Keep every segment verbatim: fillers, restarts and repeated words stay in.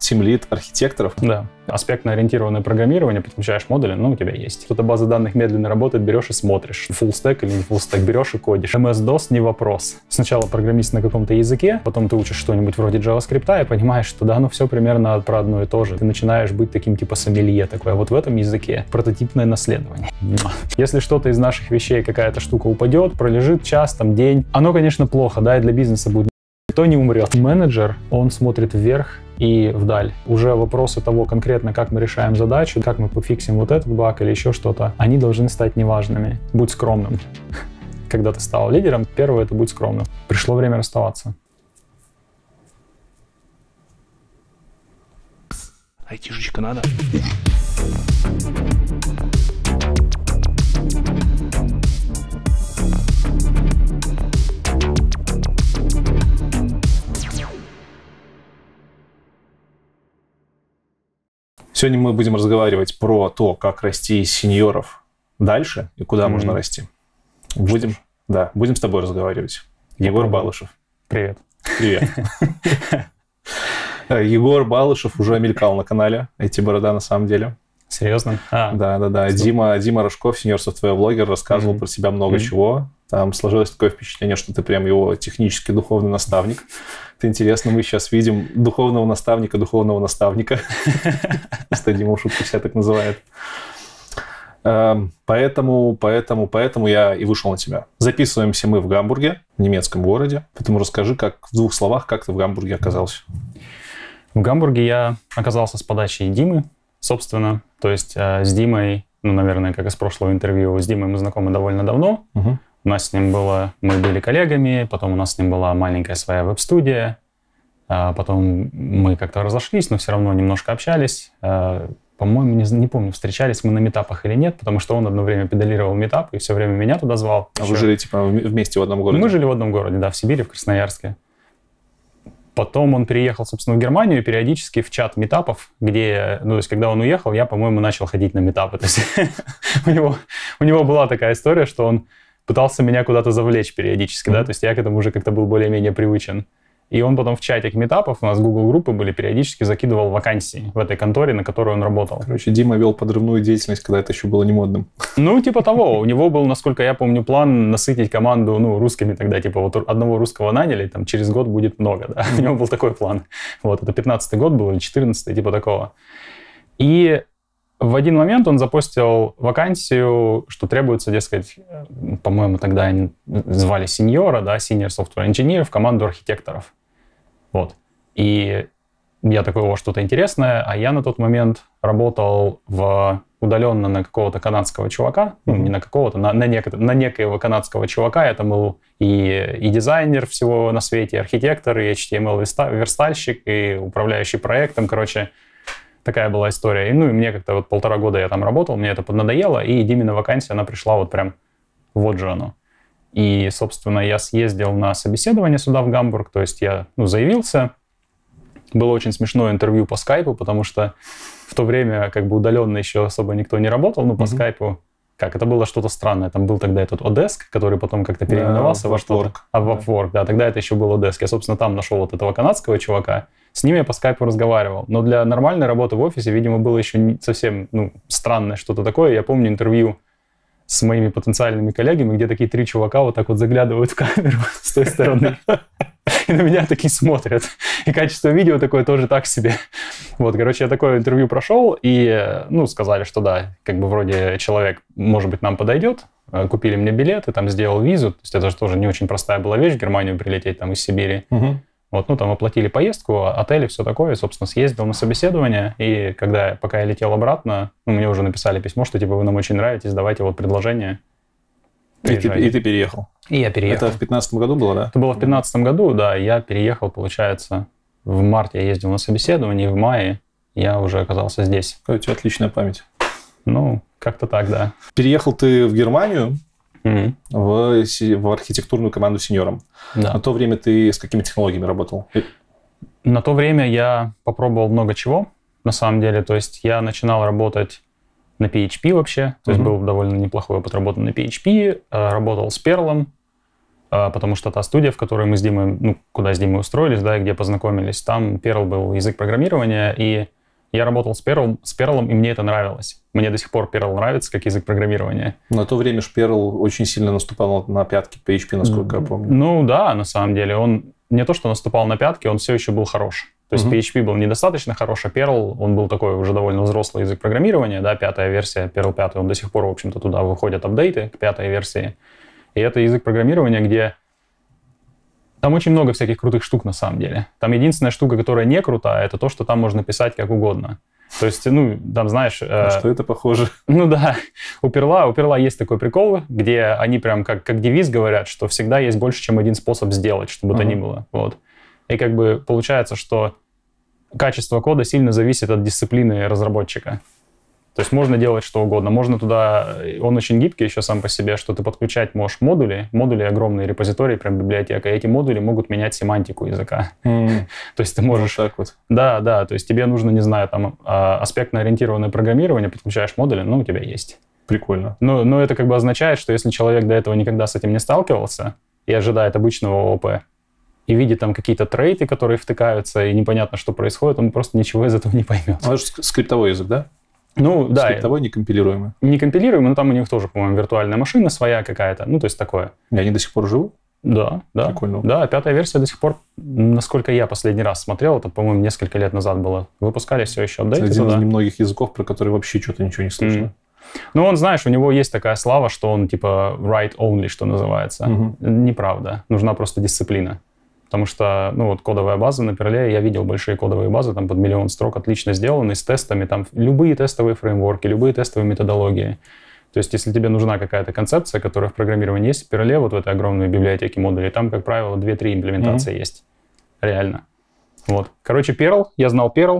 тимлид архитекторов. Да. Аспектно-ориентированное программирование, подключаешь модули, ну, у тебя есть. Что-то база данных медленно работает, берешь и смотришь. Full stack или не full stack, берешь и кодишь. эм эс дос не вопрос. Сначала программист на каком-то языке, потом ты учишь что-нибудь вроде JavaScript и понимаешь, что да, ну все примерно про одно и то же. Ты начинаешь быть таким типа сомелье такое. А вот в этом языке прототипное наследование. Если что-то из наших вещей, какая-то штука упадет, пролежит час, там, день, оно, конечно, плохо, да, и для бизнеса будет. Никто не умрет. Менеджер, он смотрит вверх и вдаль. Уже вопросы того конкретно, как мы решаем задачу, как мы пофиксим вот этот баг или еще что-то, они должны стать неважными. Будь скромным. Когда ты стал лидером, первое — это будь скромным. Пришло время расставаться. Айтишечка надо. Сегодня мы будем разговаривать про то, как расти из сеньоров дальше и куда mm-hmm. можно расти. Будем, да, будем с тобой разговаривать. Егор Балышев. Привет. Привет. Егор Балышев уже мелькал на канале ай ти-борода на самом деле. Серьезно? А, да, да, да. Дима, Дима Рожков, сеньор софтвер-блогер, рассказывал mm-hmm. про себя много mm-hmm. чего. Там сложилось такое впечатление, что ты прям его технический духовный наставник. Это интересно, мы сейчас видим духовного наставника, духовного наставника. Что Дима в шутку себя так называет. Поэтому, поэтому, поэтому я и вышел на тебя. Записываемся мы в Гамбурге, в немецком городе. Поэтому расскажи, как в двух словах, как ты в Гамбурге оказался. В Гамбурге я оказался с подачи Димы, собственно. То есть э, с Димой, ну, наверное, как из прошлого интервью, с Димой мы знакомы довольно давно. Угу. У нас с ним было, мы были коллегами, потом у нас с ним была маленькая своя веб-студия, а потом мы как-то разошлись, но все равно немножко общались. А, по-моему, не, не помню, встречались мы на митапах или нет, потому что он одно время педалировал митап и все время меня туда звал. А еще... вы жили типа вместе в одном городе? Мы жили в одном городе, да, в Сибири, в Красноярске. Потом он переехал, собственно, в Германию, и периодически в чат митапов, где, ну, то есть, когда он уехал, я, по-моему, начал ходить на митапы. То есть у него, у него была такая история, что он пытался меня куда-то завлечь периодически, mm-hmm. да, то есть я к этому уже как-то был более-менее привычен. И он потом в чате митапов, у нас Google группы были, периодически закидывал вакансии в этой конторе, на которой он работал. Короче, Дима вел подрывную деятельность, когда это еще было не модным. Ну, типа того. У него был, насколько я помню, план насытить команду, ну, русскими тогда, типа вот одного русского наняли, там через год будет много, да. У него был такой план. Вот, это пятнадцатый год был или четырнадцатый, типа такого. И в один момент он запостил вакансию, что требуется, дескать, по-моему, тогда они звали сеньора, да, senior software engineer в команду архитекторов. Вот. И я такой, о, что-то интересное, а я на тот момент работал в, удаленно на какого-то канадского чувака, ну, не на какого-то, на, на, нек, на некоего канадского чувака. Это был и, и дизайнер всего на свете, и архитектор, и эйч ти эм эл-верстальщик, и управляющий проектом, короче. Такая была история. И, ну, и мне как-то вот полтора года я там работал, мне это поднадоело, и Димина вакансия, она пришла вот прям, вот же оно. И, собственно, я съездил на собеседование сюда, в Гамбург, то есть я, ну, заявился. Было очень смешное интервью по скайпу, потому что в то время как бы удаленно еще особо никто не работал, ну, по mm-hmm. скайпу. Как, это было что-то странное. Там был тогда этот Odesk, который потом как-то переименовался yeah, во что-то. А, в Upwork, да, тогда это еще был Odesk. Я, собственно, там нашел вот этого канадского чувака. С ним я по скайпу разговаривал. Но для нормальной работы в офисе, видимо, было еще не совсем, ну, странное что-то такое. Я помню интервью с моими потенциальными коллегами, где такие три чувака вот так вот заглядывают в камеру с той стороны. И на меня такие смотрят. И качество видео такое тоже так себе. Вот, короче, я такое интервью прошел, и, ну, сказали, что да, как бы вроде человек, может быть, нам подойдет. Купили мне билеты, там сделал визу. То есть это же тоже не очень простая была вещь в Германию прилететь там из Сибири. Угу. Вот, ну, там оплатили поездку, отель и все такое. И, собственно, съездил на собеседование. И когда, пока я летел обратно, ну, мне уже написали письмо, что, типа, вы нам очень нравитесь, давайте вот предложение. И ты, и ты переехал? И я переехал. Это в пятнадцатом году было, да? Это было в пятнадцатом году, да. Я переехал, получается, в марте я ездил на собеседование, и в мае я уже оказался здесь. Какая у тебя отличная память. Ну, как-то так, да. Переехал ты в Германию, mm-hmm. в, в архитектурную команду сеньором. Да. На то время ты с какими технологиями работал? На то время я попробовал много чего, на самом деле. То есть я начинал работать на пи эйч пи вообще. То есть mm-hmm. был довольно неплохой опыт работы на пи эйч пи. Работал с Perl. потому что та студия, в которой мы с Димой, ну, куда с Димой устроились, да, и где познакомились, там Perl был язык программирования, и я работал с Perl, с Perl, и мне это нравилось. Мне до сих пор Perl нравится как язык программирования. На то время же Perl очень сильно наступал на пятки пи эйч пи, насколько я помню. Ну да, на самом деле. Он не то, что наступал на пятки, он все еще был хорош. То есть uh-huh. пи эйч пи был недостаточно хорош, а Perl, он был такой уже довольно взрослый язык программирования, да, пятая версия, Perl пять, он до сих пор, в общем-то, туда выходят апдейты к пятой версии. И это язык программирования, где там очень много всяких крутых штук на самом деле. Там единственная штука, которая не крутая, это то, что там можно писать как угодно. То есть, ну, там, знаешь... На э, что это похоже? Ну да, у Perl, у Perl есть такой прикол, где они прям как, как девиз говорят, что всегда есть больше, чем один способ сделать, что бы uh-huh. то ни было. Вот. И как бы получается, что качество кода сильно зависит от дисциплины разработчика. То есть можно делать что угодно. Можно туда... Он очень гибкий еще сам по себе, что ты подключать можешь модули. Модули — огромные репозитории, прям библиотека. И эти модули могут менять семантику языка. Mm. То есть ты можешь... Вот так вот. Да, да. То есть тебе нужно, не знаю, там, аспектно-ориентированное программирование, подключаешь модули, ну, у тебя есть. Прикольно. Но, но это как бы означает, что если человек до этого никогда с этим не сталкивался и ожидает обычного ООП, и видит там какие-то трейты, которые втыкаются, и непонятно, что происходит, он просто ничего из этого не поймет. Ну, это же скриптовой язык, да? Ну, да. Скриптовой некомпилируемый. Некомпилируемый, но там у них тоже, по-моему, виртуальная машина своя какая-то. Ну, то есть такое. И они до сих пор живут? Да, да. Прикольно. Да, пятая версия до сих пор, насколько я последний раз смотрел, это, по-моему, несколько лет назад было. Выпускали все еще апдейты. Это один туда. из немногих языков, про которые вообще что-то ничего не слышно. Mm. Ну, он, знаешь, у него есть такая слава, что он типа write-only, что называется. Mm-hmm. Неправда. Нужна просто дисциплина. Потому что, ну, вот кодовая база на Perl, я видел большие кодовые базы, там под миллион строк, отлично сделаны, с тестами, там любые тестовые фреймворки, любые тестовые методологии. То есть, если тебе нужна какая-то концепция, которая в программировании есть, в Perl, вот в этой огромной библиотеке модулей, там, как правило, две-три имплементации mm-hmm. есть. Реально. Вот. Короче, Perl, я знал Perl,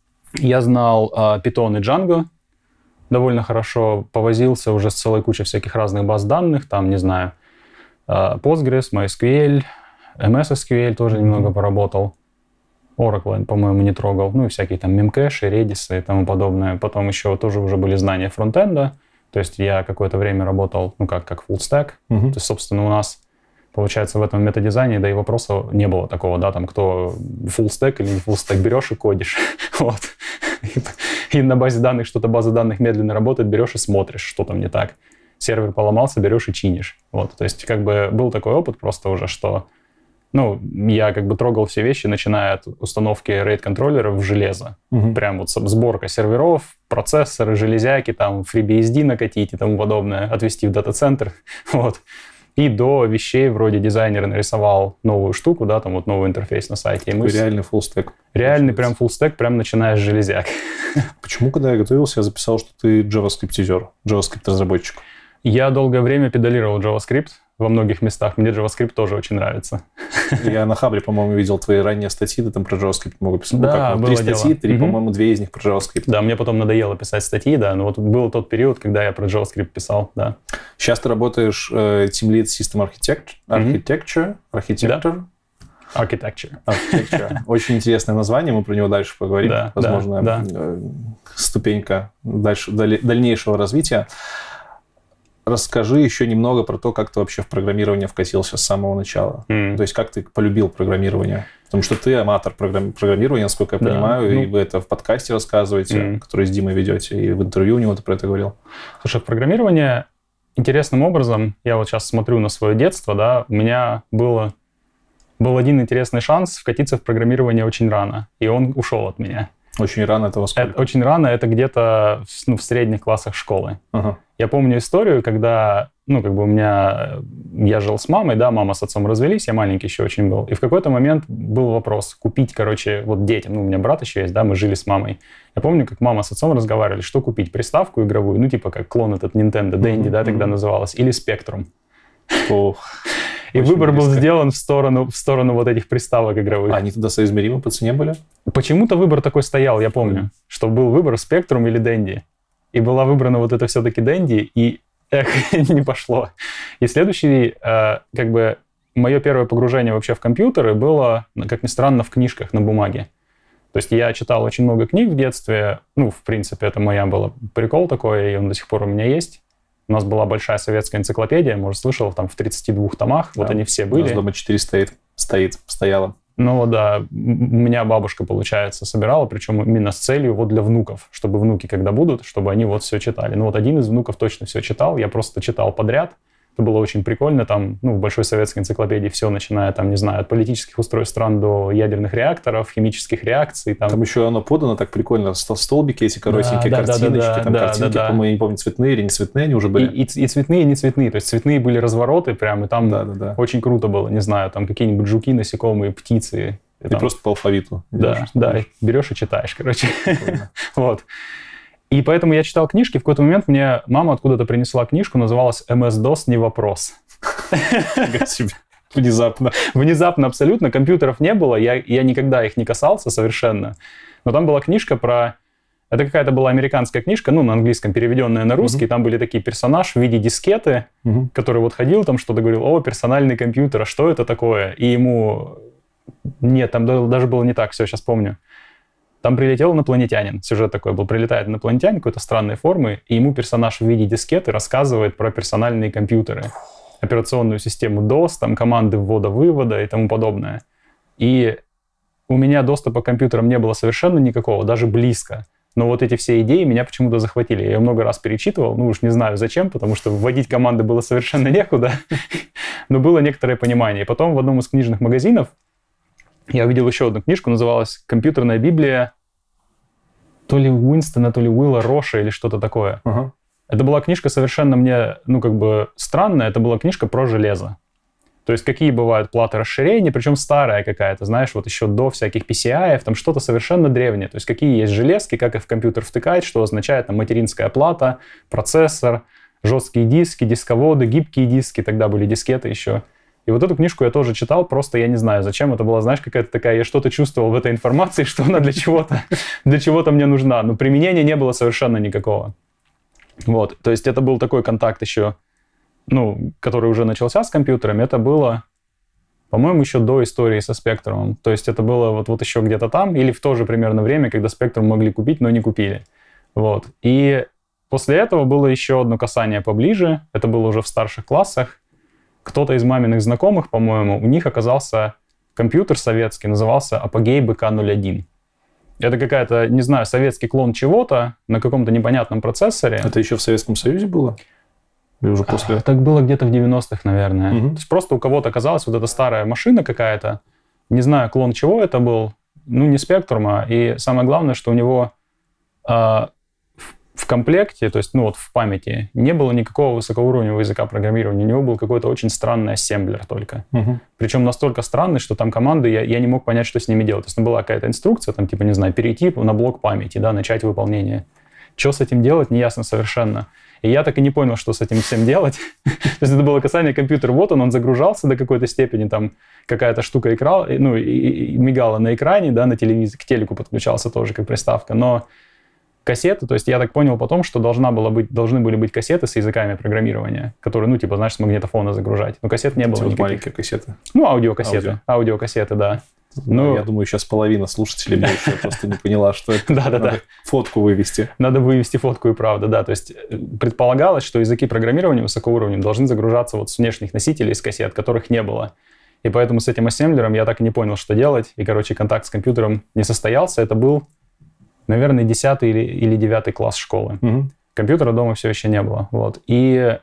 я знал uh, Python и Django довольно хорошо, повозился уже с целой кучей всяких разных баз данных, там, не знаю, uh, Postgres, MySQL, эм эс эс кью эль тоже mm-hmm. немного поработал. Oracle, по-моему, не трогал. Ну и всякие там Memcache, Redis и тому подобное. Потом еще тоже уже были знания фронтенда. То есть я какое-то время работал, ну как, как full stack. Mm-hmm. То есть, собственно, у нас, получается, в этом метадизайне, да и вопроса не было такого, да, там, кто full stack или не full stack берешь и кодишь. Вот. И, и на базе данных что-то, база данных медленно работает, берешь и смотришь, что там не так. Сервер поломался, берешь и чинишь. Вот. То есть как бы был такой опыт просто уже, что ну, я как бы трогал все вещи, начиная от установки RAID-контроллеров в железо. Uh-huh. Прям вот сборка серверов, процессоры, железяки, там, FreeBSD накатить и тому подобное, отвезти в дата-центр, вот. И до вещей вроде дизайнер нарисовал новую штуку, да, там вот новый интерфейс на сайте. И мы реальный фуллстек. Реальный прям фуллстек, прям начиная с железяк. Почему, когда я готовился, я записал, что ты JavaScript-изер, JavaScript-разработчик? Я долгое время педалировал JavaScript во многих местах. Мне JavaScript тоже очень нравится. Я на Хабре, по-моему, видел твои ранние статьи, ты там про JavaScript много писал. Да, ну, как, три статьи, три, угу. по-моему, две из них про JavaScript. Да, мне потом надоело писать статьи, да, но вот был тот период, когда я про JavaScript писал, да. Сейчас ты работаешь э, Team Lead System Architect, Architecture, Architecture. Да. Architecture. Architecture. Очень интересное название, мы про него дальше поговорим. Да, возможно, да, да. ступенька дальше, дальнейшего развития. Расскажи еще немного про то, как ты вообще в программирование вкатился с самого начала. Mm. То есть, как ты полюбил программирование. Потому что ты аматор программи- программирования, насколько я да. понимаю, ну, и вы это в подкасте рассказываете, mm. который с Димой ведете, и в интервью у него ты про это говорил. Слушай, в программировании интересным образом, я вот сейчас смотрю на свое детство, да, у меня было, был один интересный шанс вкатиться в программирование очень рано, и он ушел от меня. Очень рано это во сколько? Это, очень рано, это где-то ну, в средних классах школы. Uh-huh. Я помню историю, когда, ну, как бы у меня, я жил с мамой, да, мама с отцом развелись, я маленький еще очень был, и в какой-то момент был вопрос купить, короче, вот детям, ну, у меня брат еще есть, да, мы жили с мамой. Я помню, как мама с отцом разговаривали, что купить, приставку игровую, ну, типа как клон этот Nintendo, Dendy, uh-huh. да, тогда uh-huh. называлась, или Spectrum. Oh. И Очень выбор близко. был сделан в сторону, в сторону вот этих приставок игровых. А они тогда соизмеримы по цене были? Почему-то выбор такой стоял, я помню, mm. что был выбор Spectrum или Dendy. И была выбрана вот это все-таки Dendy, и эх, не пошло. И следующий, э, как бы, мое первое погружение вообще в компьютеры было, как ни странно, в книжках на бумаге. То есть я читал очень много книг в детстве, ну, в принципе, это моя была прикол такой, и он до сих пор у меня есть. У нас была большая советская энциклопедия, может, слышал, там в тридцати двух томах, да. Вот они все были. У нас дома четыре стоит, стоит, стояло. Ну да, у меня бабушка, получается, собирала, причем именно с целью вот для внуков, чтобы внуки, когда будут, чтобы они вот все читали. Ну вот один из внуков точно все читал, я просто читал подряд. Это было очень прикольно, там, ну, в большой советской энциклопедии все, начиная, там, не знаю, от политических устройств стран до ядерных реакторов, химических реакций. Там, там еще оно подано так прикольно, столбики эти коротенькие, да, картиночки, да, да, там да, картинки, да, да. по-моему, я не помню, цветные или не цветные они уже были. И, и, и цветные, и не цветные, то есть цветные были развороты прям, и там да, да, да. очень круто было, не знаю, там какие-нибудь жуки, насекомые, птицы. И там... просто по алфавиту. Да, да, берешь и читаешь, короче. Вот. И поэтому я читал книжки. В какой-то момент мне мама откуда-то принесла книжку, называлась эм эс-дос не вопрос. Внезапно. Внезапно абсолютно. Компьютеров не было, я, я никогда их не касался совершенно. Но там была книжка про... Это какая-то была американская книжка, ну, на английском, переведенная на русский. Uh-huh. Там были такие персонажи в виде дискеты, uh-huh. который вот ходил там, что-то говорил, о, персональный компьютер, а что это такое? И ему... Нет, там даже было не так, все, сейчас помню. Там прилетел инопланетянин, сюжет такой был, прилетает инопланетянин какой-то странной формы, и ему персонаж в виде дискеты рассказывает про персональные компьютеры, операционную систему дос, там команды ввода-вывода и тому подобное. И у меня доступа к компьютерам не было совершенно никакого, даже близко. Но вот эти все идеи меня почему-то захватили. Я ее много раз перечитывал, ну уж не знаю зачем, потому что вводить команды было совершенно некуда, но было некоторое понимание. И потом в одном из книжных магазинов я увидел еще одну книжку, называлась «Компьютерная Библия», то ли Уинстона, то ли Уилла Роша или что-то такое. Uh-huh. Это была книжка совершенно мне, ну, как бы странная, это была книжка про железо. То есть какие бывают платы расширения, причем старая какая-то, знаешь, вот еще до всяких пи си ай-ев, там что-то совершенно древнее. То есть какие есть железки, как их в компьютер втыкать, что означает там материнская плата, процессор, жесткие диски, дисководы, гибкие диски, тогда были дискеты еще. И вот эту книжку я тоже читал, просто я не знаю, зачем это была, знаешь, какая-то такая, я что-то чувствовал в этой информации, что она для чего-то, для чего-то мне нужна, но применения не было совершенно никакого. Вот, то есть это был такой контакт еще, ну, который уже начался с компьютерами, это было, по-моему, еще до истории со Спектрумом, то есть это было вот, вот еще где-то там, или в то же примерно время, когда Спектрум могли купить, но не купили. Вот, и после этого было еще одно касание поближе, это было уже в старших классах. Кто-то из маминых знакомых, по-моему, у них оказался компьютер советский, назывался Апогей бэ ка ноль один. Это какая-то, не знаю, советский клон чего-то на каком-то непонятном процессоре. Это еще в Советском Союзе было? Или уже после? А, так было где-то в девяностых, наверное. Угу. То есть просто у кого-то оказалась вот эта старая машина какая-то. Не знаю, клон чего это был. Ну, не Спектрума. И самое главное, что у него... А, в комплекте, то есть, ну вот в памяти, не было никакого высокоуровневого языка программирования. У него был какой-то очень странный ассемблер только. Uh-huh. Причем настолько странный, что там команды, я, я не мог понять, что с ними делать. То есть, ну, была какая-то инструкция, там, типа, не знаю, перейти на блок памяти, да, начать выполнение. Что с этим делать, неясно совершенно. И я так и не понял, что с этим всем делать. То есть, это было касание компьютера. Вот он, он загружался до какой-то степени, там, какая-то штука играла, ну, и, и мигала на экране, да, на телевизоре, к телеку подключался тоже как приставка, но кассеты, то есть я так понял потом, что должна была быть, должны были быть кассеты с языками программирования, которые, ну, типа, знаешь, с магнитофона загружать. Но кассет не было вот никаких. Маленькие кассеты. Ну, аудиокассеты. Аудио. Аудиокассеты, да. Ну, я думаю, сейчас половина слушателей больше просто не поняла, что это. Да-да-да. Фотку вывести. Надо вывести фотку и правда, да. То есть предполагалось, что языки программирования высокоуровневые должны загружаться вот с внешних носителей, из кассет, которых не было. И поэтому с этим ассемблером я так и не понял, что делать. И, короче, контакт с компьютером не состоялся. Это был... наверное, десятый или, или девятый класс школы. Угу. Компьютера дома все еще не было. Вот. И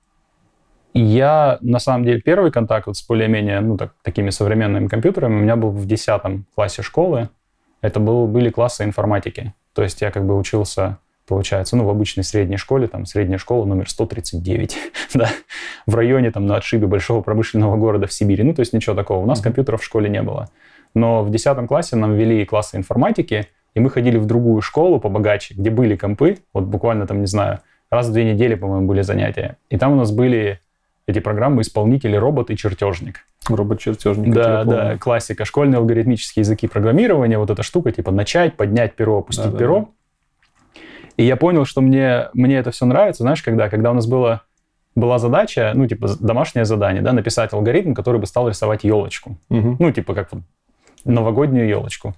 я, на самом деле, первый контакт вот с более-менее, ну, так, такими современными компьютерами у меня был в десятом классе школы. Это был, были классы информатики. То есть я как бы учился, получается, ну, в обычной средней школе, там, средняя школа номер сто тридцать девять, да, в районе, там, на отшибе большого промышленного города в Сибири. Ну, то есть ничего такого. У нас угу. компьютеров в школе не было. Но в десятом классе нам ввели классы информатики, и мы ходили в другую школу побогаче, где были компы, вот буквально там, не знаю, раз в две недели, по-моему, были занятия. И там у нас были эти программы «Исполнитель», «Робот» и «Чертежник». Робот-чертежник. Да, да, классика. Школьные алгоритмические языки программирования, вот эта штука, типа начать, поднять перо, опустить да, перо. Да, да. И я понял, что мне, мне это все нравится, знаешь, когда? Когда у нас было, была задача, ну, типа домашнее задание, да, написать алгоритм, который бы стал рисовать елочку. Угу. Ну, типа как вот новогоднюю елочку.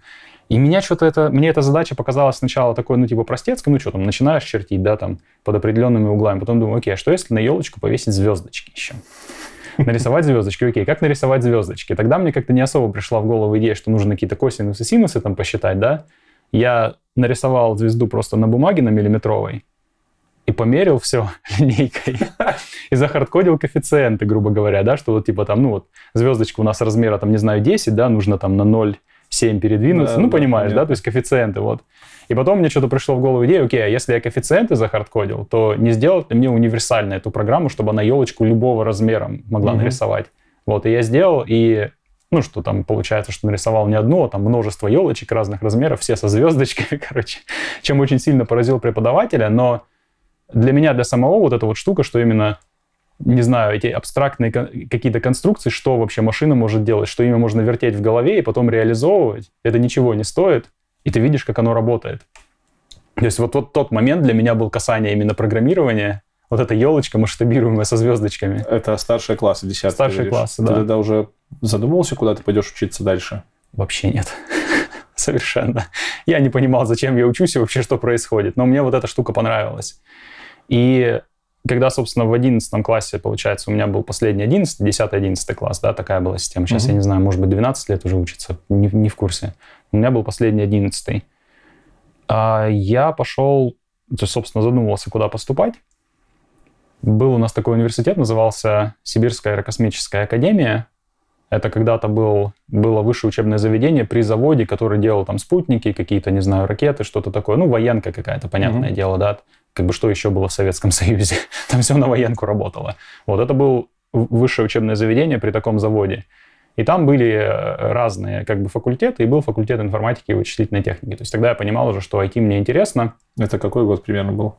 И меня что-то это, мне эта задача показалась сначала такой, ну, типа, простецкой, ну, что там, начинаешь чертить, да, там, под определенными углами. Потом думаю, окей, а что если на елочку повесить звездочки еще? Нарисовать звездочки, окей, как нарисовать звездочки? Тогда мне как-то не особо пришла в голову идея, что нужно какие-то косинусы, синусы там посчитать, да. Я нарисовал звезду просто на бумаге на миллиметровой и померил все линейкой и захардкодил коэффициенты, грубо говоря, да, что вот типа там, ну вот звездочка у нас размера, там, не знаю, десять, да, нужно там на ноль целых семь десятых передвинуться, да, ну, понимаешь, да, да, то есть коэффициенты, вот. И потом мне что-то пришло в голову идея, окей, а если я коэффициенты захардкодил, то не сделать ли мне универсально эту программу, чтобы она елочку любого размера могла mm-hmm. нарисовать. Вот, и я сделал, и, ну, что там получается, что нарисовал не одну, а там множество елочек разных размеров, все со звездочками, короче, чем очень сильно поразил преподавателя, но для меня, для самого вот эта вот штука, что именно, не знаю, эти абстрактные какие-то конструкции, что вообще машина может делать, что ими можно вертеть в голове и потом реализовывать, это ничего не стоит, и ты видишь, как оно работает. То есть вот, вот тот момент для меня был касание именно программирования, вот эта елочка масштабируемая со звездочками. Это старшие классы, десятые. Старшие классы, да. Ты тогда уже задумывался, куда ты пойдешь учиться дальше? Вообще нет. Совершенно. Я не понимал, зачем я учусь и вообще, что происходит. Но мне вот эта штука понравилась. И когда, собственно, в одиннадцатом классе, получается, у меня был последний одиннадцатый, десятый, одиннадцатый класс, да, такая была система. Сейчас, mm-hmm. я не знаю, может быть, двенадцать лет уже учится, не, не в курсе. У меня был последний одиннадцатый. А я пошел, то есть, собственно, задумывался, куда поступать. Был у нас такой университет, назывался Сибирская аэрокосмическая академия. Это когда-то был, было высшее учебное заведение при заводе, который делал там спутники, какие-то, не знаю, ракеты, что-то такое. Ну, военка какая-то, понятное mm-hmm. дело, да. Как бы что еще было в Советском Союзе? Там все на военку работало. Вот это было высшее учебное заведение при таком заводе. И там были разные как бы факультеты, и был факультет информатики и вычислительной техники. То есть тогда я понимал уже, что ай ти мне интересно. Это какой год примерно был?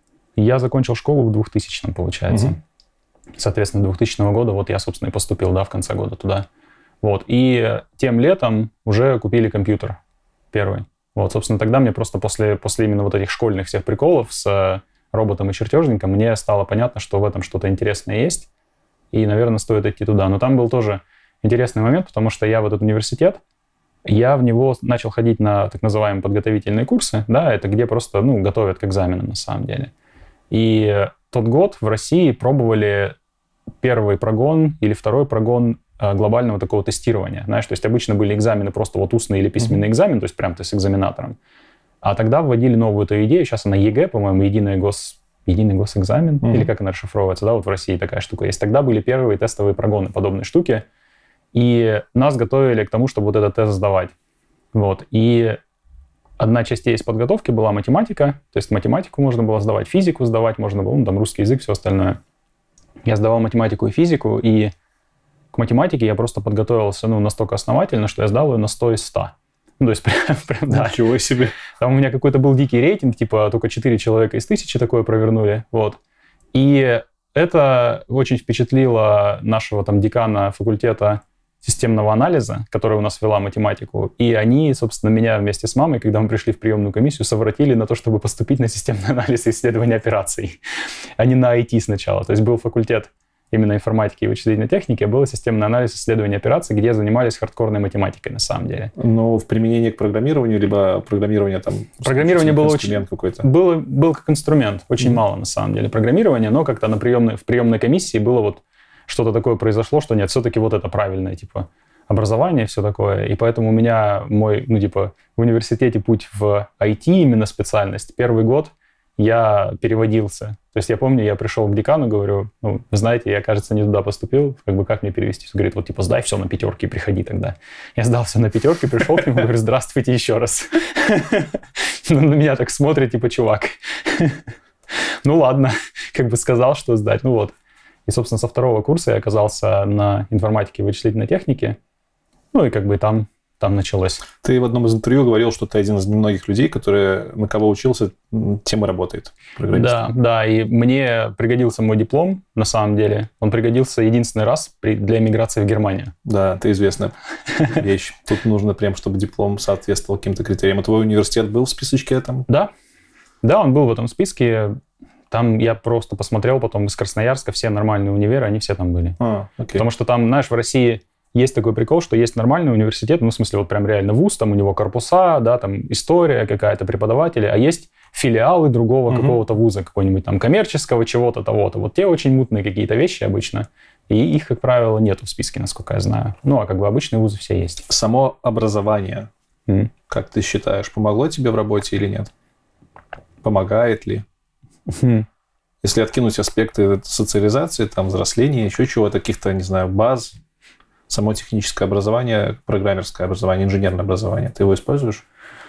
Я закончил школу в двухтысячном, получается. Mm-hmm. Соответственно, двухтысячного года вот я, собственно, и поступил, да, в конце года туда. Вот. И тем летом уже купили компьютер первый. Вот, собственно, тогда мне просто после, после именно вот этих школьных всех приколов с роботом и чертежником мне стало понятно, что в этом что-то интересное есть, и, наверное, стоит идти туда. Но там был тоже интересный момент, потому что я в этот университет, я в него начал ходить на так называемые подготовительные курсы, да, это где просто, ну, готовят к экзаменам на самом деле. И тот год в России пробовали первый прогон или второй прогон глобального такого тестирования, знаешь, то есть обычно были экзамены просто вот устный или письменный mm-hmm. экзамен, то есть прям ты с экзаменатором. А тогда вводили новую эту идею, сейчас она ЕГЭ, по-моему, единый, гос... единый госэкзамен, mm-hmm. или как она расшифровывается, да, вот в России такая штука есть. Тогда были первые тестовые прогоны подобной штуки, и нас готовили к тому, чтобы вот этот тест сдавать. Вот, и одна часть из подготовки была математика, то есть математику можно было сдавать, физику сдавать можно было, ну, там русский язык, все остальное. Я сдавал математику и физику, и к математике я просто подготовился, ну, настолько основательно, что я сдал ее на сто из ста. Ну, то есть прям, прям да. Ничего себе. Там у меня какой-то был дикий рейтинг, типа только четыре человека из тысячи такое провернули, вот. И это очень впечатлило нашего там декана факультета системного анализа, которая у нас вела математику. И они, собственно, меня вместе с мамой, когда мы пришли в приемную комиссию, совратили на то, чтобы поступить на системный анализ и исследование операций, а не на ай ти сначала. То есть был факультет именно информатики и вычислительной техники, а был системный анализ исследования операций, где занимались хардкорной математикой на самом деле. Но в применении к программированию, либо программирование там... Программирование было очень... какой-то. Было, был как инструмент, очень mm-hmm. мало на самом деле программирования, но как-то на приемной, в приемной комиссии было вот что-то такое произошло, что нет, все-таки вот это правильное, типа, образование, все такое. И поэтому у меня мой, ну, типа, в университете путь в ай ти, именно специальность, первый год я переводился. То есть я помню, я пришел к декану, говорю, ну, знаете, я, кажется, не туда поступил, как бы как мне перевестись? Он говорит, вот, типа, сдай все на пятерки и приходи тогда. Я сдал все на пятерки, пришел к нему, говорю, здравствуйте еще раз. На меня так смотрит, типа, чувак. Ну, ладно, как бы сказал, что сдать, ну вот. И, собственно, со второго курса я оказался на информатике и вычислительной технике. Ну и как бы там, там началось. Ты в одном из интервью говорил, что ты один из немногих людей, которые, на кого учился, тем и работает. Да, да. И мне пригодился мой диплом, на самом деле. Он пригодился единственный раз при, для эмиграции в Германию. Да, это известная вещь. Тут нужно прям, чтобы диплом соответствовал каким-то критериям. А твой университет был в списочке там? Да. Да, он был в этом списке. Там я просто посмотрел потом из Красноярска, все нормальные универы, они все там были. А, окей. Потому что там, знаешь, в России есть такой прикол, что есть нормальный университет, ну, в смысле, вот прям реально вуз, там у него корпуса, да, там история какая-то, преподаватели, а есть филиалы другого угу. какого-то вуза, какого-нибудь там коммерческого, чего-то, того-то. Вот те очень мутные какие-то вещи обычно, и их, как правило, нету в списке, насколько я знаю. Ну, а как бы обычные вузы все есть. Само образование, mm. как ты считаешь, помогло тебе в работе или нет? Помогает ли? Mm. Если откинуть аспекты социализации, там, взросления, еще чего-то, каких-то, не знаю, баз, само техническое образование, программерское образование, инженерное образование, ты его используешь?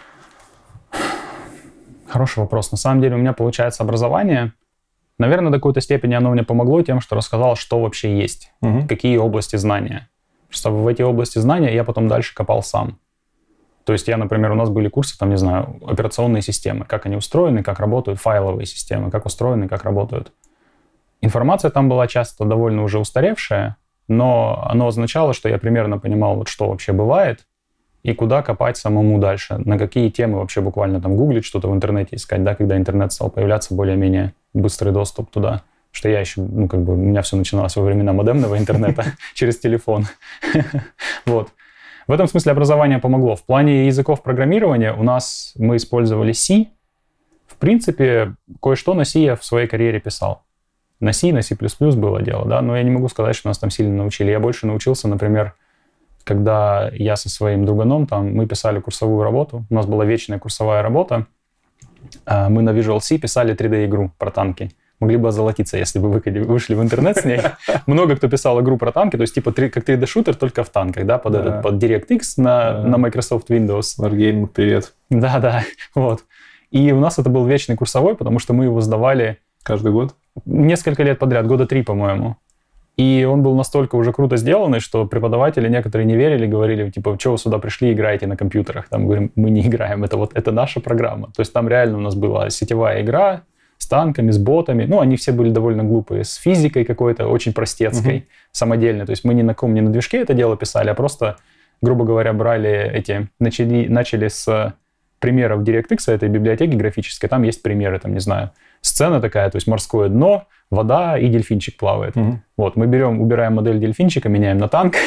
Хороший вопрос. На самом деле у меня получается образование. Наверное, до какой-то степени оно мне помогло тем, что рассказало, что вообще есть, угу. какие области знания. Чтобы в эти области знания я потом дальше копал сам. То есть я, например, у нас были курсы, там, не знаю, операционные системы, как они устроены, как работают файловые системы, как устроены, как работают. Информация там была часто довольно уже устаревшая, но оно означало, что я примерно понимал, вот, что вообще бывает, и куда копать самому дальше, на какие темы вообще буквально там гуглить, что-то в интернете искать, да, когда интернет стал появляться, более-менее быстрый доступ туда. Что я еще, ну, как бы, у меня все начиналось во времена модемного интернета через телефон. Вот. В этом смысле образование помогло. В плане языков программирования у нас мы использовали C. В принципе, кое-что на C я в своей карьере писал. На C, на C++ было дело, да, но я не могу сказать, что нас там сильно научили. Я больше научился, например, когда я со своим друганом, там, мы писали курсовую работу, у нас была вечная курсовая работа, мы на Visual C писали три дэ-игру про танки. Могли бы озолотиться, если бы вы вышли в интернет с ней. Много кто писал игру про танки, то есть типа как три дэ-шутер, только в танках, да, под, да. Этот, под DirectX на, да. на Microsoft Windows. Wargaming, привет. Да-да, вот. И у нас это был вечный курсовой, потому что мы его сдавали... Каждый год? Несколько лет подряд, года три, по-моему. И он был настолько уже круто сделанный, что преподаватели некоторые не верили, говорили, типа, что вы сюда пришли, играете на компьютерах? Там, говорим, мы не играем, это вот, это наша программа. То есть там реально у нас была сетевая игра с танками, с ботами. Ну, они все были довольно глупые, с физикой какой-то, очень простецкой, uh-huh. самодельной. То есть мы ни на ком, ни на движке это дело писали, а просто, грубо говоря, брали эти, начали, начали с примеров DirectX, этой библиотеки графической. Там есть примеры, там, не знаю, сцена такая, то есть морское дно, вода и дельфинчик плавает. Угу. Вот, мы берем, убираем модель дельфинчика, меняем на танк.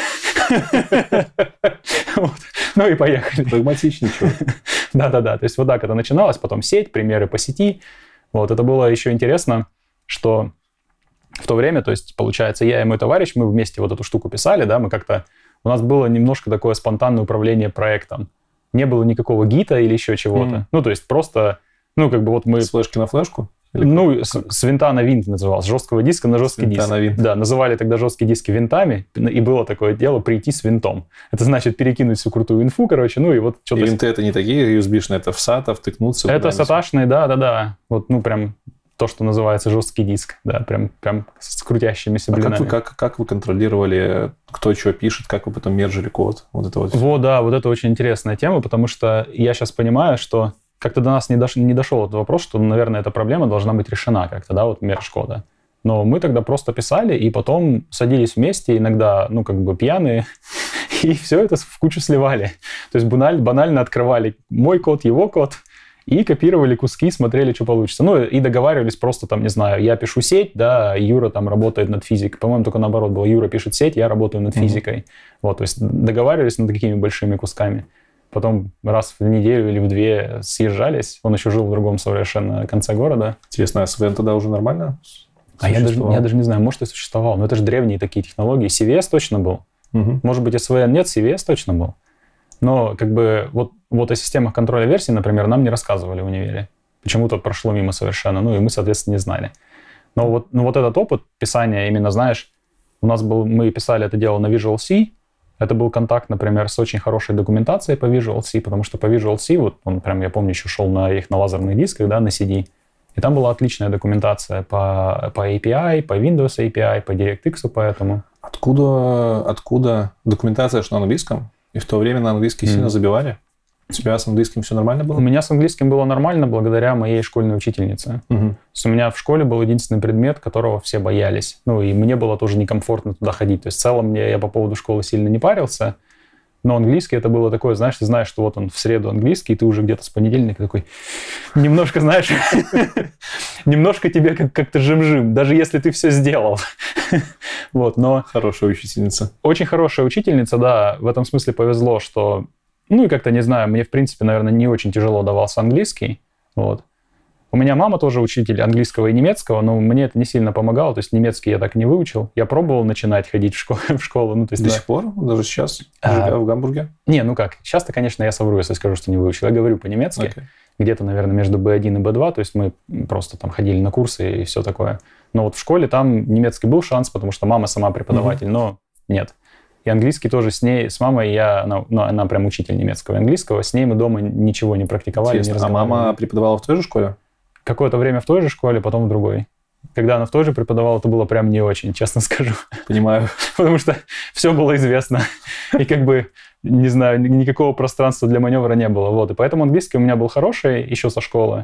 Ну и поехали. Прагматичный чувак. Да-да-да, то есть вот так это начиналось, потом сеть, примеры по сети. Вот, это было еще интересно, что в то время, то есть, получается, я и мой товарищ, мы вместе вот эту штуку писали, да, мы как-то, у нас было немножко такое спонтанное управление проектом. Не было никакого гита или еще чего-то. Ну, то есть просто, ну, как бы вот мы... С флешки на флешку? Или ну, как? С, с винта на винт называлось, с жесткого диска на жесткий диск. На винт. Да, называли тогда жесткие диски винтами, и было такое дело прийти с винтом. Это значит перекинуть всю крутую инфу, короче, ну и вот что-то... И винты это не такие ю эс би-шные, это в сата, втыкнуться. Это саташные, да-да-да. Вот, ну, прям то, что называется жесткий диск, да, прям, прям с крутящимися блинами. А как вы, как, как вы контролировали, кто что пишет, как вы потом мержили код? Вот это вот. Вот, да, вот это очень интересная тема, потому что я сейчас понимаю, что как-то до нас не, дош... не дошел этот вопрос, что, наверное, эта проблема должна быть решена как-то, да, вот мерж кода. Но мы тогда просто писали, и потом садились вместе, иногда, ну, как бы пьяные, и все это в кучу сливали. То есть банально, банально открывали мой код, его код, и копировали куски, смотрели, что получится. Ну, и договаривались просто, там, не знаю, я пишу сеть, да, Юра там работает над физикой. По-моему, только наоборот было. Юра пишет сеть, я работаю над mm-hmm. физикой. Вот, то есть договаривались над такими большими кусками. Потом раз в неделю или в две съезжались. Он еще жил в другом совершенно конце города. Интересно, а эс ви эн тогда уже нормально А я даже, я даже не знаю, может, и существовал. Но это же древние такие технологии. си ви эс точно был. Угу. Может быть, эс ви эн нет, си ви эс точно был. Но как бы вот, вот о системах контроля версий, например, нам не рассказывали в универе. Почему-то прошло мимо совершенно. Ну и мы, соответственно, не знали. Но вот, ну, вот этот опыт писания, именно, знаешь, у нас был, мы писали это дело на Visual C. Это был контакт, например, с очень хорошей документацией по Visual C, потому что по Visual C, вот он прям, я помню, еще шел на их на лазерных дисках, да, на си ди. И там была отличная документация по, по эй пи ай, по Windows эй пи ай, по DirectX, поэтому. Откуда, откуда документация на английском? И в то время на английский mm. сильно забивали? У тебя с английским все нормально было? У меня с английским было нормально благодаря моей школьной учительнице. Mm-hmm. То есть у меня в школе был единственный предмет, которого все боялись. Ну, и мне было тоже некомфортно туда ходить. То есть в целом мне, я по поводу школы сильно не парился, Но английский это было такое, знаешь, ты знаешь, что вот он в среду английский, и ты уже где-то с понедельника такой, немножко, знаешь, немножко тебе как-то жим-жим, даже если ты все сделал. Вот, но... Хорошая учительница. Очень хорошая учительница, да, в этом смысле повезло, что, ну и как-то, не знаю, мне, в принципе, наверное, не очень тяжело давался английский, вот. У меня мама тоже учитель английского и немецкого, но мне это не сильно помогало, то есть немецкий я так и не выучил. Я пробовал начинать ходить в школу. В школу ну, то есть, До да. сих пор? Даже сейчас? Живя а, в Гамбурге? Не, ну как, сейчас-то, конечно, я совру, если скажу, что не выучил. Я говорю по-немецки, okay. где-то, наверное, между би один и би два, то есть мы просто там ходили на курсы и все такое. Но вот в школе там немецкий был шанс, потому что мама сама преподаватель, mm-hmm. но нет. И английский тоже с ней, с мамой я, она, ну, она прям учитель немецкого и английского, с ней мы дома ничего не практиковали, Интересно, не разговаривали. А мама преподавала в той же школе? Какое-то время в той же школе, потом в другой. Когда она в той же преподавала, это было прям не очень, честно скажу. Понимаю. Потому что все было известно. И как бы, не знаю, никакого пространства для маневра не было. Вот. И поэтому английский у меня был хороший еще со школы.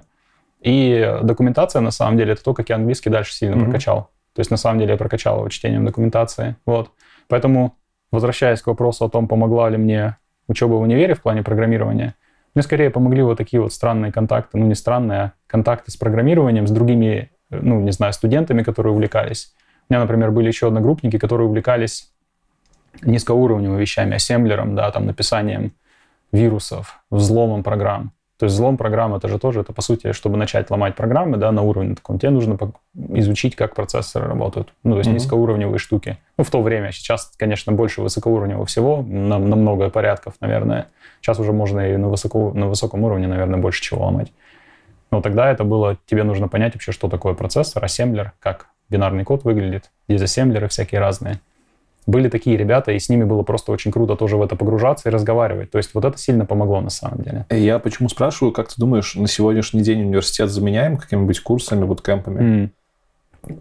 И документация, на самом деле, это то, как я английский дальше сильно mm-hmm. прокачал. То есть, на самом деле, я прокачал его чтением документации. Вот. Поэтому, возвращаясь к вопросу о том, помогла ли мне учеба в универе в плане программирования, мне скорее помогли вот такие вот странные контакты, ну не странные, а контакты с программированием, с другими, ну не знаю, студентами, которые увлекались. У меня, например, были еще одногруппники, которые увлекались низкоуровневыми вещами, ассемблером, да, там написанием вирусов, взломом программ. То есть взлом программ это же тоже, это по сути, чтобы начать ломать программы, да, на уровне таком, тебе нужно изучить, как процессоры работают, ну то есть mm-hmm. низкоуровневые штуки. Ну в то время, сейчас, конечно, больше высокоуровневого всего, на, на много порядков, наверное. Сейчас уже можно и на, высоко, на высоком уровне, наверное, больше чего ломать. Но тогда это было, тебе нужно понять вообще, что такое процессор, ассемблер, как бинарный код выглядит, дизассемблеры всякие разные. Были такие ребята, и с ними было просто очень круто тоже в это погружаться и разговаривать. То есть вот это сильно помогло на самом деле. Я почему спрашиваю, как ты думаешь, на сегодняшний день университет заменяем какими-нибудь курсами, буткемпами? Mm.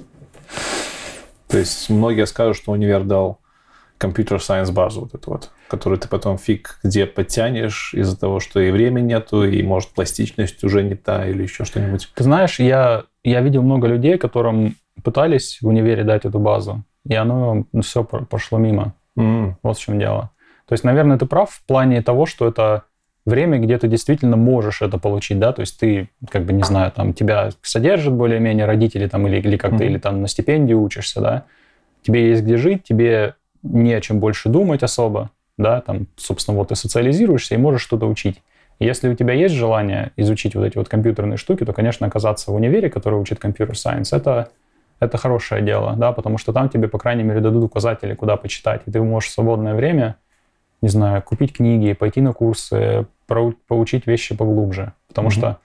То есть многие скажут, что универ дал computer science базу вот эту вот, которую ты потом фиг где подтянешь из-за того, что и времени нету, и, может, пластичность уже не та или еще что-нибудь. Ты знаешь, я, я видел много людей, которым пытались в универе дать эту базу, и оно ну, все пошло мимо. Mm. Вот в чем дело. То есть, наверное, ты прав в плане того, что это время, где ты действительно можешь это получить, да, то есть ты, как бы, не знаю, там, тебя содержат более-менее родители, там, или, или как-то, mm. или там на стипендию учишься, да, тебе есть где жить, тебе не о чем больше думать особо, да, там, собственно, вот ты социализируешься и можешь что-то учить. И если у тебя есть желание изучить вот эти вот компьютерные штуки, то, конечно, оказаться в универе, который учит computer science, это, это хорошее дело, да, потому что там тебе, по крайней мере, дадут указатели, куда почитать, и ты можешь в свободное время, не знаю, купить книги, пойти на курсы, поучить вещи поглубже, потому mm-hmm. что,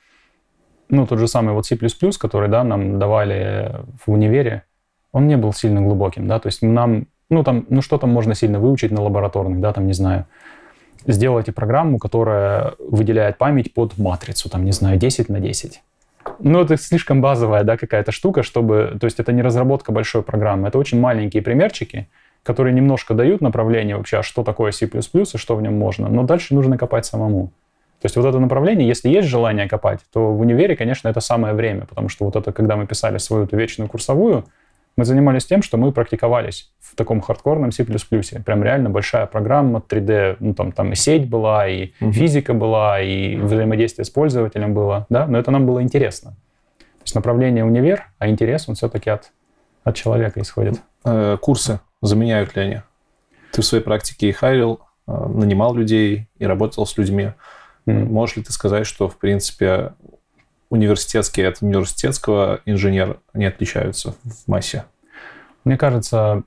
ну, тот же самый вот C++, который, да, нам давали в универе, он не был сильно глубоким, да, то есть нам Ну, там, ну, что там можно сильно выучить на лабораторных, да, там, не знаю, сделайте программу, которая выделяет память под матрицу, там, не знаю, десять на десять. Ну, это слишком базовая, да, какая-то штука, чтобы, то есть это не разработка большой программы, это очень маленькие примерчики, которые немножко дают направление вообще, что такое C++ и что в нем можно, но дальше нужно копать самому. То есть вот это направление, если есть желание копать, то в универе, конечно, это самое время, потому что вот это, когда мы писали свою эту вечную курсовую, мы занимались тем, что мы практиковались в таком хардкорном C++. Прям реально большая программа, три дэ, ну там, там и сеть была, и mm-hmm. физика была, и взаимодействие с пользователем было, да, но это нам было интересно. То есть направление универ, а интерес, он все-таки от, от человека исходит. Э, курсы заменяют ли они? Ты в своей практике и хайрил, нанимал людей и работал с людьми. Mm-hmm. Можешь ли ты сказать, что, в принципе, университетские от университетского инженера не отличаются в массе? Мне кажется,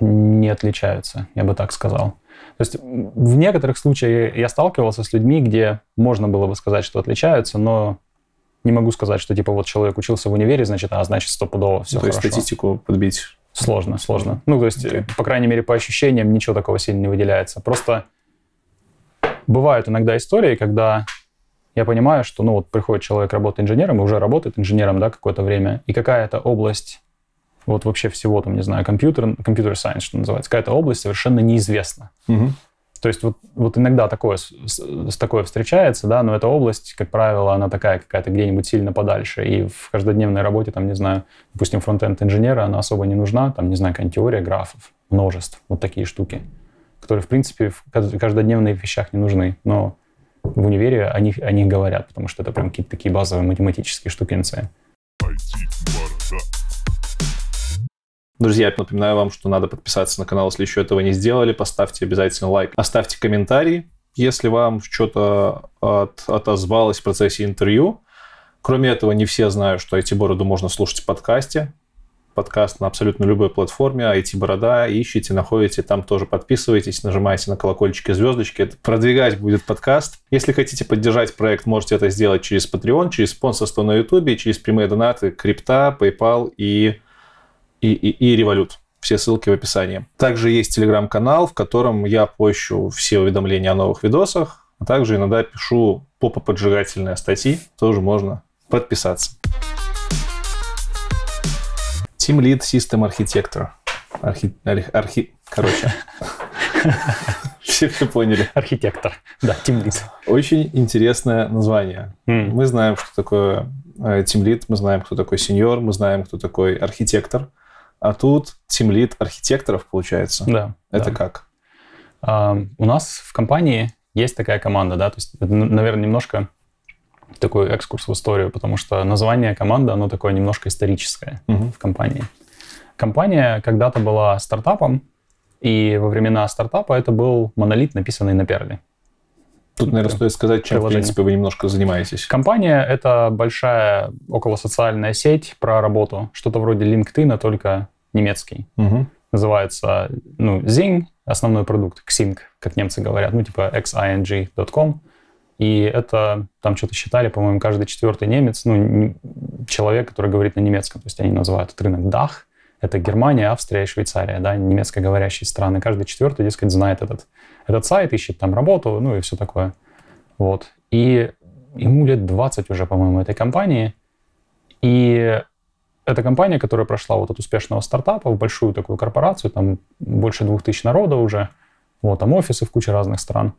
не отличаются, я бы так сказал. То есть в некоторых случаях я сталкивался с людьми, где можно было бы сказать, что отличаются, но не могу сказать, что типа вот человек учился в универе, значит, а значит стопудово все то хорошо. То есть статистику подбить? Сложно, сложно. Ну, то есть, okay. по крайней мере, по ощущениям ничего такого сильно не выделяется. Просто бывают иногда истории, когда я понимаю, что, ну, вот приходит человек, работает инженером, и уже работает инженером, да, какое-то время, и какая-то область, вот вообще всего, там, не знаю, компьютер, компьютер сайенс, что называется, какая-то область совершенно неизвестна. Угу. То есть вот, вот иногда такое, с, с такое встречается, да, но эта область, как правило, она такая какая-то где-нибудь сильно подальше, и в каждодневной работе, там, не знаю, допустим, фронтенд инженера, она особо не нужна, там, не знаю, какая-нибудь теория графов, множеств, вот такие штуки, которые, в принципе, в каждодневных вещах не нужны, но в универе о них, о них говорят, потому что это прям какие-то такие базовые математические штукенции. Друзья, напоминаю вам, что надо подписаться на канал, если еще этого не сделали. Поставьте обязательно лайк, оставьте комментарий, если вам что-то от, отозвалось в процессе интервью. Кроме этого, не все знают, что ай ти-бороду можно слушать в подкасте. Подкаст на абсолютно любой платформе, ай ти-борода, ищите, находите, там тоже подписывайтесь, нажимайте на колокольчик и звездочки. Это продвигать будет подкаст. Если хотите поддержать проект, можете это сделать через Patreon, через спонсорство на YouTube, через прямые донаты, крипта, PayPal и, и, и, и Revolut. Все ссылки в описании. Также есть телеграм-канал, в котором я пощу все уведомления о новых видосах, а также иногда пишу попоподжигательные статьи, тоже можно подписаться. Team Lead System Architector. Архи... Архи... Короче. Все все поняли. Архитектор. Да, Team Lead. Очень интересное название. Mm. Мы знаем, что такое Team Lead, мы знаем, кто такой сеньор, мы знаем, кто такой архитектор. А тут Team Lead архитекторов, получается. Да. Это да. как? А, у нас в компании есть такая команда, да, то есть, это, наверное, немножко такой экскурс в историю, потому что название команды, оно такое немножко историческое uh-huh. в компании. Компания когда-то была стартапом, и во времена стартапа это был монолит, написанный на Перле. Тут, наверное, стоит сказать, чем, в принципе, вы немножко занимаетесь. Компания — это большая околосоциальная сеть про работу, что-то вроде LinkedIn, только немецкий. Uh-huh. Называется, ну, Xing, основной продукт, Xing, как немцы говорят, ну, типа икс ай эн джи точка ком. И это, там что-то считали, по-моему, каждый четвертый немец, ну, человек, который говорит на немецком. То есть они называют этот рынок дах. Это Германия, Австрия и Швейцария, да, немецкоговорящие страны. Каждый четвертый, дескать, знает этот, этот сайт, ищет там работу, ну и все такое. Вот. И ему лет двадцать уже, по-моему, этой компании. И это компания, которая прошла вот от успешного стартапа в большую такую корпорацию, там больше двух тысяч народа уже, вот, там офисы в куче разных стран.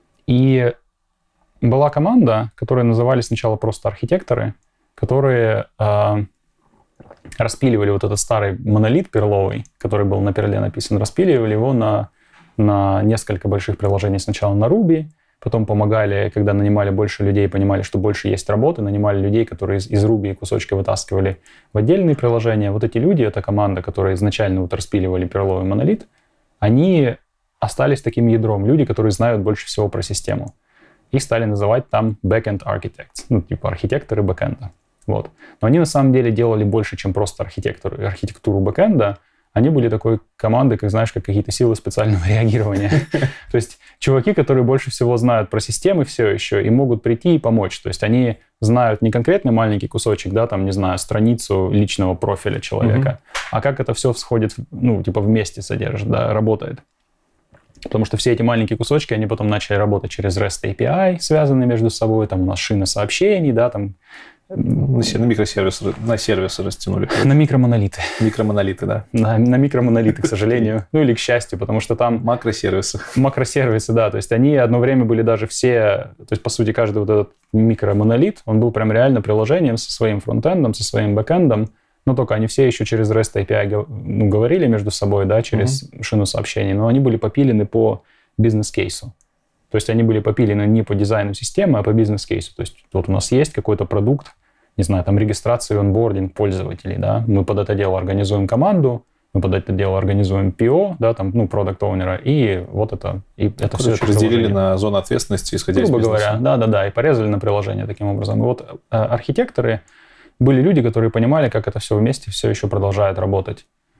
И была команда, которая назывались сначала просто архитекторы, которые э, распиливали вот этот старый монолит перловый, который был на перле написан, распиливали его на, на несколько больших приложений. Сначала на Ruby, потом помогали, когда нанимали больше людей, понимали, что больше есть работы, нанимали людей, которые из, из Ruby кусочки вытаскивали в отдельные приложения. Вот эти люди, эта команда, которая изначально вот распиливали перловый монолит, они остались таким ядром. Люди, которые знают больше всего про систему. Их стали называть там backend architects, ну, типа архитекторы бэкэнда. Вот. Но они на самом деле делали больше, чем просто архитектуру, архитектуру бэкэнда. Они были такой командой, как, знаешь, как какие-то силы специального реагирования. То есть чуваки, которые больше всего знают про системы все еще и могут прийти и помочь. То есть они знают не конкретный маленький кусочек, да, там, не знаю, страницу личного профиля человека, а как это все сходит, ну, типа вместе содержит, да, работает. Потому что все эти маленькие кусочки, они потом начали работать через REST эй пи ай, связанные между собой, там у нас шины сообщений, да, там... На, на микросервисы, на сервисы растянули. На микромонолиты. Микромонолиты, да. На, на микромонолиты, к сожалению. Ну или к счастью, потому что там... Макросервисы. Макросервисы, да. То есть они одно время были даже все... То есть, по сути, каждый вот этот микромонолит, он был прям реально приложением со своим фронтендом, со своим бэкэндом. Но только они все еще через REST эй пи ай ну, говорили между собой, да, через mm-hmm. шину сообщений, но они были попилены по бизнес-кейсу. То есть они были попилены не по дизайну системы, а по бизнес-кейсу. То есть вот у нас есть какой-то продукт, не знаю, там регистрация и онбординг пользователей, да, мы под это дело организуем команду, мы под это дело организуем пи о, да, там, ну, продакт-оунера, и вот это, и это Короче, все. разделили на зону ответственности, исходя грубо из бизнеса. говоря, да-да-да, и порезали на приложение таким образом. И вот э, архитекторы были люди, которые понимали, как это все вместе все еще продолжает работать.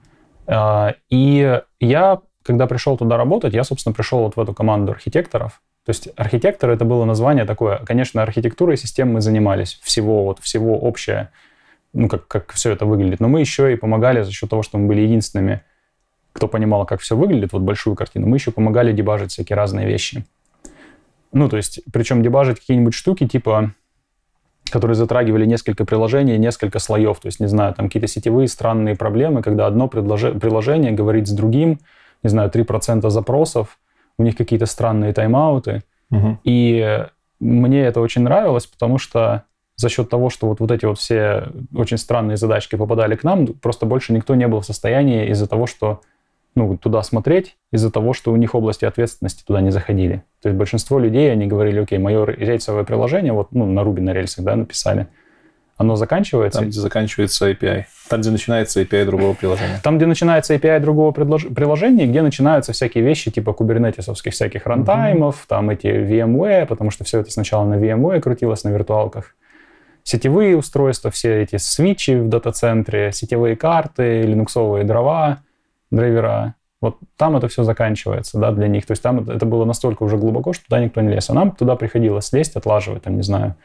И я, когда пришел туда работать, я, собственно, пришел вот в эту команду архитекторов. То есть архитектор — это было название такое. Конечно, архитектурой систем мы занимались, всего, вот, всего общее, ну, как, как все это выглядит. Но мы еще и помогали за счет того, что мы были единственными, кто понимал, как все выглядит, вот большую картину. Мы еще помогали дебажить всякие разные вещи. Ну, то есть, причем дебажить какие-нибудь штуки, типа... которые затрагивали несколько приложений, несколько слоев. То есть, не знаю, там какие-то сетевые странные проблемы, когда одно предложи- приложение говорит с другим, не знаю, три процента запросов, у них какие-то странные тайм-ауты. Uh-huh. И мне это очень нравилось, потому что за счет того, что вот, вот эти вот все очень странные задачки попадали к нам, просто больше никто не был в состоянии из-за того, что ну, туда смотреть из-за того, что у них области ответственности туда не заходили. То есть большинство людей, они говорили, окей, мое рельсовое приложение, вот, ну, на Ruby на рельсах, да, написали, оно заканчивается. Там, где заканчивается эй пи ай. Там, где начинается эй пи ай другого приложения. Там, где начинается эй пи ай другого предлож... приложения, где начинаются всякие вещи типа кубернетисовских всяких рантаймов, uh-huh. там эти ви эм вэй, потому что все это сначала на ви эм вэй крутилось, на виртуалках. Сетевые устройства, все эти свитчи в дата-центре, сетевые карты, линуксовые дрова, драйвера. Вот там это все заканчивается, да, для них. То есть там это было настолько уже глубоко, что туда никто не лез. А нам туда приходилось лезть, отлаживать, там, не знаю,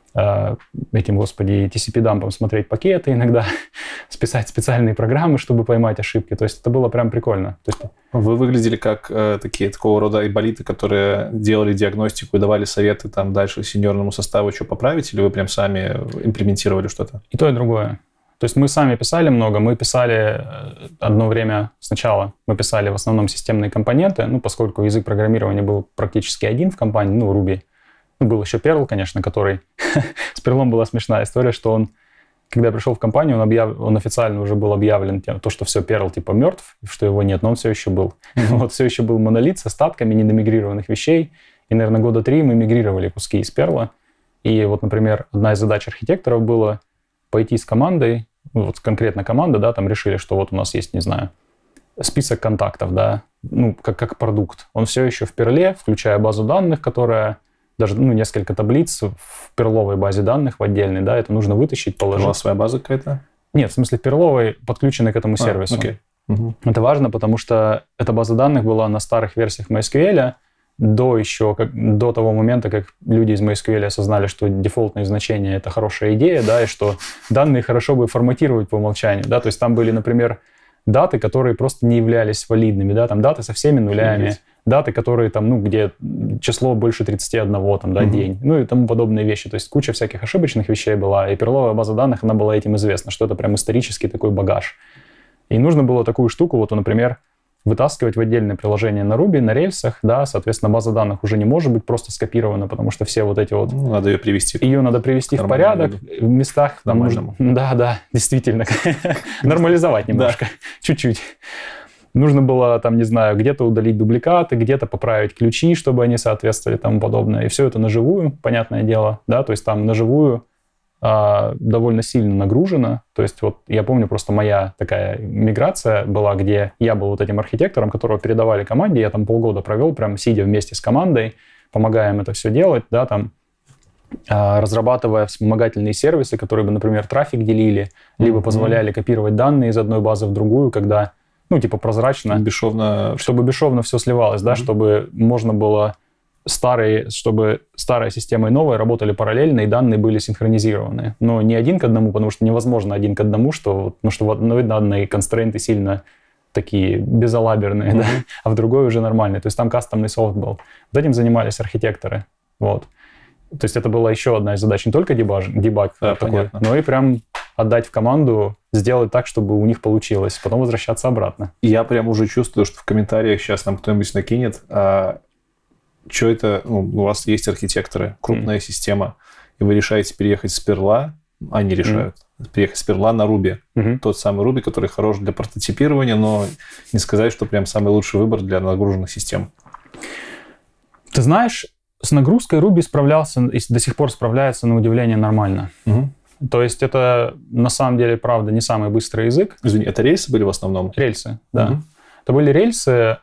этим, господи, ти си пи-дампом смотреть пакеты иногда, списать специальные программы, чтобы поймать ошибки. То есть это было прям прикольно. То есть... Вы выглядели как э, такие, такого рода айболиты, которые делали диагностику и давали советы там дальше сеньорному составу, что поправить, или вы прям сами имплементировали что-то? И то, и другое. То есть мы сами писали много, мы писали одно время сначала, мы писали в основном системные компоненты, ну, поскольку язык программирования был практически один в компании, ну, Ruby. Был еще Perl, конечно, который... С Perl была смешная история, что он, когда пришел в компанию, он, объяв... он официально уже был объявлен тем, то, что все, Perl типа мертв, что его нет, но он все еще был. Mm-hmm. Вот все еще был монолит с остатками недомигрированных вещей. И, наверное, года три мы мигрировали куски из Perl. И вот, например, одна из задач архитекторов была пойти с командой, вот конкретно команда, да, там решили, что вот у нас есть, не знаю, список контактов, да, ну, как, как продукт. Он все еще в Perl, включая базу данных, которая... Даже, ну, несколько таблиц в перловой базе данных в отдельной, да, это нужно вытащить, положить. У вас своя база какая-то? Нет, в смысле перловой, подключенной к этому сервису. А, окей. Угу. Это важно, потому что эта база данных была на старых версиях MySQL до еще, как, до того момента, как люди из MySQL осознали, что дефолтные значения — это хорошая идея, да, и что данные хорошо бы форматировать по умолчанию, да, то есть там были, например, даты, которые просто не являлись валидными, да, там даты со всеми нулями. Есть. Даты, которые там, ну, где число больше тридцати одного, там, да, uh-huh. день, ну и тому подобные вещи. То есть куча всяких ошибочных вещей была, и перловая база данных, она была этим известна, что это прям исторический такой багаж. И нужно было такую штуку, вот, например, вытаскивать в отдельное приложение на Ruby, на рельсах, да, соответственно, база данных уже не может быть просто скопирована, потому что все вот эти вот... Ну, надо ее привести. Ее надо привести в порядок, в местах... Нормальному. Да, да, действительно. Нормализовать немножко, чуть-чуть. Нужно было, там, не знаю, где-то удалить дубликаты, где-то поправить ключи, чтобы они соответствовали и тому подобное. И все это наживую, понятное дело, да, то есть там наживую а, довольно сильно нагружено. То есть вот я помню, просто моя такая миграция была, где я был вот этим архитектором, которого передавали команде, я там полгода провел, прям сидя вместе с командой, помогая им это все делать, да, там, а, разрабатывая вспомогательные сервисы, которые бы, например, трафик делили, либо mm-hmm. позволяли копировать данные из одной базы в другую, когда... Ну, типа прозрачно. Бесшовно. Чтобы бесшовно все сливалось, mm-hmm. да, чтобы можно было старые, чтобы старая система и новая работали параллельно, и данные были синхронизированы. Но не один к одному, потому что невозможно один к одному, что, потому что в одной данной констрейнты сильно такие безалаберные, mm-hmm. да, а в другой уже нормальные. То есть там кастомный софт был. Вот этим занимались архитекторы. Вот. То есть это была еще одна из задач, не только дебаг, дебаг да, такой, понятно. но и прям отдать в команду, сделать так, чтобы у них получилось, потом возвращаться обратно. Я прям уже чувствую, что в комментариях сейчас нам кто-нибудь накинет, а, что это, ну, у вас есть архитекторы, крупная mm. система, и вы решаете переехать с Perl, они решают, mm. переехать с Perl на Ruby. Mm-hmm. Тот самый Ruby, который хорош для прототипирования, но не сказать, что прям самый лучший выбор для нагруженных систем. Ты знаешь, с нагрузкой Ruby справлялся и до сих пор справляется на удивление нормально. Mm-hmm. То есть это, на самом деле, правда, не самый быстрый язык. Извини, это рельсы были в основном? Рельсы, да. Угу. Это были рельсы.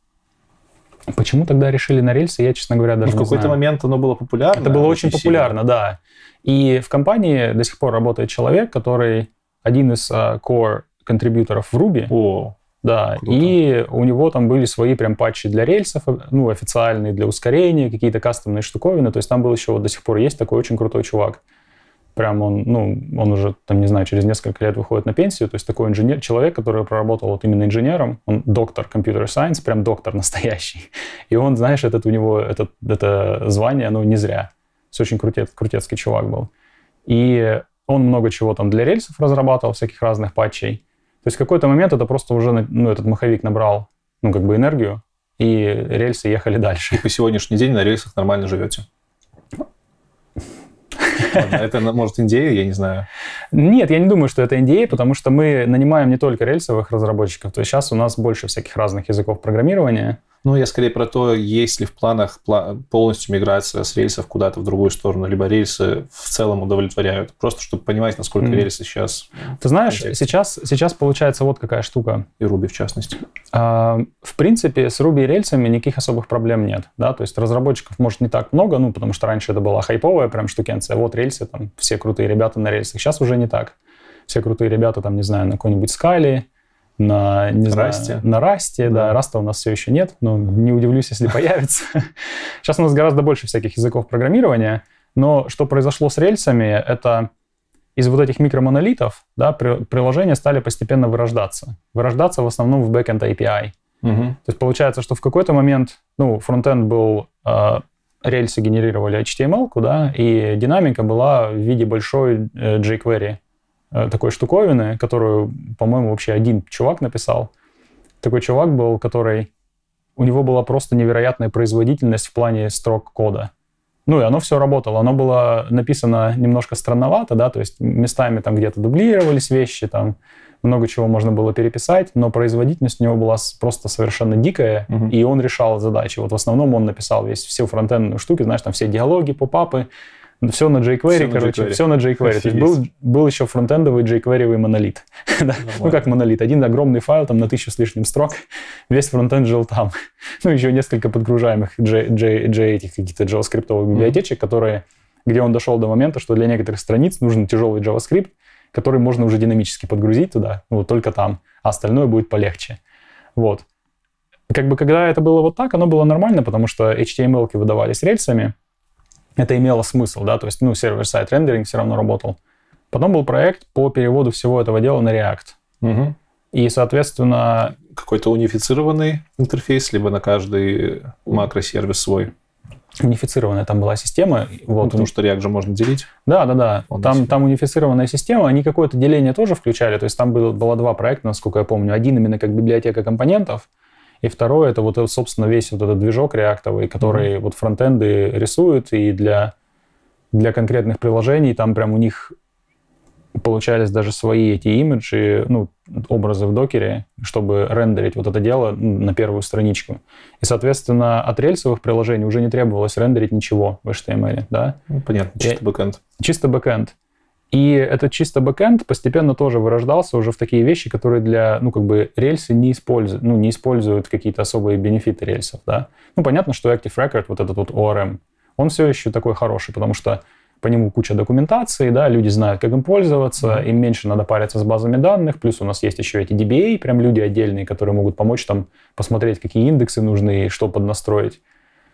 Почему тогда решили на рельсы, я, честно говоря, даже ну, не в какой-то знаю. момент оно было популярно. Это было очень, очень популярно, сильно. да. И в компании до сих пор работает человек, который один из uh, core контрибьюторов в Ruby. О, да, круто. И у него там были свои прям патчи для рельсов, ну, официальные, для ускорения, какие-то кастомные штуковины. То есть там был еще, вот до сих пор есть такой очень крутой чувак. Прям он, ну, он уже, там, не знаю, через несколько лет выходит на пенсию. То есть такой инженер, человек, который проработал вот именно инженером, он доктор computer science, прям доктор настоящий. И он, знаешь, этот у него, этот, это звание, оно не зря. То есть очень крутец, крутецкий чувак был. И он много чего там для рельсов разрабатывал, всяких разных патчей. То есть в какой-то момент это просто уже, ну, этот маховик набрал, ну, как бы энергию, и рельсы ехали дальше. И по сегодняшний день на рельсах нормально живете? Ладно, это, может, эн ди эй, я не знаю. Нет, я не думаю, что это эн ди эй, потому что мы нанимаем не только рельсовых разработчиков. То есть сейчас у нас больше всяких разных языков программирования. Ну, я скорее про то, есть ли в планах полностью миграция с рельсов куда-то в другую сторону, либо рельсы в целом удовлетворяют. Просто чтобы понимать, насколько mm. рельсы сейчас... Ты знаешь, сейчас, сейчас получается вот какая штука. И Ruby в частности. А, в принципе, с Ruby и рельсами никаких особых проблем нет. Да? То есть разработчиков, может, не так много, ну, потому что раньше это была хайповая прям штукенция. Вот рельсы, там, все крутые ребята на рельсах. Сейчас уже не так. Все крутые ребята, там, не знаю, на какой-нибудь скале, на, не знаю, на Расте, да, да. Раста у нас все еще нет, но не удивлюсь, если появится. Сейчас у нас гораздо больше всяких языков программирования, но что произошло с рельсами, это из вот этих микромонолитов, да, при, приложения стали постепенно вырождаться. Вырождаться в основном в backend эй пи ай. Угу. То есть получается, что в какой-то момент, ну, фронтенд был, э, рельсы генерировали эйч ти эм эл, да, и динамика была в виде большой э, jQuery такой штуковины, которую, по-моему, вообще один чувак написал. Такой чувак был, который... У него была просто невероятная производительность в плане строк кода. Ну, и оно все работало. Оно было написано немножко странновато, да, то есть местами там где-то дублировались вещи, там много чего можно было переписать, но производительность у него была просто совершенно дикая, uh-huh. и он решал задачи. Вот в основном он написал весь, все фронтендные штуки, знаешь, там все диалоги, попапы, все на jQuery, все короче, на jQuery. все на jQuery. То есть был, был еще фронтендовый jQuery-овый монолит. да? Ну, как монолит. Один огромный файл, там, на тысячу с лишним строк, весь фронтенд жил там. ну, еще несколько подгружаемых J, J, J, этих каких-то JavaScript-овых библиотечек, mm-hmm. которые, где он дошел до момента, что для некоторых страниц нужен тяжелый JavaScript, который можно уже динамически подгрузить туда, ну, вот только там, а остальное будет полегче. Вот. Как бы, когда это было вот так, оно было нормально, потому что эйч ти эм эл-ки выдавались рельсами, это имело смысл, да, то есть, ну, сервер-сайд рендеринг все равно работал. Потом был проект по переводу всего этого дела на React. Угу. И, соответственно... Какой-то унифицированный интерфейс, либо на каждый макросервис свой? Унифицированная там была система. Вот. Ну, потому что React же можно делить. Да, да, да. Там, там унифицированная система. Они какое-то деление тоже включали. То есть там было, было два проекта, насколько я помню. Один именно как библиотека компонентов, и второй это вот, собственно, весь вот этот движок реактовый, который mm-hmm. вот фронтенды рисуют, и для, для конкретных приложений там прям у них получались даже свои эти имиджи, ну, образы в докере, чтобы рендерить вот это дело на первую страничку. И, соответственно, от рельсовых приложений уже не требовалось рендерить ничего в эйч ти эм эл, да? Ну, понятно, чисто бэкэнд. Чисто бэкэнд. И этот чисто бэкэнд постепенно тоже вырождался уже в такие вещи, которые для, ну, как бы рельсы не используют, ну, не используют какие-то особые бенефиты рельсов, да. Ну, понятно, что Active Record, вот этот вот о ар эм, он все еще такой хороший, потому что по нему куча документации, да, люди знают, как им пользоваться, mm-hmm. им меньше надо париться с базами данных, плюс у нас есть еще эти ди би эй, прям люди отдельные, которые могут помочь там посмотреть, какие индексы нужны и что поднастроить.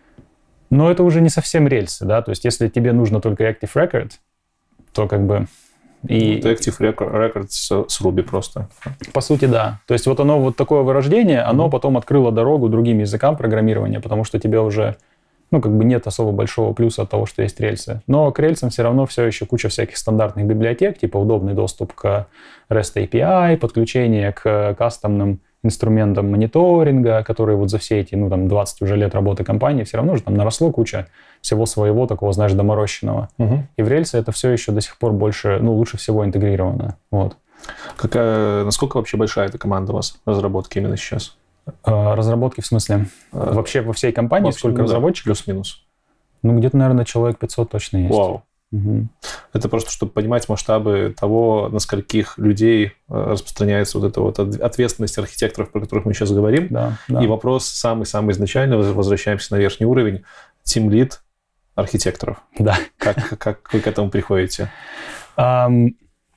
Но это уже не совсем рельсы, да, то есть если тебе нужно только Active Record, то как бы... И... Это Active Record с, с Ruby просто. По сути, да. То есть вот оно, вот такое вырождение, оно mm-hmm. потом открыло дорогу другим языкам программирования, потому что тебе уже, ну, как бы нет особо большого плюса от того, что есть рельсы. Но к рельсам все равно все еще куча всяких стандартных библиотек, типа удобный доступ к REST эй пи ай, подключение к кастомным инструментам мониторинга, которые вот за все эти, ну, там, двадцать уже лет работы компании, все равно же там наросло куча всего своего такого, знаешь, доморощенного. Угу. И в рельсы это все еще до сих пор больше, ну, лучше всего интегрировано. Вот. Какая, насколько вообще большая эта команда у вас разработки именно сейчас? А, разработки в смысле? А, вообще во всей компании вообще, сколько ну, разработчиков? Да, плюс-минус. Ну, где-то, наверное, человек пятьсот точно есть. Вау. Угу. Это просто, чтобы понимать масштабы того, на скольких людей распространяется вот эта вот ответственность архитекторов, про которых мы сейчас говорим. Да, да. И вопрос самый-самый изначальный, возвращаемся на верхний уровень, тимлид архитекторов. Да. Как, как вы к этому приходите? Um,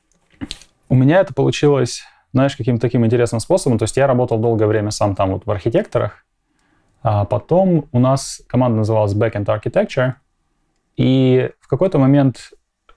у меня это получилось, знаешь, каким-то таким интересным способом. То есть я работал долгое время сам там вот в архитекторах, а потом у нас команда называлась Backend Architecture, и в какой-то момент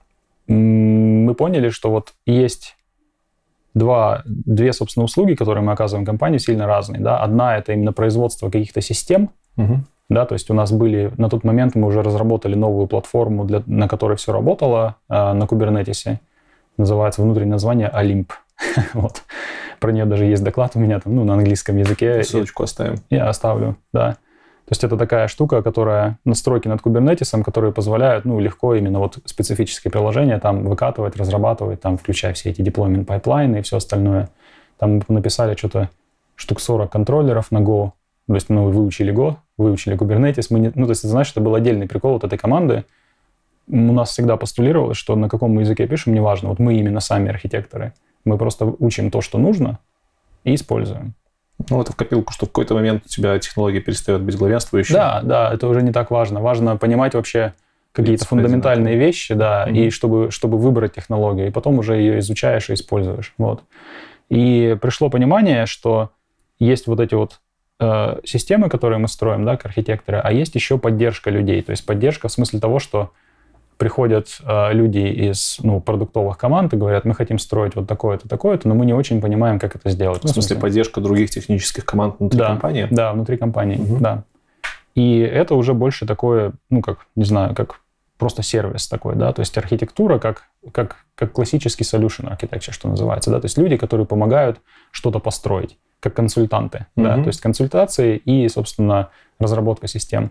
мы поняли, что вот есть два, две, собственно, услуги, которые мы оказываем компании, сильно разные. Да? Одна — это именно производство каких-то систем. Угу. Да, то есть у нас были, на тот момент мы уже разработали новую платформу, для, на которой все работало, э, на Kubernetes. Называется внутреннее название Олимп. Вот. Про нее даже есть доклад у меня там, ну, на английском языке. Ссылочку оставим. Я оставлю, да. То есть это такая штука, которая настройки над кубернетисом, которые позволяют, ну, легко именно вот специфические приложения там выкатывать, разрабатывать, там, включая все эти deployment пайплайны и все остальное. Там мы написали что-то штук сорок контроллеров на Go. То есть мы выучили Go, выучили Kubernetes. Мы не, ну, то есть, знаешь, это был отдельный прикол вот этой команды. У нас всегда постулировалось, что на каком мы языке пишем, неважно. Вот мы именно сами архитекторы. Мы просто учим то, что нужно, и используем. Ну, это в копилку, что в какой-то момент у тебя технология перестает быть главенствующей. Да, да, это уже не так важно. Важно понимать вообще какие-то фундаментальные вещи, да, mm-hmm. и чтобы, чтобы выбрать технологию, и потом уже ее изучаешь и используешь. Вот. И пришло понимание, что есть вот эти вот э, системы, которые мы строим, да, как архитекторы, а есть еще поддержка людей. То есть поддержка в смысле того, что приходят э, люди из, ну, продуктовых команд и говорят, мы хотим строить вот такое-то, такое-то, но мы не очень понимаем, как это сделать. Ну, в смысле, поддержка других технических команд внутри да, компании? Да, внутри компании, угу. да. И это уже больше такое, ну, как, не знаю, как просто сервис такой, да, то есть архитектура как, как, как классический solution architecture, что называется, да, то есть люди, которые помогают что-то построить, как консультанты, угу. да, то есть консультации и, собственно, разработка систем.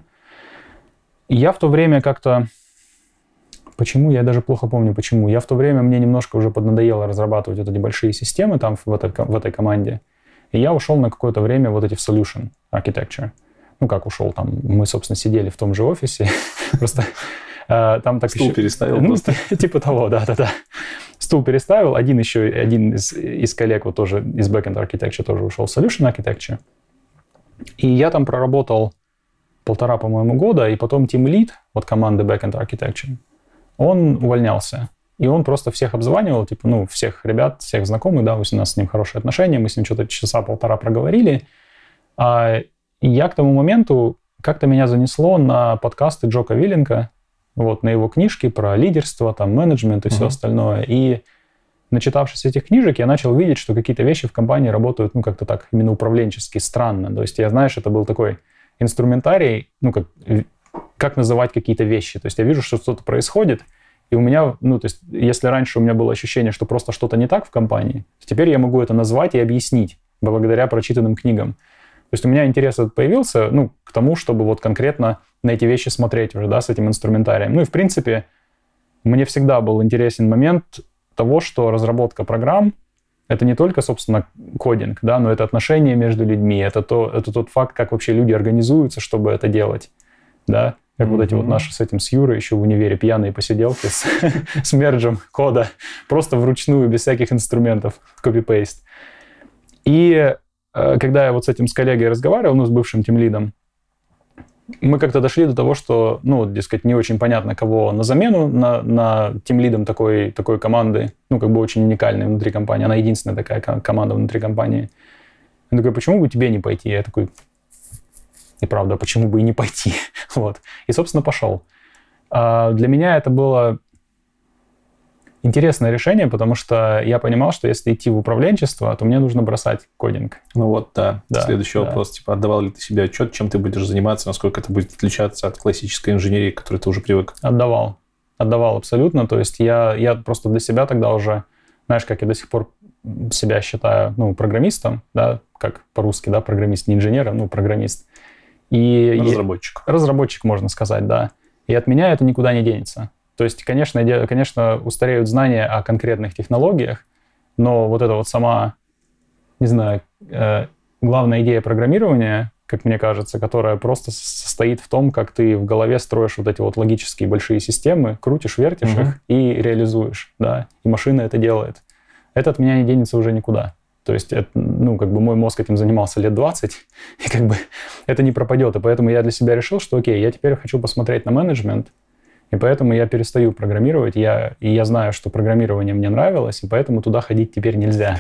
И я в то время как-то Почему? Я даже плохо помню, почему. Я в то время, мне немножко уже поднадоело разрабатывать вот эти большие системы там в этой, в этой команде. И я ушел на какое-то время вот эти в solution architecture. Ну, как ушел там? Мы, собственно, сидели в том же офисе. Просто там так еще... Стул переставил ну, просто. Типа того, да-да-да. Стул переставил. Один еще, один из, из коллег вот тоже из backend architecture тоже ушел в solution architecture. И я там проработал полтора, по-моему, года, и потом team lead вот команды backend architecture, он увольнялся. И он просто всех обзванивал, типа, ну, всех ребят, всех знакомых, да, у нас с ним хорошие отношения, мы с ним что-то часа полтора проговорили. А я к тому моменту, как-то меня занесло на подкасты Джока Вилленка, вот, на его книжки про лидерство, там, менеджмент и все uh-huh. остальное. И начитавшись этих книжек, я начал видеть, что какие-то вещи в компании работают, ну, как-то так, именно управленчески, странно. То есть я, знаешь, это был такой инструментарий, ну, как... как называть какие-то вещи. То есть я вижу, что что-то происходит, и у меня, ну, то есть если раньше у меня было ощущение, что просто что-то не так в компании, теперь я могу это назвать и объяснить благодаря прочитанным книгам. То есть у меня интерес этот появился, ну, к тому, чтобы вот конкретно на эти вещи смотреть уже, да, с этим инструментарием. Ну и, в принципе, мне всегда был интересен момент того, что разработка программ — это не только, собственно, кодинг, да, но это отношения между людьми, это, то, это тот факт, как вообще люди организуются, чтобы это делать, да. Как mm-hmm. вот эти вот наши с этим, с Юрой еще в универе пьяные посиделки с, с мерджем кода, просто вручную, без всяких инструментов, копи-пейст. И э, когда я вот с этим с коллегой разговаривал, ну, с бывшим тимлидом, мы как-то дошли до того, что, ну, дескать, не очень понятно, кого на замену на, на тимлидом такой, такой команды, ну, как бы очень уникальной внутри компании. Она единственная такая команда внутри компании. Он такой, почему бы тебе не пойти? Я такой... И правда, почему бы и не пойти? Вот. И, собственно, пошел. А для меня это было интересное решение, потому что я понимал, что если идти в управленчество, то мне нужно бросать кодинг. Ну вот, да. да Следующий да. вопрос. Типа, отдавал ли ты себе отчет, чем ты будешь заниматься, насколько это будет отличаться от классической инженерии, к которой ты уже привык? Отдавал. Отдавал абсолютно. То есть я, я просто для себя тогда уже, знаешь, как я до сих пор себя считаю, ну, программистом, да, как по-русски, да, программист, не инженером, ну, программист. И разработчик. Разработчик, можно сказать, да. И от меня это никуда не денется. То есть, конечно, конечно, устареют знания о конкретных технологиях, но вот эта вот сама, не знаю, э, главная идея программирования, как мне кажется, которая просто состоит в том, как ты в голове строишь вот эти вот логические большие системы, крутишь, вертишь uh-huh. их и реализуешь, да. И машина это делает. Это от меня не денется уже никуда. То есть, это, ну, как бы мой мозг этим занимался лет двадцать, и как бы это не пропадет. И поэтому я для себя решил, что окей, я теперь хочу посмотреть на менеджмент, и поэтому я перестаю программировать. Я, и я знаю, что программирование мне нравилось, и поэтому туда ходить теперь нельзя.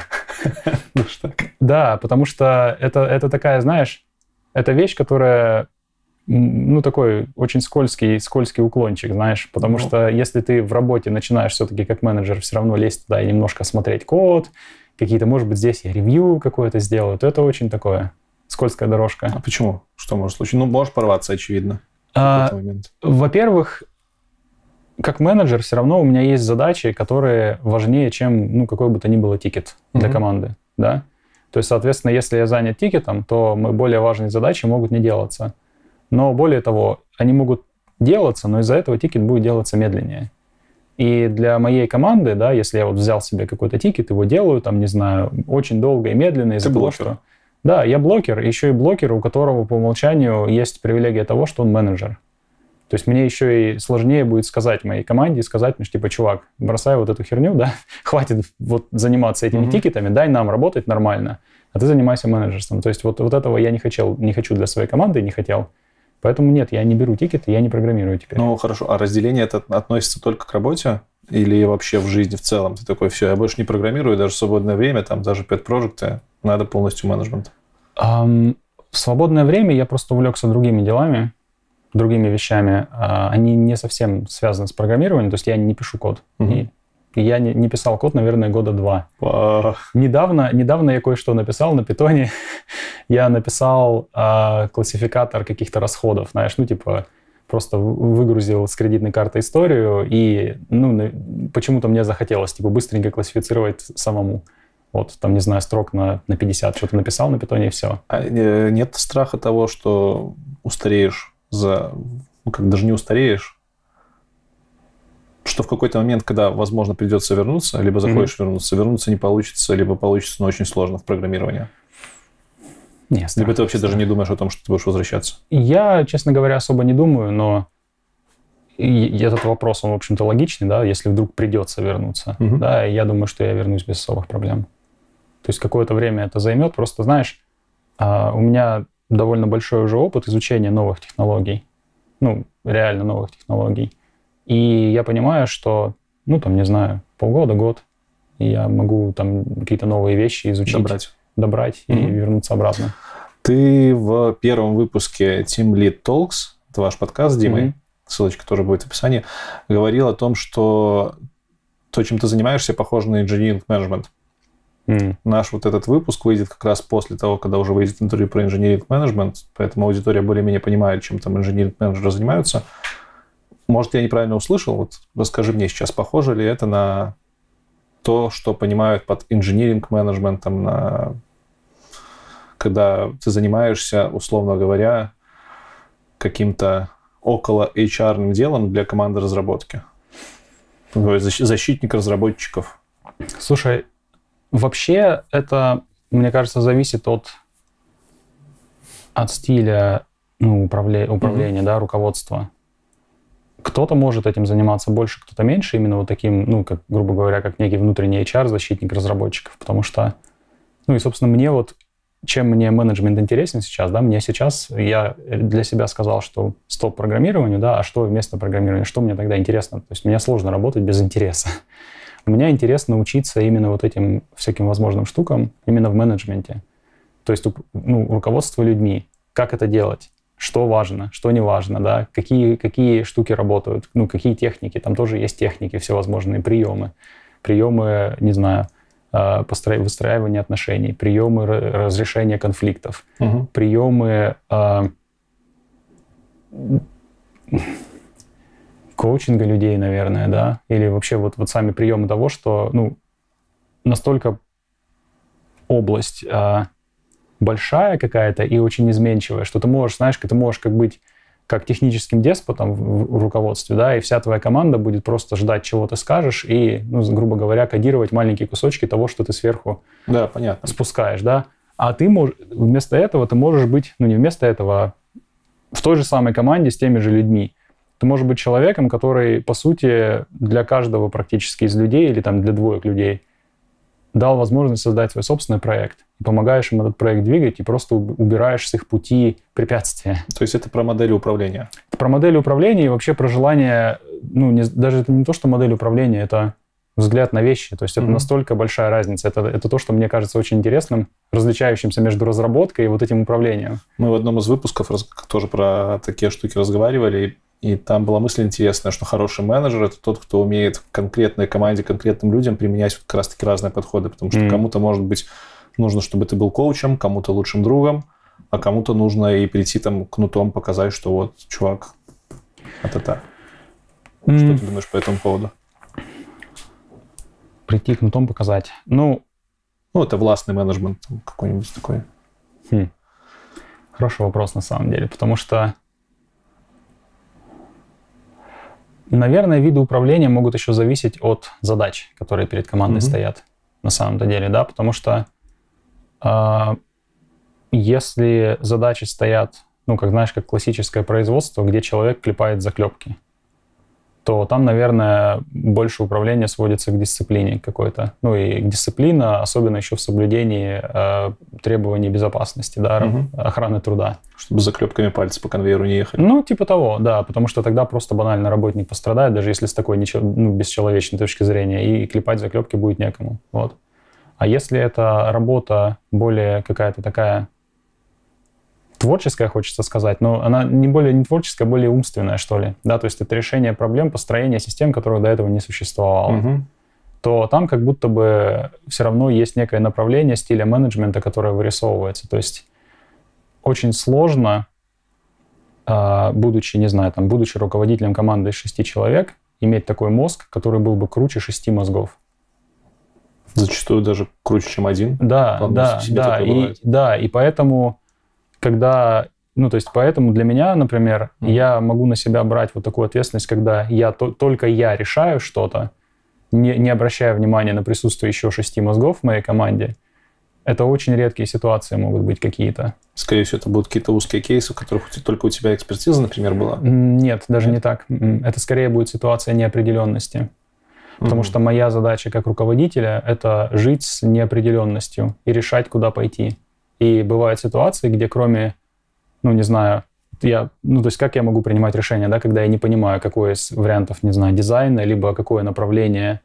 Да, потому что это, это такая, знаешь, это вещь, которая, ну, такой очень скользкий, скользкий уклончик, знаешь, потому что если ты в работе начинаешь все-таки как менеджер все равно лезть туда и немножко смотреть код, какие-то, может быть, здесь я ревью какое-то сделаю, то это очень такое скользкая дорожка. А почему? Что может случиться? Ну, можешь порваться, очевидно, в а, какой-то момент. Во-первых, как менеджер все равно у меня есть задачи, которые важнее, чем, ну, какой бы то ни было тикет для uh-huh. команды, да? То есть, соответственно, если я занят тикетом, то мои более важные задачи могут не делаться. Но более того, они могут делаться, но из-за этого тикет будет делаться медленнее. И для моей команды, да, если я вот взял себе какой-то тикет, его делаю, там, не знаю, очень долго и медленно из-за того, что... Да, я блогер, еще и блогер, у которого по умолчанию есть привилегия того, что он менеджер. То есть мне еще и сложнее будет сказать моей команде, сказать мне, что, типа, чувак, бросай вот эту херню, да, хватит вот заниматься этими mm-hmm. тикетами, дай нам работать нормально, а ты занимайся менеджерством. То есть вот, вот этого я не хотел, не хочу для своей команды, не хотел. Поэтому нет, я не беру тикеты, я не программирую теперь. Ну, хорошо. А разделение это относится только к работе или вообще в жизни в целом? Ты такой, все, я больше не программирую, даже в свободное время, там даже пэт-проекты, надо полностью менеджмент. Um, в свободное время я просто увлекся другими делами, другими вещами. Uh, они не совсем связаны с программированием, то есть я не пишу код. Uh-huh. И я не, не писал код, наверное, года два. Wow. Недавно, недавно я кое-что написал на питоне. Я написал э, классификатор каких-то расходов, знаешь, ну, типа, просто выгрузил с кредитной карты историю, и, ну, почему-то мне захотелось, типа, быстренько классифицировать самому. Вот, там, не знаю, строк на, на пятьдесят, что-то написал на питоне, и все. А нет страха того, что устареешь за... Ну, как даже не устареешь, что в какой-то момент, когда, возможно, придется вернуться, либо захочешь mm-hmm. вернуться, вернуться не получится, либо получится, но очень сложно в программировании? Нет, страх, либо ты вообще страх. даже не думаешь о том, что ты будешь возвращаться? Я, честно говоря, особо не думаю, но и этот вопрос, он, в общем-то, логичный, да, если вдруг придется вернуться. Mm-hmm. Да, я думаю, что я вернусь без особых проблем. То есть какое-то время это займет. Просто, знаешь, у меня довольно большой уже опыт изучения новых технологий. Ну, реально новых технологий. И я понимаю, что, ну, там, не знаю, полгода, год, и я могу там какие-то новые вещи изучить, добрать, добрать mm-hmm. и вернуться обратно. Ты в первом выпуске Team Lead Talks, это ваш подкаст с Димой, mm-hmm. ссылочка тоже будет в описании, говорил о том, что то, чем ты занимаешься, похоже на engineering management. Mm. Наш вот этот выпуск выйдет как раз после того, когда уже выйдет интервью про engineering management, поэтому аудитория более-менее понимает, чем там engineering менеджеры занимаются. Может, я неправильно услышал? Вот расскажи мне сейчас, похоже ли это на то, что понимают под engineering менеджментом, на... когда ты занимаешься, условно говоря, каким-то около эйч ар-ным делом для команды разработки? То есть защитник разработчиков. Слушай, вообще это, мне кажется, зависит от, от стиля ну, управле, управления, mm-hmm. да, руководства. Кто-то может этим заниматься больше, кто-то меньше, именно вот таким, ну, как, грубо говоря, как некий внутренний эйч ар, защитник разработчиков, потому что, ну, и, собственно, мне вот, чем мне менеджмент интересен сейчас, да, мне сейчас, я для себя сказал, что стоп программированию, да, а что вместо программирования, что мне тогда интересно? То есть мне сложно работать без интереса. У меня интересно учиться именно вот этим всяким возможным штукам именно в менеджменте. То есть, ну, руководство людьми, как это делать? Что важно, что не важно, да, какие, какие штуки работают, ну, какие техники, там тоже есть техники, всевозможные приемы, приемы, не знаю, постро... выстраивания отношений, приемы разрешения конфликтов, угу. приемы э... коучинга людей, наверное, да, или вообще вот, вот сами приемы того, что, ну, настолько область... Э... большая какая-то и очень изменчивая, что ты можешь, знаешь, ты можешь как быть как техническим деспотом в, в руководстве, да, и вся твоя команда будет просто ждать, чего ты скажешь, и, ну, грубо говоря, кодировать маленькие кусочки того, что ты сверху да, понятно. спускаешь, да. А ты можешь, вместо этого ты можешь быть, ну, не вместо этого, а в той же самой команде с теми же людьми. Ты можешь быть человеком, который, по сути, для каждого практически из людей или там для двоек людей дал возможность создать свой собственный проект. И помогаешь им этот проект двигать и просто убираешь с их пути препятствия. То есть это про модели управления? Про модели управления и вообще про желание... Ну, не, даже это не то, что модель управления, это взгляд на вещи. То есть это mm-hmm. настолько большая разница. Это, это то, что мне кажется очень интересным, различающимся между разработкой и вот этим управлением. Мы в одном из выпусков тоже про такие штуки разговаривали, и там была мысль интересная, что хороший менеджер – это тот, кто умеет в конкретной команде, конкретным людям применять вот как раз-таки разные подходы, потому что mm-hmm. кому-то, может быть, нужно, чтобы ты был коучем, кому-то лучшим другом, а кому-то нужно и прийти там кнутом показать, что вот, чувак, это так. Mm-hmm. Что ты думаешь по этому поводу? Прийти кнутом показать? Ну, ну это властный менеджмент какой-нибудь такой. Хм. Хороший вопрос на самом деле, потому что Наверное, виды управления могут еще зависеть от задач, которые перед командой mm-hmm. стоят на самом-то деле, да, потому что э, если задачи стоят, ну, как знаешь, как классическое производство, где человек клепает заклепки, то там, наверное, больше управления сводится к дисциплине какой-то. Ну и дисциплина, особенно еще в соблюдении э, требований безопасности, да, угу. охраны труда. Чтобы заклепками пальцы по конвейеру не ехали. Ну, типа того, да, потому что тогда просто банально работник пострадает, даже если с такой нечел... ну, бесчеловечной точки зрения, и клепать заклепки будет некому. Вот. А если это работа более какая-то такая творческая, хочется сказать, но она не более не творческая, а более умственная, что ли, да, то есть это решение проблем, построение систем, которых до этого не существовало, угу. то там как будто бы все равно есть некое направление стиля менеджмента, которое вырисовывается, то есть очень сложно, будучи, не знаю, там, будучи руководителем команды из шести человек, иметь такой мозг, который был бы круче шести мозгов. Зачастую даже круче, чем один. Да, да, да, и, да, и поэтому когда, ну, то есть, поэтому для меня, например, mm. я могу на себя брать вот такую ответственность, когда я, то, только я решаю что-то, не, не обращая внимания на присутствие еще шести мозгов в моей команде. Это очень редкие ситуации могут быть какие-то. Скорее всего, это будут какие-то узкие кейсы, в которых только у тебя экспертиза, например, была? Нет, даже Нет? не так. Это скорее будет ситуация неопределенности. Потому mm-hmm. что моя задача как руководителя — это жить с неопределенностью и решать, куда пойти. И бывают ситуации, где кроме, ну, не знаю, я, ну, то есть как я могу принимать решения, да, когда я не понимаю, какой из вариантов, не знаю, дизайна, либо какое направление,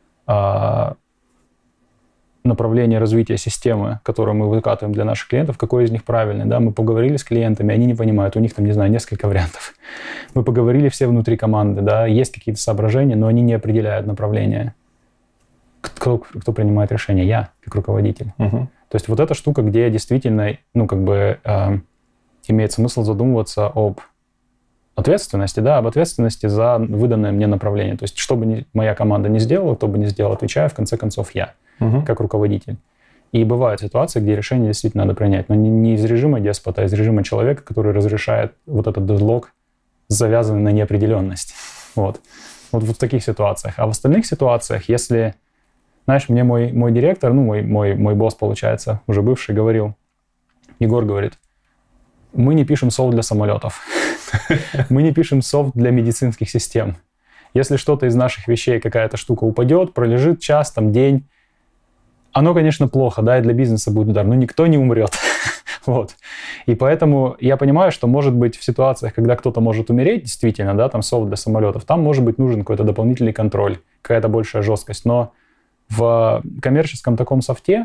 а, направление развития системы, которую мы выкатываем для наших клиентов, какой из них правильный, да, мы поговорили с клиентами, они не понимают, у них там, не знаю, несколько вариантов. Мы поговорили все внутри команды, да, есть какие-то соображения, но они не определяют направление. Кто, кто принимает решение? Я, как руководитель. Uh-huh. То есть вот эта штука, где действительно, ну, как бы э, имеет смысл задумываться об ответственности, да, об ответственности за выданное мне направление. То есть что бы ни, моя команда не сделала, кто бы не сделал, отвечаю, в конце концов, я, uh-huh. как руководитель. И бывают ситуации, где решение действительно надо принять, но не, не из режима деспота, а из режима человека, который разрешает вот этот дедлог, завязанный на неопределенность. Вот. Вот, вот в таких ситуациях. А в остальных ситуациях, если... Знаешь, мне мой, мой директор, ну, мой, мой, мой босс, получается, уже бывший, говорил, Егор говорит, мы не пишем софт для самолетов, мы не пишем софт для медицинских систем. Если что-то из наших вещей, какая-то штука упадет, пролежит час, там, день, оно, конечно, плохо, да, и для бизнеса будет удар, но никто не умрет. Вот. И поэтому я понимаю, что, может быть, в ситуациях, когда кто-то может умереть, действительно, да, там софт для самолетов, там, может быть, нужен какой-то дополнительный контроль, какая-то большая жесткость, но в коммерческом таком софте,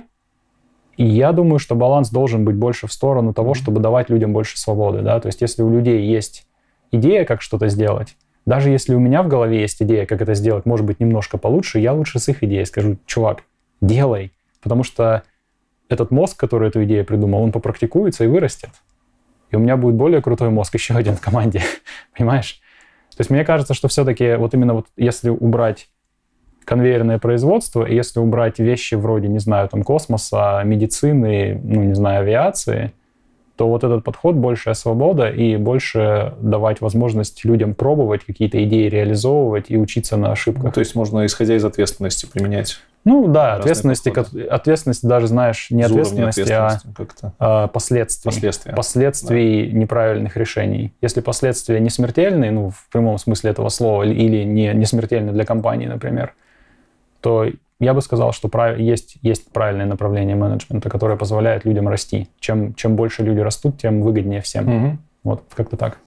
я думаю, что баланс должен быть больше в сторону того, чтобы давать людям больше свободы, да, то есть если у людей есть идея, как что-то сделать, даже если у меня в голове есть идея, как это сделать, может быть, немножко получше, я лучше с их идеей скажу, чувак, делай, потому что этот мозг, который эту идею придумал, он попрактикуется и вырастет, и у меня будет более крутой мозг, еще один в команде, понимаешь? То есть мне кажется, что все-таки вот именно вот если убрать конвейерное производство, и если убрать вещи вроде, не знаю, там, космоса, медицины, ну, не знаю, авиации, то вот этот подход, большая свобода и больше давать возможность людям пробовать какие-то идеи, реализовывать и учиться на ошибках. Ну, то есть можно, исходя из ответственности, применять. Ну да, ответственности, ответственность даже, знаешь, не ответственности, а, а последствий. Последствия. Последствий да. неправильных решений. Если последствия не смертельные, ну, в прямом смысле этого слова, или не, не смертельны для компании, например, то я бы сказал, что прав... есть, есть правильное направление менеджмента, которое позволяет людям расти. Чем, чем больше люди растут, тем выгоднее всем. Угу. Вот, как-то так.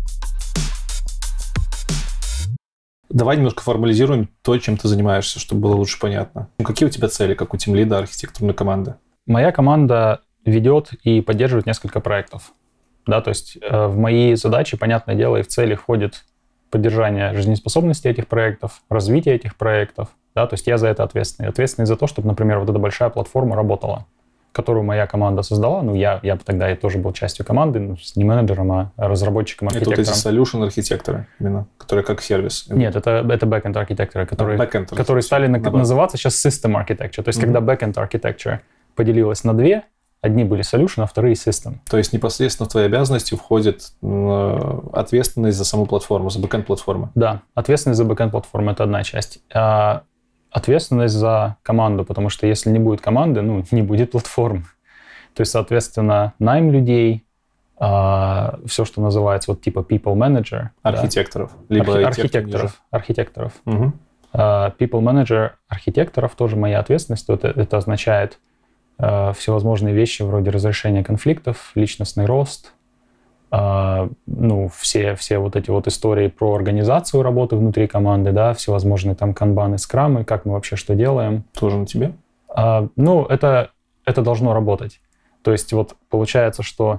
Давай немножко формализируем то, чем ты занимаешься, чтобы было лучше понятно. Какие у тебя цели, как у тимлида архитектурной команды? Моя команда ведет и поддерживает несколько проектов. Да, то есть э, в мои задачи, понятное дело, и в цели входит поддержание жизнеспособности этих проектов, развитие этих проектов. Да, то есть я за это ответственный. Ответственный за то, чтобы, например, вот эта большая платформа работала, которую моя команда создала. Ну, я, я тогда и тоже был частью команды, ну, не менеджером, а разработчиком, архитектором. Это вот эти solution-архитекторы именно, которые как сервис? Нет, это, это backend архитекторы, которые, а, backend которые стали на, называться сейчас system architecture. То есть, mm-hmm. когда backend architecture поделилась на две, Одни были solution, а вторые system. То есть непосредственно в твои обязанности входит ответственность за саму платформу, за бэкэнд платформы? Да, ответственность за бэкэнд платформу — это одна часть. А ответственность за команду, потому что если не будет команды, ну, не будет платформы. То есть, соответственно, найм людей, а, все, что называется вот типа people manager. Архитекторов. Да? Либо Архи- архитекторов. Архитекторов. Угу. А, people manager архитекторов тоже моя ответственность. Это, это означает а, всевозможные вещи вроде разрешения конфликтов, личностный рост, а, ну, все, все вот эти вот истории про организацию работы внутри команды, да, всевозможные там канбаны, скрамы, как мы вообще что делаем. Тоже на тебе? А, ну, это, это должно работать. То есть вот получается, что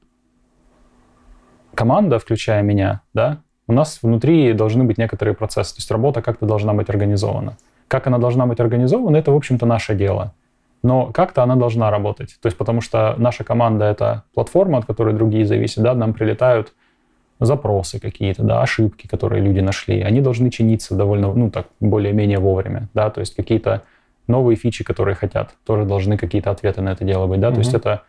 команда, включая меня, да, у нас внутри должны быть некоторые процессы. То есть работа как-то должна быть организована. Как она должна быть организована, это, в общем-то, наше дело. Но как-то она должна работать. То есть потому что наша команда — это платформа, от которой другие зависят. Да, нам прилетают запросы какие-то, да, ошибки, которые люди нашли. Они должны чиниться довольно, ну, так, более-менее вовремя. Да, то есть какие-то новые фичи, которые хотят, тоже должны какие-то ответы на это дело быть. Да? Mm-hmm. То есть это,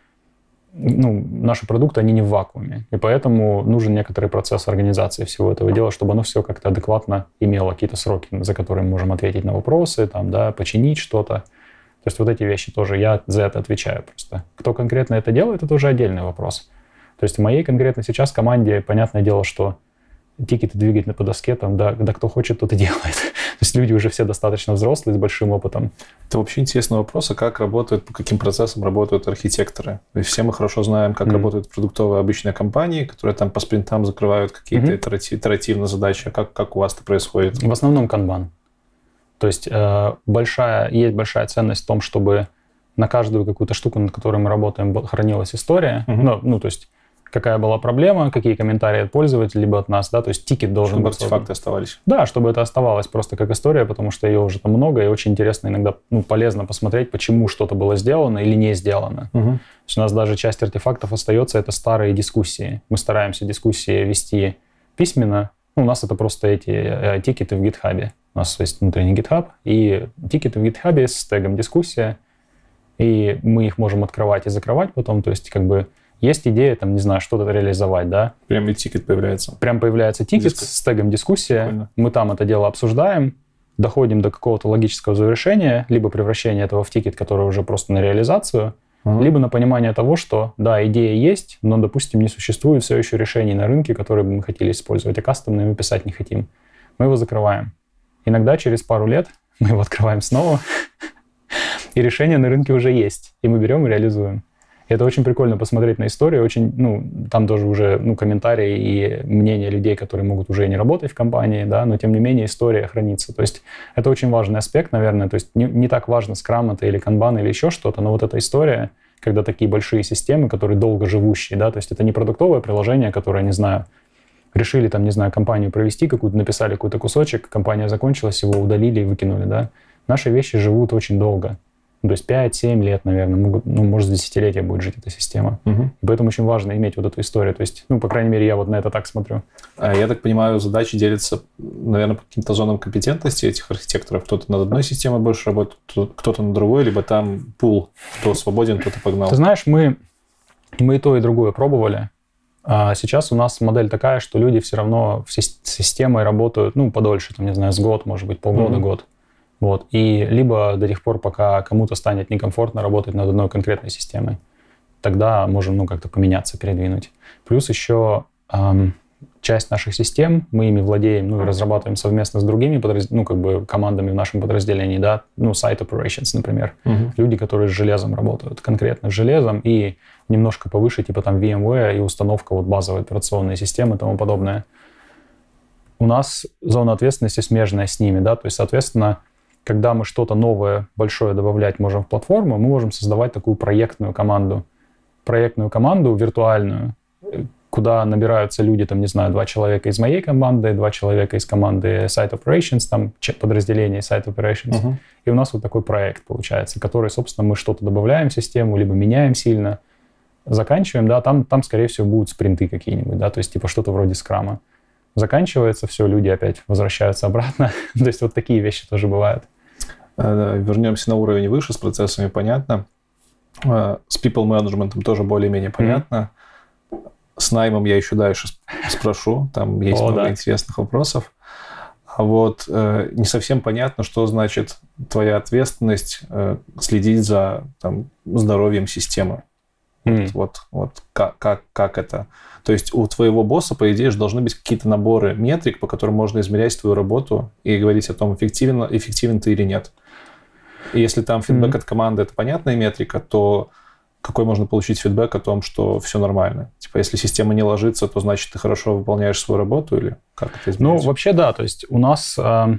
ну, наши продукты, они не в вакууме. И поэтому нужен некоторый процесс организации всего этого дела, чтобы оно все как-то адекватно имело какие-то сроки, за которые мы можем ответить на вопросы, там, да, починить что-то. То есть вот эти вещи тоже, я за это отвечаю просто. Кто конкретно это делает, это уже отдельный вопрос. То есть в моей конкретно сейчас команде, понятное дело, что тикеты двигать по доске, там, да, да, кто хочет, тот и делает. То есть люди уже все достаточно взрослые, с большим опытом. Это вообще интересный вопрос, а как работают, по каким процессам работают архитекторы? То есть все мы хорошо знаем, как mm-hmm. работают продуктовые обычные компании, которые там по спринтам закрывают какие-то mm-hmm. итеративные задачи. А как, как у вас это происходит? В основном канбан. То есть э, большая, есть большая ценность в том, чтобы на каждую какую-то штуку, над которой мы работаем, хранилась история. Mm-hmm. Ну, ну, то есть какая была проблема, какие комментарии от пользователей, либо от нас, да, то есть тикет должен чтобы быть... Чтобы артефакты оставались. Да, чтобы это оставалось просто как история, потому что ее уже там много, и очень интересно иногда, ну, полезно посмотреть, почему что-то было сделано или не сделано. Угу. То есть у нас даже часть артефактов остается, это старые дискуссии. Мы стараемся дискуссии вести письменно. Ну, у нас это просто эти э, тикеты в GitHub. У нас есть внутренний GitHub, и тикеты в GitHub с тегом «дискуссия», и мы их можем открывать и закрывать потом, то есть как бы есть идея, там, не знаю, что-то реализовать, да. Прям и тикет появляется. Прям появляется тикет Дискус. с тегом «дискуссия». Прикольно. Мы там это дело обсуждаем, доходим до какого-то логического завершения, либо превращения этого в тикет, который уже просто на реализацию, uh-huh. либо на понимание того, что, да, идея есть, но, допустим, не существует все еще решений на рынке, которые бы мы хотели использовать, а кастомные мы писать не хотим. Мы его закрываем. Иногда через пару лет мы его открываем снова, и решение на рынке уже есть, и мы берем и реализуем. Это очень прикольно посмотреть на историю, очень, ну, там тоже уже, ну, комментарии и мнения людей, которые могут уже и не работать в компании, да, но тем не менее история хранится. То есть это очень важный аспект, наверное, то есть не, не так важно, скрам это или канбан или еще что-то, но вот эта история, когда такие большие системы, которые долго живущие, да, то есть это не продуктовое приложение, которое, не знаю, решили там, не знаю, компанию провести какую-то, написали какой-то кусочек, компания закончилась, его удалили и выкинули, да. Наши вещи живут очень долго. То есть пять-семь лет, наверное, могут, ну, может, десятилетия будет жить эта система. Угу. И поэтому очень важно иметь вот эту историю. То есть, ну, по крайней мере, я вот на это так смотрю. А я так понимаю, задачи делятся, наверное, по каким-то зонам компетентности этих архитекторов. Кто-то над одной системой больше работает, кто-то над другой, либо там пул, кто свободен, кто-то погнал. Ты знаешь, мы, мы и то, и другое пробовали. А сейчас у нас модель такая, что люди все равно с системой работают, ну, подольше, там, не знаю, с год, может быть, полгода, угу. год. Вот. И либо до тех пор, пока кому-то станет некомфортно работать над одной конкретной системой, тогда можем, ну, как-то поменяться, передвинуть. Плюс еще эм, часть наших систем, мы ими владеем, ну, и разрабатываем совместно с другими подраз... ну, как бы командами в нашем подразделении, да, ну, site operations, например. Uh-huh. Люди, которые с железом работают, конкретно с железом и немножко повыше, типа там VMware и установка вот базовой операционной системы и тому подобное. У нас зона ответственности смежная с ними, да, то есть, соответственно, когда мы что-то новое, большое добавлять можем в платформу, мы можем создавать такую проектную команду. Проектную команду виртуальную, куда набираются люди, там, не знаю, два человека из моей команды, два человека из команды Site Operations, там, подразделение Site Operations. Uh-huh. И у нас вот такой проект получается, который, собственно, мы что-то добавляем в систему, либо меняем сильно, заканчиваем, да, там, там скорее всего, будут спринты какие-нибудь, да, то есть типа что-то вроде скрама. Заканчивается, все, люди опять возвращаются обратно. То есть вот такие вещи тоже бывают. Вернемся на уровень выше, с процессами понятно. С people management тоже более-менее понятно. Mm-hmm. С наймом я еще дальше спрошу. Там есть О, много да. интересных вопросов. А вот э, не совсем понятно, что значит твоя ответственность э, следить за там, здоровьем системы. Mm. Вот, вот, вот как, как, как это? То есть у твоего босса, по идее, же должны быть какие-то наборы метрик, по которым можно измерять твою работу и говорить о том, эффективен, эффективен ты или нет. И если там фидбэк mm. от команды – это понятная метрика, то какой можно получить фидбэк о том, что все нормально? Типа, если система не ложится, то значит, ты хорошо выполняешь свою работу или как это измерить? Ну, вообще, да. То есть у нас, э,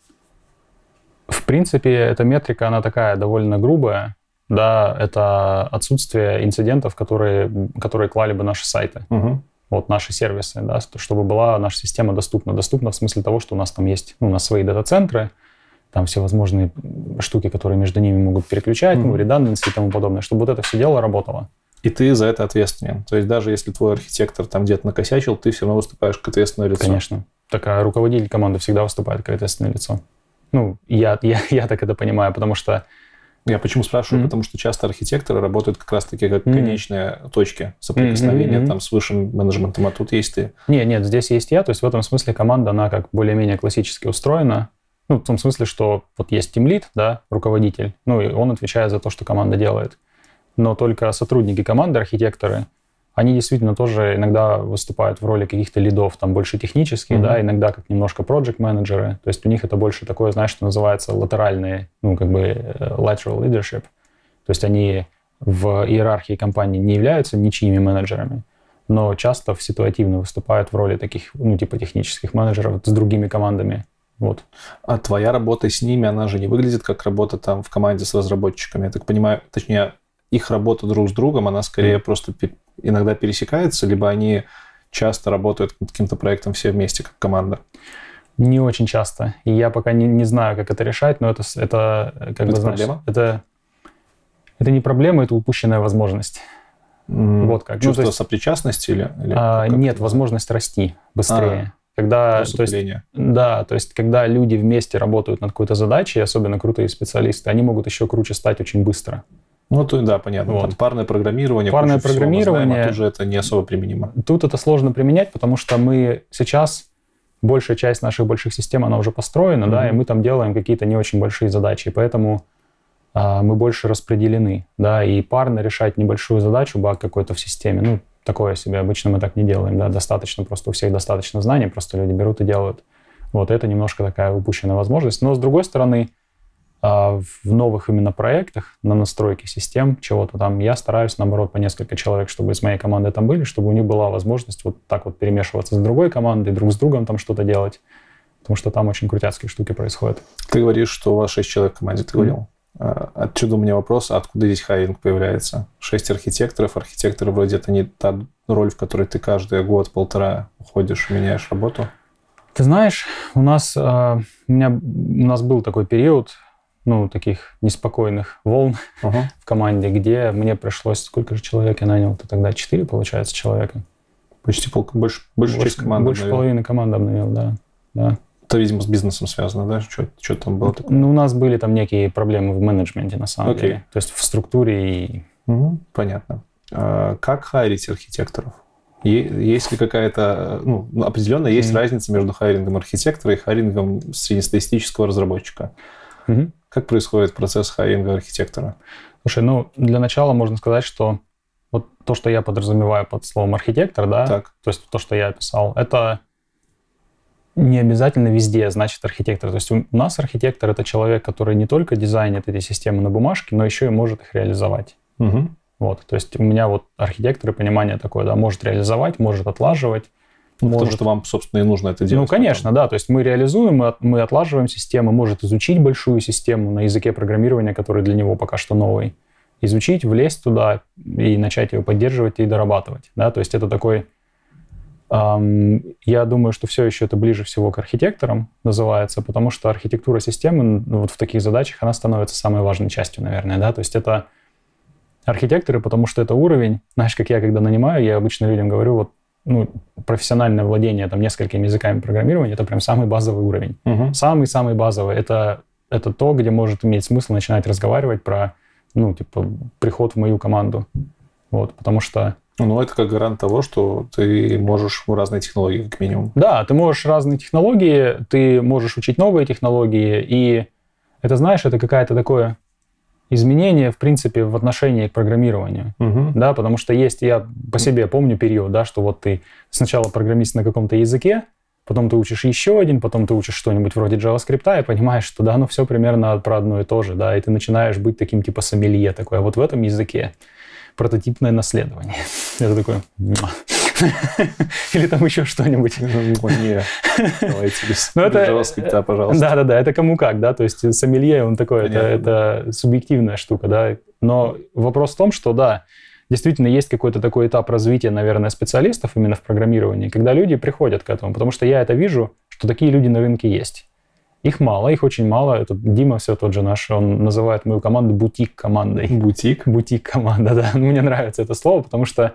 в принципе, эта метрика, она такая довольно грубая. Да, это отсутствие инцидентов, которые, которые клали бы наши сайты. Угу. Вот наши сервисы, да, чтобы была наша система доступна. Доступна в смысле того, что у нас там есть, ну, у нас свои дата-центры, там всевозможные штуки, которые между ними могут переключать, mm-hmm. ну, реданданси и тому подобное, чтобы вот это все дело работало. И ты за это ответственен. То есть даже если твой архитектор там где-то накосячил, ты все равно выступаешь как ответственное лицо. Конечно. Так а руководитель команды всегда выступает как ответственное лицо. Ну, я, я, я так это понимаю, потому что... Я почему спрашиваю? Mm-hmm. Потому что часто архитекторы работают как раз-таки как mm-hmm. конечные точки соприкосновения mm-hmm. там, с высшим менеджментом, а тут есть ты. Нет, нет, здесь есть я. То есть в этом смысле команда, она как более-менее классически устроена. Ну, в том смысле, что вот есть тимлид, да, руководитель, ну, и он отвечает за то, что команда делает. Но только сотрудники команды, архитекторы, они действительно тоже иногда выступают в роли каких-то лидов, там, больше технические, mm-hmm. да, иногда как немножко project-менеджеры. То есть у них это больше такое, знаешь, что называется латеральные, ну, как бы lateral leadership. То есть они в иерархии компании не являются ничьими менеджерами, но часто ситуативно выступают в роли таких, ну, типа технических менеджеров с другими командами. Вот. А твоя работа с ними, она же не выглядит как работа там в команде с разработчиками. Я так понимаю, точнее, их работа друг с другом, она скорее mm. просто иногда пересекается, либо они часто работают над каким-то проектом все вместе, как команда? Не очень часто. И я пока не, не знаю, как это решать, но это, это как это бы, знаешь, проблема? Это, это не проблема, это упущенная возможность. Mm. Вот как. Чувство ну, есть, сопричастности или? или а, как нет, возможность расти быстрее. А. Когда, то есть, да, то есть, когда люди вместе работают над какой-то задачей, особенно крутые специалисты, они могут еще круче стать очень быстро. Ну, то, да, понятно. Вот. Там парное программирование. Парное программирование. Знаем, а тут же это не особо применимо. Тут это сложно применять, потому что мы сейчас, большая часть наших больших систем, она уже построена, mm-hmm. да, и мы там делаем какие-то не очень большие задачи, поэтому а, мы больше распределены, да, и парно решать небольшую задачу, баг какой-то в системе, ну, такое себе. Обычно мы так не делаем, да, достаточно, просто у всех достаточно знаний, просто люди берут и делают. Вот, это немножко такая упущенная возможность. Но, с другой стороны, в новых именно проектах на настройке систем, чего-то там, я стараюсь, наоборот, по несколько человек, чтобы из моей команды там были, чтобы у них была возможность вот так вот перемешиваться с другой командой, друг с другом там что-то делать, потому что там очень крутяцкие штуки происходят. Ты говоришь, что у вас шесть человек в команде, ты говорил. Mm-hmm. Отсюда у меня вопрос, откуда здесь хайринг появляется? Шесть архитекторов. Архитекторы вроде это не та роль, в которой ты каждый год-полтора уходишь, меняешь работу. Ты знаешь, у нас, у меня, у нас был такой период, ну, таких неспокойных волн uh-huh. в команде, где мне пришлось... Сколько же человек я нанял-то тогда? Четыре, получается, человека. Почти пол, больше, больше, больше часть команды Больше обновил. половины команды обновил, да. да. Это, видимо, с бизнесом связано, да? Что, что там было такое? Ну, у нас были там некие проблемы в менеджменте, на самом okay. деле. То есть в структуре и... Угу, понятно. А как хайрить архитекторов? Есть ли какая-то... Ну, определенно есть mm-hmm. разница между хайрингом архитектора и хайрингом среднестатистического разработчика. Mm-hmm. Как происходит процесс хайринга архитектора? Слушай, ну, для начала можно сказать, что вот то, что я подразумеваю под словом архитектор, да, так. то есть то, что я описал, это... не обязательно везде значит архитектор. То есть у нас архитектор — это человек, который не только дизайнит эти системы на бумажке, но еще и может их реализовать. Угу. Вот. То есть у меня вот архитектор и понимание такое, да, может реализовать, может отлаживать. Ну, может... Потому что вам, собственно, и нужно это делать. Ну, конечно, потом. Да. То есть мы реализуем, мы, от, мы отлаживаем систему, может изучить большую систему на языке программирования, который для него пока что новый. Изучить, влезть туда и начать ее поддерживать и дорабатывать. Да? То есть это такой... Я думаю, что все еще это ближе всего к архитекторам называется, потому что архитектура системы вот в таких задачах, она становится самой важной частью, наверное, да, то есть это архитекторы, потому что это уровень, знаешь, как я когда нанимаю, я обычно людям говорю, вот, ну, профессиональное владение там несколькими языками программирования, это прям самый базовый уровень. Uh-huh. Самый-самый базовый, это, это то, где может иметь смысл начинать разговаривать про ну, типа, приход в мою команду. Вот, потому что... Ну, это как гарант того, что ты можешь разные технологии, как минимум. Да, ты можешь разные технологии, ты можешь учить новые технологии, и это, знаешь, это какое-то такое изменение, в принципе, в отношении к программированию. Угу. Да, потому что есть, я по себе помню период, да, что вот ты сначала программист на каком-то языке, потом ты учишь еще один, потом ты учишь что-нибудь вроде JavaScript и понимаешь, что да, ну все примерно про одно и то же, да, и ты начинаешь быть таким типа сомелье такой, а вот в этом языке прототипное наследование. Это такое... Или там еще что-нибудь. Не, давайте без JavaScript, пожалуйста. Да-да-да, это кому как, да, то есть сомелье, он такой, это, это субъективная штука, да, но вопрос в том, что, да, действительно есть какой-то такой этап развития, наверное, специалистов именно в программировании, когда люди приходят к этому, потому что я это вижу, что такие люди на рынке есть. Их мало, их очень мало. Это Дима все тот же наш, он называет мою команду бутик-командой. Бутик? Бутик-команда, да. Мне нравится это слово, потому что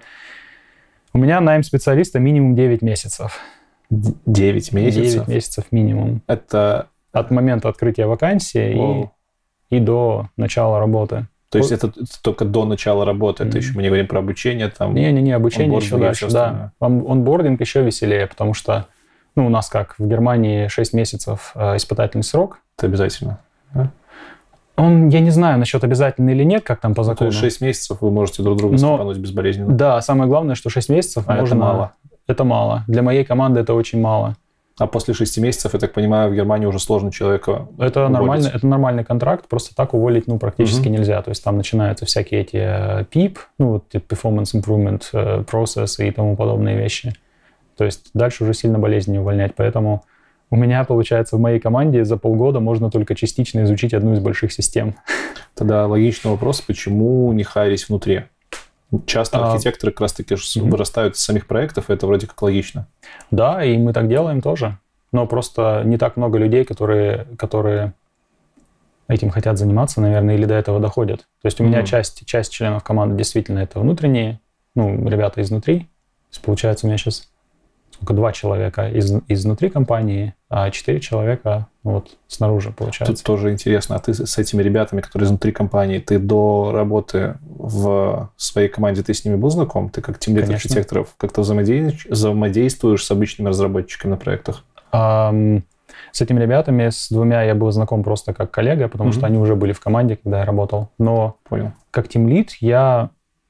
у меня найм специалиста минимум девять месяцев. девять месяцев? девять месяцев минимум. Это... От момента открытия вакансии и, и до начала работы. То есть это, это только до начала работы, mm-hmm. это еще мы не говорим про обучение, там... Не-не-не, обучение еще дальше, да. Онбординг еще веселее, потому что ну, у нас как, в Германии шесть месяцев э, испытательный срок. Это обязательно, да? Он, я не знаю, насчет обязательно или нет, как там по закону. Ну, то есть шесть месяцев вы можете друг друга скипануть безболезненно. Да, самое главное, что шесть месяцев а можно... это мало. Это мало. Для моей команды это очень мало. А после шести месяцев, я так понимаю, в Германии уже сложно человека это нормально, это нормальный контракт, просто так уволить ну, практически угу. нельзя. То есть там начинаются всякие эти пи ай пи, ну, вот, Performance Improvement Process и тому подобные вещи. То есть дальше уже сильно болезненнее увольнять. Поэтому у меня, получается, в моей команде за полгода можно только частично изучить одну из больших систем. Тогда логичный вопрос, почему не хайрить внутри? Часто архитекторы а, как раз-таки mm-hmm. вырастают из самих проектов, и это вроде как логично. Да, и мы так делаем тоже. Но просто не так много людей, которые, которые этим хотят заниматься, наверное, или до этого доходят. То есть у mm-hmm. меня часть, часть членов команды действительно это внутренние, ну, ребята изнутри. То есть, получается, у меня сейчас сколько, два человека из, изнутри компании, а четыре человека вот снаружи, получается. Тут тоже интересно, а ты с этими ребятами, которые изнутри компании, ты до работы в своей команде, ты с ними был знаком? Ты как тимлид архитекторов как-то взаимодействуешь, взаимодействуешь с обычными разработчиками на проектах? Um, с этими ребятами, с двумя я был знаком просто как коллега, потому mm-hmm. что они уже были в команде, когда я работал. Но Понял. Как тимлид я...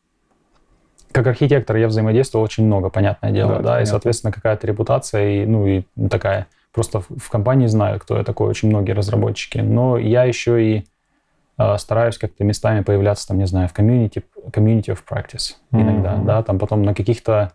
Как архитектор я взаимодействовал очень много, понятное дело, да, да и, соответственно, какая-то репутация, и, ну, и такая, просто в, в компании знаю, кто я такой, очень многие разработчики, но я еще и э, стараюсь как-то местами появляться, там, не знаю, в комьюнити, community of practice иногда, mm-hmm. да, там потом на каких-то,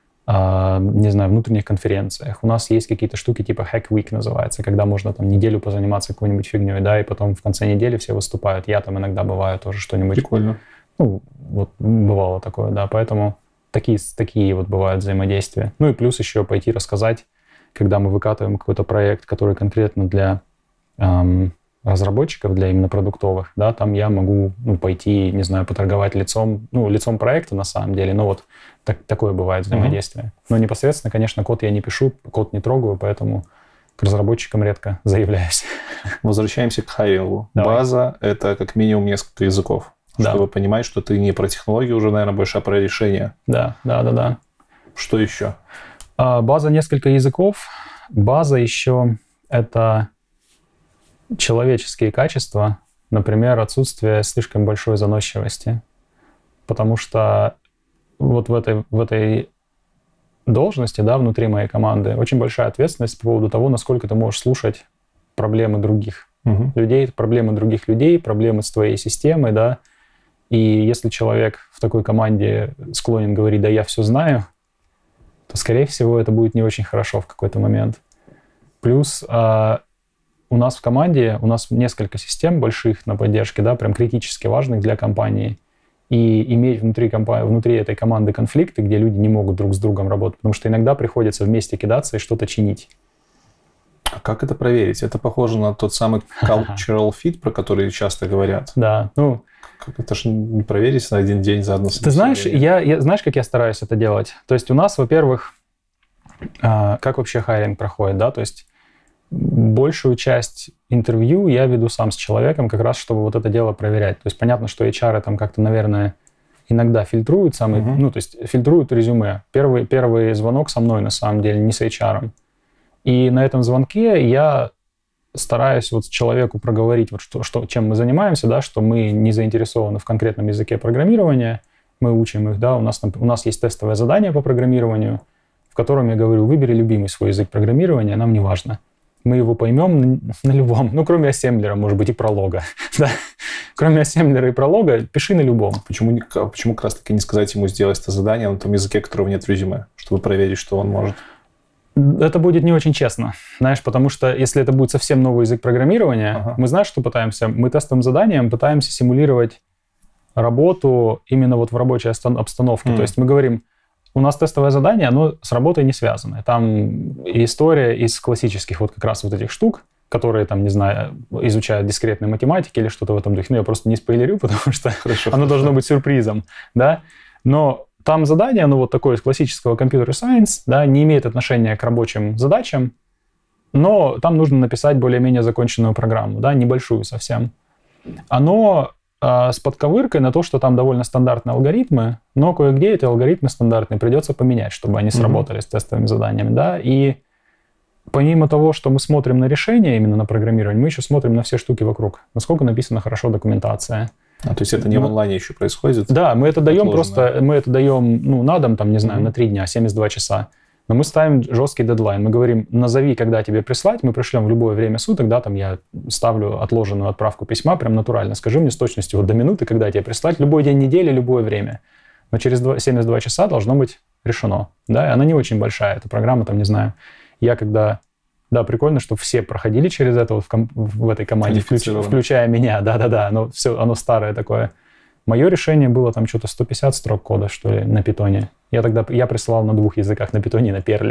э, не знаю, внутренних конференциях. У нас есть какие-то штуки типа Hack Week называется, когда можно там неделю позаниматься какой-нибудь фигней, да, и потом в конце недели все выступают. Я там иногда бываю тоже что-нибудь. Прикольно. Ну, вот бывало такое, да, поэтому такие, такие вот бывают взаимодействия. Ну и плюс еще пойти рассказать, когда мы выкатываем какой-то проект, который конкретно для эм, разработчиков, для именно продуктовых, да, там я могу ну, пойти, не знаю, поторговать лицом, ну, лицом проекта на самом деле, но вот так, такое бывает взаимодействие. Mm-hmm. Но непосредственно, конечно, код я не пишу, код не трогаю, поэтому к разработчикам редко заявляюсь. Возвращаемся к хайрингу. База — это как минимум несколько языков. Да. Чтобы понимать, что ты не про технологию уже, наверное, больше, а про решение. Да, да, да, да. Что еще? А, база несколько языков. База еще это человеческие качества, например, отсутствие слишком большой заносчивости. Потому что вот в этой, в этой должности, да, внутри моей команды очень большая ответственность по поводу того, насколько ты можешь слушать проблемы других угу. людей, проблемы других людей, проблемы с твоей системой, да. И если человек в такой команде склонен говорить, да, я все знаю, то, скорее всего, это будет не очень хорошо в какой-то момент. Плюс э, у нас в команде, у нас несколько систем больших на поддержке, да, прям критически важных для компании. И иметь внутри, компа- внутри этой команды конфликты, где люди не могут друг с другом работать, потому что иногда приходится вместе кидаться и что-то чинить. А как это проверить? Это похоже на тот самый cultural fit, про который часто говорят. Да, ну... Как это же не проверить на один день заодно. Ты знаешь, я, я, знаешь, как я стараюсь это делать? То есть у нас, во-первых, э, как вообще хайринг проходит, да? То есть большую часть интервью я веду сам с человеком, как раз чтобы вот это дело проверять. То есть понятно, что эйч ар там как-то, наверное, иногда фильтруют самые, uh-huh. ну, то есть фильтруют резюме. Первый, первый звонок со мной, на самом деле, не с эйч ар. И на этом звонке я стараюсь вот человеку проговорить, вот что, что, чем мы занимаемся, да, что мы не заинтересованы в конкретном языке программирования, мы учим их, да, у нас, у нас есть тестовое задание по программированию, в котором я говорю, выбери любимый свой язык программирования, нам не важно. Мы его поймем на, на любом, ну, кроме ассемблера, может быть, и пролога. Да? Кроме ассемблера и пролога, пиши на любом. Почему, почему как раз-таки не сказать ему сделать это задание на том языке, которого нет в резюме, чтобы проверить, что он может? Это будет не очень честно, знаешь, потому что если это будет совсем новый язык программирования, ага. мы, знаешь, что пытаемся? Мы тестовым заданием пытаемся симулировать работу именно вот в рабочей обстановке. Mm. То есть мы говорим, у нас тестовое задание, оно с работой не связано. Там история из классических вот как раз вот этих штук, которые там, не знаю, изучают дискретные математики или что-то в этом духе. Ну, я просто не спойлерю, потому что хорошо, оно хорошо. должно быть сюрпризом, да. Но там задание, оно вот такое из классического computer science, да, не имеет отношения к рабочим задачам, но там нужно написать более-менее законченную программу, да, небольшую совсем. Оно э, с подковыркой на то, что там довольно стандартные алгоритмы, но кое-где эти алгоритмы стандартные придется поменять, чтобы они сработали mm-hmm. с тестовыми заданиями, да, и помимо того, что мы смотрим на решение именно на программирование, мы еще смотрим на все штуки вокруг, насколько написана хорошо документация. А, то есть это не в онлайне еще происходит? Да, мы это даем просто, мы это даем, ну, на дом, там, не знаю, mm-hmm. на три дня, семьдесят два часа. Но мы ставим жесткий дедлайн. Мы говорим, назови, когда тебе прислать, мы пришлем в любое время суток, да, там я ставлю отложенную отправку письма, прям натурально. Скажи мне с точностью вот до минуты, когда тебе прислать, любой день недели, любое время. Но через семьдесят два часа должно быть решено, да, и она не очень большая, эта программа, там, не знаю. Я когда... Да, прикольно, что все проходили через это вот в, ком- в этой команде, включ- включая меня. Да-да-да, оно, все, оно старое такое. Мое решение было там что-то сто пятьдесят строк кода, что ли, на питоне. Я тогда я присылал на двух языках, на питоне и на перле.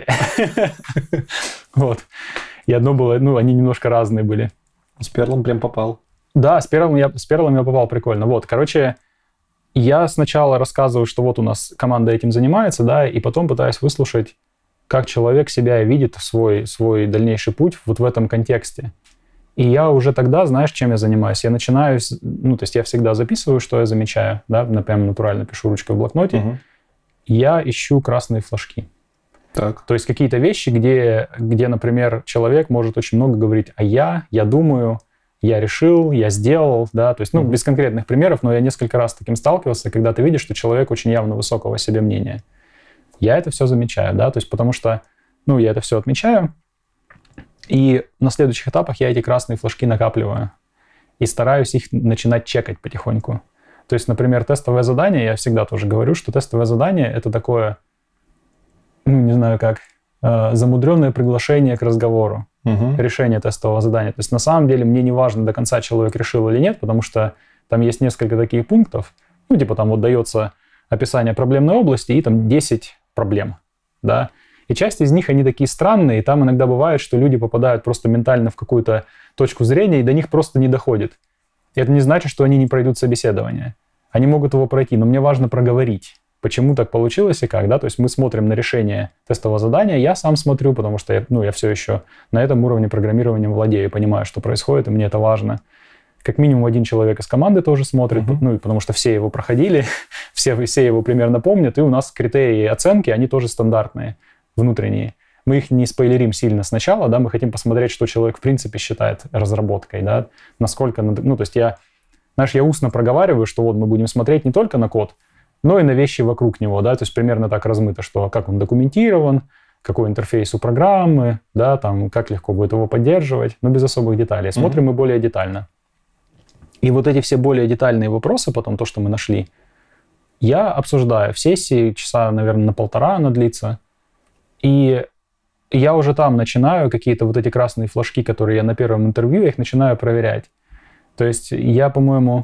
Вот. И одно было, ну, они немножко разные были. С перлом прям попал. Да, с перлом я, с перлом я попал прикольно. Вот, короче, я сначала рассказываю, что вот у нас команда этим занимается, да, и потом пытаюсь выслушать, как человек себя видит, свой, свой дальнейший путь вот в этом контексте. И я уже тогда, знаешь, чем я занимаюсь? Я начинаю, ну, то есть я всегда записываю, что я замечаю, да, прям натурально пишу ручкой в блокноте. Угу. Я ищу красные флажки. Так. То есть какие-то вещи, где, где, например, человек может очень много говорить «а я», «я думаю», «я решил», «я сделал», да, то есть, ну, угу. без конкретных примеров, но я несколько раз с таким сталкивался, когда ты видишь, что человек очень явно высокого о себе мнения. Я это все замечаю, да, то есть потому что, ну, я это все отмечаю, и на следующих этапах я эти красные флажки накапливаю и стараюсь их начинать чекать потихоньку. То есть, например, тестовое задание, я всегда тоже говорю, что тестовое задание — это такое, ну, не знаю как, э, замудренное приглашение к разговору, угу. решение тестового задания. То есть, на самом деле, мне не важно, до конца человек решил или нет, потому что там есть несколько таких пунктов, ну, типа там вот дается описание проблемной области и там десять проблем, да, и часть из них, они такие странные, и там иногда бывает, что люди попадают просто ментально в какую-то точку зрения, и до них просто не доходит. И это не значит, что они не пройдут собеседование. Они могут его пройти, но мне важно проговорить, почему так получилось и как, да, то есть мы смотрим на решение тестового задания, я сам смотрю, потому что я, ну, я все еще на этом уровне программирования владею, понимаю, что происходит, и мне это важно. Как минимум один человек из команды тоже смотрит, uh-huh. ну, потому что все его проходили, все, все его примерно помнят, и у нас критерии оценки, они тоже стандартные, внутренние. Мы их не спойлерим сильно сначала, да, мы хотим посмотреть, что человек в принципе считает разработкой, да, насколько, ну, то есть я, знаешь, я устно проговариваю, что вот мы будем смотреть не только на код, но и на вещи вокруг него, да, то есть примерно так размыто, что как он документирован, какой интерфейс у программы, да, там, как легко будет его поддерживать, но без особых деталей. Смотрим uh-huh. мы более детально. И вот эти все более детальные вопросы, потом то, что мы нашли, я обсуждаю в сессии, часа, наверное, на полтора она длится. И я уже там начинаю какие-то вот эти красные флажки, которые я на первом интервью, я их начинаю проверять. То есть я, по-моему,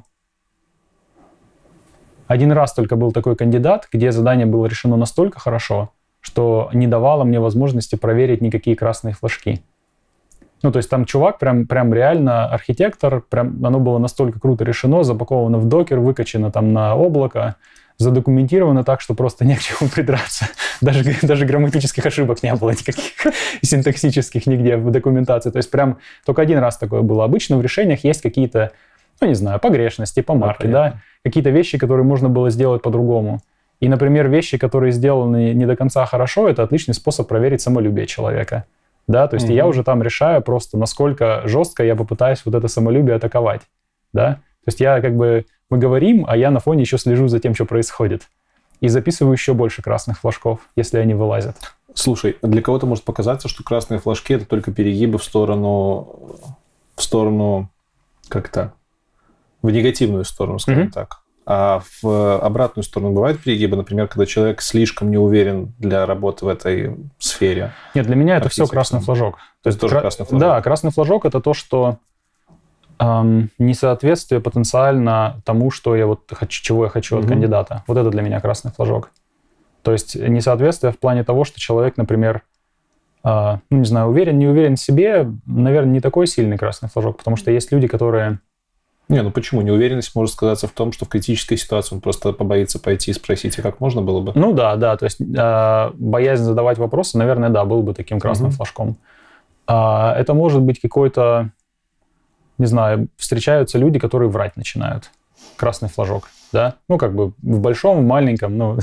один раз только был такой кандидат, где задание было решено настолько хорошо, что не давало мне возможности проверить никакие красные флажки. Ну, то есть там чувак прям, прям реально архитектор, прям оно было настолько круто решено, запаковано в докер, выкачано там на облако, задокументировано так, что просто не к чему придраться. Даже, даже грамматических ошибок не было никаких, синтаксических нигде в документации. То есть прям только один раз такое было. Обычно в решениях есть какие-то, ну, не знаю, погрешности, помарки, да, какие-то вещи, которые можно было сделать по-другому. И, например, вещи, которые сделаны не до конца хорошо, это отличный способ проверить самолюбие человека. Да, то есть mm-hmm. я уже там решаю просто, насколько жестко я попытаюсь вот это самолюбие атаковать. Да, то есть я как бы, мы говорим, а я на фоне еще слежу за тем, что происходит. И записываю еще больше красных флажков, если они вылазят. Слушай, для кого-то может показаться, что красные флажки — это только перегибы в сторону, в сторону, как-то, в негативную сторону, скажем mm-hmm. так. А в обратную сторону бывают перегибы, например, когда человек слишком не уверен для работы в этой сфере? Нет, для меня это все красный флажок. То есть тоже кра... красный флажок? Да, красный флажок — это то, что эм, несоответствие потенциально тому, что я вот хочу, чего я хочу mm-hmm. от кандидата. Вот это для меня красный флажок. То есть несоответствие в плане того, что человек, например, э, ну, не знаю, уверен, не уверен в себе, наверное, не такой сильный красный флажок, потому что есть люди, которые... Не, ну почему? Неуверенность может сказаться в том, что в критической ситуации он просто побоится пойти и спросить, а как можно было бы? Ну да, да, то есть э, боязнь задавать вопросы, наверное, да, был бы таким красным uh-huh. флажком. А, это может быть какой-то, не знаю, встречаются люди, которые врать начинают. Красный флажок, да? Ну как бы в большом, в маленьком, ну...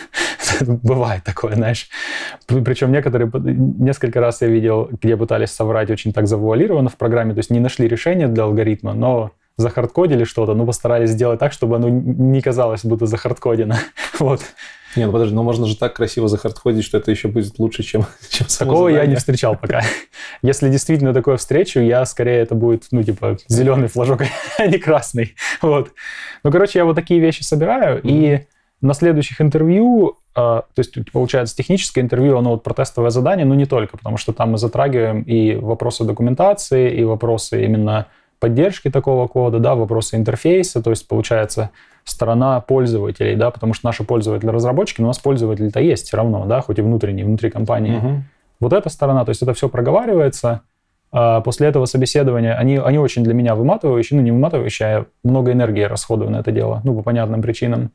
Бывает такое, знаешь. Причем некоторые, несколько раз я видел, где пытались соврать очень так завуалированно в программе, то есть не нашли решения для алгоритма, но захардкодили что-то, ну, постарались сделать так, чтобы оно не казалось, будто захардкодено. Вот. Не, ну подожди, ну можно же так красиво захардкодить, что это еще будет лучше, чем, чем само Такого задание. Я не встречал пока. Если действительно такое встречу, я скорее это будет, ну, типа, зеленый флажок, а не красный. Вот. Ну, короче, я вот такие вещи собираю, mm-hmm. и на следующих интервью, то есть, получается, техническое интервью, оно вот про тестовое задание, но не только, потому что там мы затрагиваем и вопросы документации, и вопросы именно поддержки такого кода, да, вопросы интерфейса, то есть, получается, сторона пользователей, да, потому что наши пользователи-разработчики, но у нас пользователи-то есть все равно, да, хоть и внутренние, внутри компании. Uh-huh. Вот эта сторона, то есть это все проговаривается. А после этого собеседования, они, они очень для меня выматывающие, ну, не выматывающие, а много энергии расходую на это дело, ну, по понятным причинам.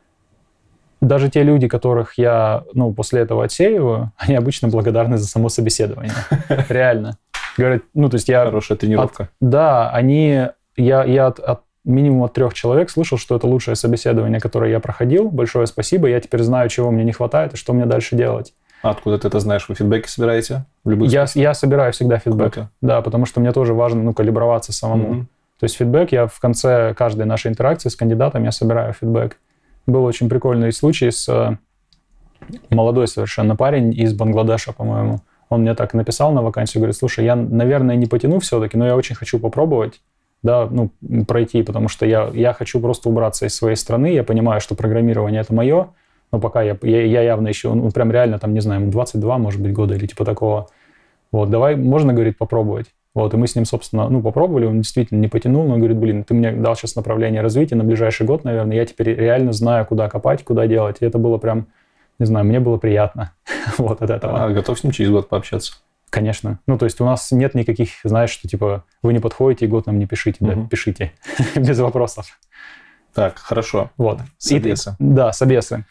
Даже те люди, которых я, ну, после этого отсеиваю, они обычно благодарны за само собеседование. Реально. Говорят, ну, то есть я... Хорошая тренировка. От, да, они... Я, я от, от минимум от трех человек слышал, что это лучшее собеседование, которое я проходил. Большое спасибо. Я теперь знаю, чего мне не хватает и что мне дальше делать. А откуда ты это знаешь? Вы фидбэки собираете? В любых я, я собираю всегда фидбэк. Круто. Да, потому что мне тоже важно, ну, калиброваться самому. Mm-hmm. То есть фидбэк, я в конце каждой нашей интеракции с кандидатом я собираю фидбэк. Был очень прикольный случай с э, молодой совершенно парень из Бангладеша, по-моему. Он мне так написал на вакансию, говорит, слушай, я, наверное, не потяну все-таки, но я очень хочу попробовать, да, ну, пройти, потому что я, я хочу просто убраться из своей страны, я понимаю, что программирование — это мое, но пока я, я, я явно еще, он, он прям реально там, не знаю, ему двадцать два, может быть, года или типа такого. Вот, давай, можно, говорит, попробовать. Вот, и мы с ним, собственно, ну, попробовали, он действительно не потянул, но говорит, блин, ты мне дал сейчас направление развития на ближайший год, наверное, я теперь реально знаю, куда копать, куда делать, и это было прям, не знаю, мне было приятно вот от этого. А готов с ним через год пообщаться? Конечно. Ну, то есть у нас нет никаких, знаешь, что типа вы не подходите и год нам не пишите, да, угу. пишите, без вопросов. Так, хорошо. Вот. Собесы. И, да, собесы.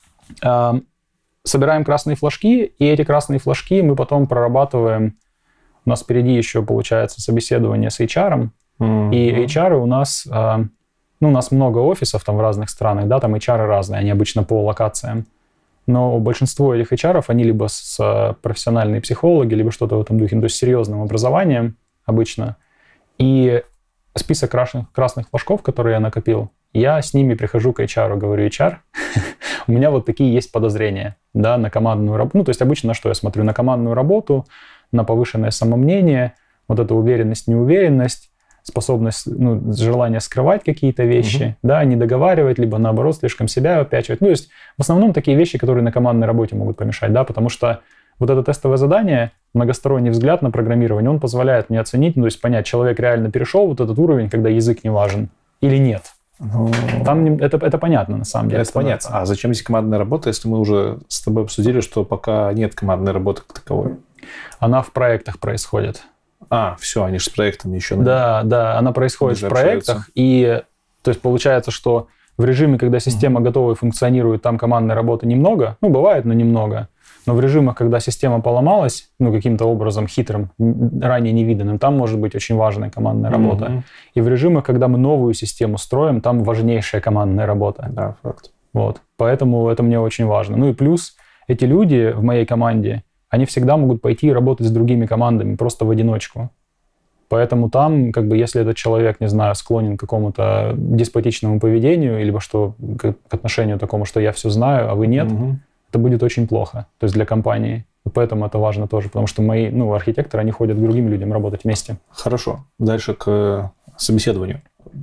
А, собираем красные флажки, и эти красные флажки мы потом прорабатываем. У нас впереди еще, получается, собеседование с эйч ар, mm-hmm. и эйч ар у нас, ну, у нас много офисов там в разных странах, да, там эйч ар разные, они обычно по локациям, но большинство этих эйч ар, они либо с профессиональные психологи, либо что-то в этом духе, то есть с серьезным образованием обычно, и список красных, красных флажков, которые я накопил, я с ними прихожу к эйч ар, говорю, эйч ар, у меня вот такие есть подозрения, да, на командную работу, ну, то есть обычно на что я смотрю, на командную работу, на повышенное самомнение, вот эта уверенность, неуверенность, способность, ну, желание скрывать какие-то вещи, uh-huh. да, не договаривать, либо наоборот слишком себя опячивать. Ну, то есть в основном такие вещи, которые на командной работе могут помешать, да, потому что вот это тестовое задание, многосторонний взгляд на программирование, он позволяет мне оценить, ну, то есть понять, человек реально перешел вот этот уровень, когда язык не важен, или нет. Ну, там это, это понятно, на самом деле. Это понятно. А зачем здесь командная работа, если мы уже с тобой обсудили, что пока нет командной работы как таковой? Она в проектах происходит. А, все, они же с проектами еще. Да, да, она происходит в проектах. И то есть получается, что в режиме, когда система mm-hmm. готова и функционирует, там командной работы немного. Ну, бывает, но немного. Но в режимах, когда система поломалась, ну, каким-то образом хитрым, ранее невиданным, там может быть очень важная командная работа. Mm-hmm. И в режимах, когда мы новую систему строим, там важнейшая командная работа. Да, факт. Вот. Поэтому это мне очень важно. Ну и плюс эти люди в моей команде, они всегда могут пойти и работать с другими командами просто в одиночку. Поэтому там, как бы, если этот человек, не знаю, склонен к какому-то деспотичному поведению, либо что к отношению такому, что я все знаю, а вы нет, mm-hmm. это будет очень плохо, то есть для компании. И поэтому это важно тоже, потому что мои, ну, архитекторы, они ходят к другим людям работать вместе. Хорошо. Дальше к собеседованию.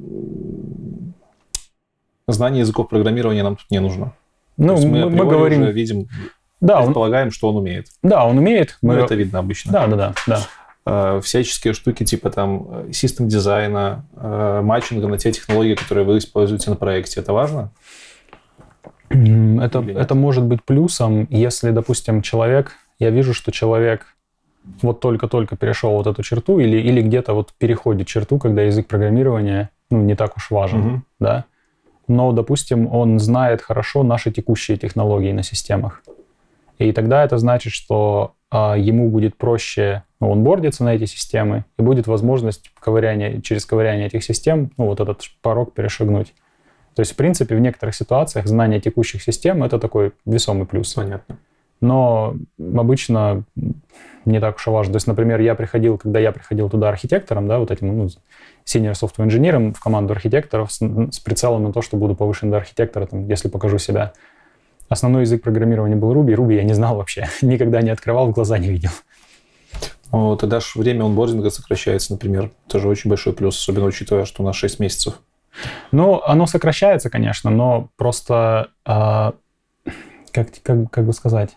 Знание языков программирования нам тут не нужно. Ну, мы, мы, мы говорим, уже видим, да, предполагаем, он, что он умеет. Да, он умеет. Мы... Ну, это видно обычно. Да, да, да, да. Всяческие штуки типа там систем дизайна, матчинга на те технологии, которые вы используете на проекте. Это важно? Это, это может быть плюсом, если, допустим, человек, я вижу, что человек вот только-только перешел вот эту черту или, или где-то вот переходит черту, когда язык программирования, ну, не так уж важен, угу. да? Но, допустим, он знает хорошо наши текущие технологии на системах. И тогда это значит, что а, ему будет проще, ну, онбордиться на эти системы, и будет возможность ковыряния, через ковыряние этих систем, ну, вот этот порог перешагнуть. То есть, в принципе, в некоторых ситуациях знание текущих систем — это такой весомый плюс. Понятно. Но обычно не так уж и важно. То есть, например, я приходил, когда я приходил туда архитектором, да, вот этим, ну, senior software инженером в команду архитекторов с, с прицелом на то, что буду повышен до архитектора, там, если покажу себя. Основной язык программирования был Ruby. Ruby я не знал вообще. Никогда не открывал, в глаза не видел. О, тогда же время онбординга сокращается, например. Это же очень большой плюс, особенно учитывая, что у нас шесть месяцев. Ну, оно сокращается, конечно, но просто, э, как, как, как бы сказать,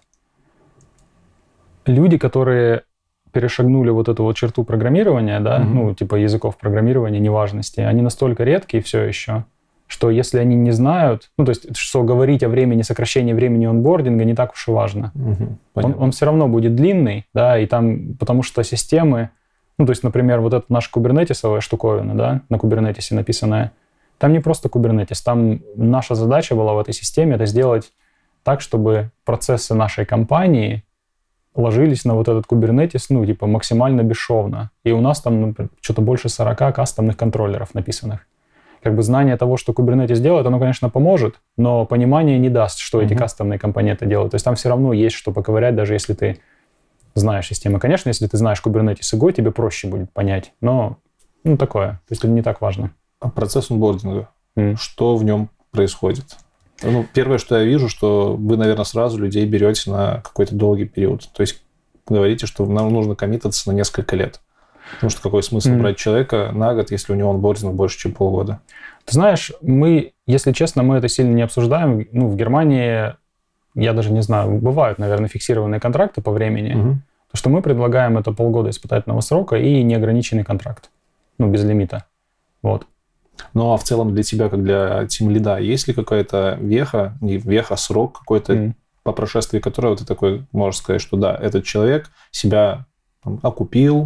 люди, которые перешагнули вот эту вот черту программирования, да, mm-hmm. ну, типа языков программирования, неважности, они настолько редкие все еще, что если они не знают, ну, то есть, что говорить о времени, сокращении времени онбординга не так уж и важно. Mm-hmm. Он, он все равно будет длинный, да, и там, потому что системы, ну, то есть, например, вот эта наша кубернетисовая штуковина, да, на кубернетисе написанная, там не просто кубернетис, там наша задача была в этой системе это сделать так, чтобы процессы нашей компании ложились на вот этот кубернетис, ну, типа, максимально бесшовно. И у нас там, например, что-то больше сорока кастомных контроллеров написанных. Как бы знание того, что кубернетис делает, оно, конечно, поможет, но понимание не даст, что mm-hmm. эти кастомные компоненты делают. То есть там все равно есть что поковырять, даже если ты знаешь систему. Конечно, если ты знаешь кубернетис и Go, тебе проще будет понять, но, ну, такое. То есть это не так важно. Процесс онбординга. Mm. Что в нем происходит? Ну, первое, что я вижу, что вы, наверное, сразу людей берете на какой-то долгий период. То есть говорите, что нам нужно коммитаться на несколько лет. Потому что какой смысл mm. брать человека на год, если у него онбординг больше, чем полгода? Ты знаешь, мы, если честно, мы это сильно не обсуждаем. Ну, в Германии, я даже не знаю, бывают, наверное, фиксированные контракты по времени. Mm-hmm. То, что мы предлагаем, это полгода испытательного срока и неограниченный контракт. Ну, без лимита. Вот. Ну, а в целом для тебя, как для тимлида, есть ли какая-то веха, не веха, срок какой-то, mm. по прошествии которого ты такой можешь сказать, что да, этот человек себя там окупил,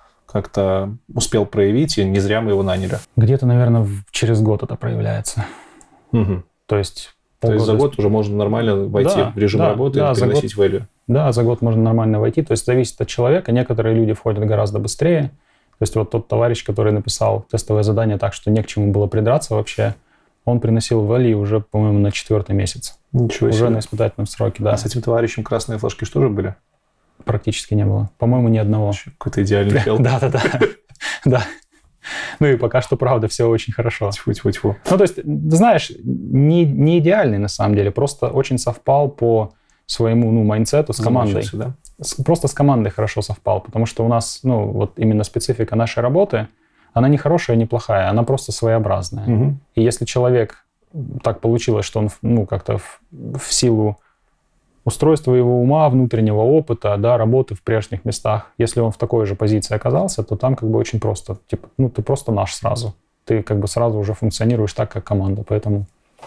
как-то успел проявить, и не зря мы его наняли? Где-то, наверное, через год это проявляется. Угу. То есть... То есть за год уже можно нормально войти да, в режим да, работы да, и приносить год, value? Да, за год можно нормально войти. То есть зависит от человека. Некоторые люди входят гораздо быстрее. То есть вот тот товарищ, который написал тестовое задание так, что не к чему было придраться вообще, он приносил value уже, по-моему, на четвертый месяц. Ничего уже себе. На испытательном сроке, да. А с этим товарищем красные флажки что же были? Практически не было. По-моему, ни одного. Какой-то идеальный чел. Да-да-да. Да. Ну и пока что, правда, все очень хорошо. Тьфу-тьфу-тьфу. Ну, то есть, знаешь, не, не идеальный на самом деле, просто очень совпал по своему, ну, майндсету с командой. Да? Просто с командой хорошо совпал, потому что у нас, ну, вот именно специфика нашей работы, она не хорошая, не плохая, она просто своеобразная. Угу. И если человек, так получилось, что он, ну, как-то в, в силу устройства его ума, внутреннего опыта, да, работы в прежних местах, если он в такой же позиции оказался, то там как бы очень просто, типа, ну, ты просто наш сразу. Ты как бы сразу уже функционируешь так, как команда, поэтому...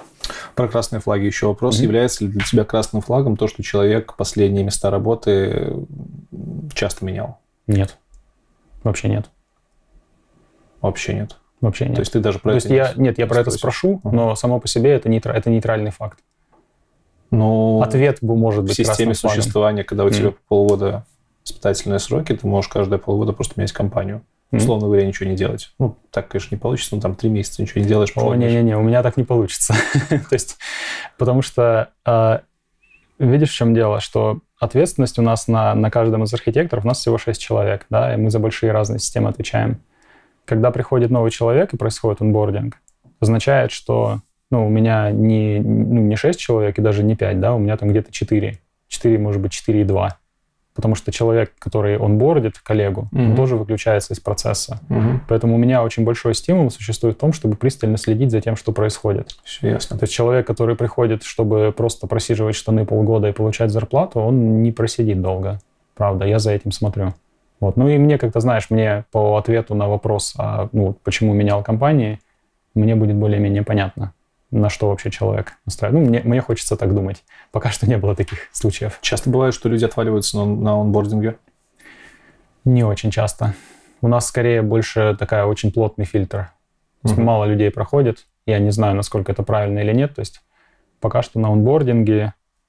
Про красные флаги еще вопрос. Mm-hmm. Является ли для тебя красным флагом то, что человек последние места работы часто менял? Нет. Вообще нет. Вообще нет? Вообще нет. То есть ты даже про То это есть не... я, Нет, я про это спрошу, uh-huh. но само по себе это, нейтра, это нейтральный факт. Ну, ответ может быть в системе флагом. Существования, когда у тебя mm. полгода испытательные сроки, ты можешь каждые полгода просто менять компанию. Mm. Условно говоря, ничего не делать. Ну, так, конечно, не получится, но там три месяца ничего не делаешь. О, не-не-не, у меня так не получится. То есть, потому что, э, видишь, в чем дело, что ответственность у нас на, на каждом из архитекторов, у нас всего шесть человек, да, и мы за большие разные системы отвечаем. Когда приходит новый человек и происходит онбординг, означает, что ну, у меня не, ну, не шесть человек и даже не пять, да, у меня там где-то четыре. четыре, может быть, четыре и два. Потому что человек, который онбордит коллегу, mm-hmm. он тоже выключается из процесса. Mm-hmm. Поэтому у меня очень большой стимул существует в том, чтобы пристально следить за тем, что происходит. Все ясно. То есть человек, который приходит, чтобы просто просиживать штаны полгода и получать зарплату, он не просидит долго. Правда, я за этим смотрю. Вот. Ну и мне как-то, знаешь, мне по ответу на вопрос, а, ну, почему менял компании, мне будет более-менее понятно, на что вообще человек настраивает. Ну, мне, мне хочется так думать. Пока что не было таких случаев. Часто бывает, что люди отваливаются на, на онбординге? Не очень часто. У нас скорее больше такая очень плотный фильтр. То есть uh-huh. мало людей проходит. Я не знаю, насколько это правильно или нет. То есть пока что на онбординге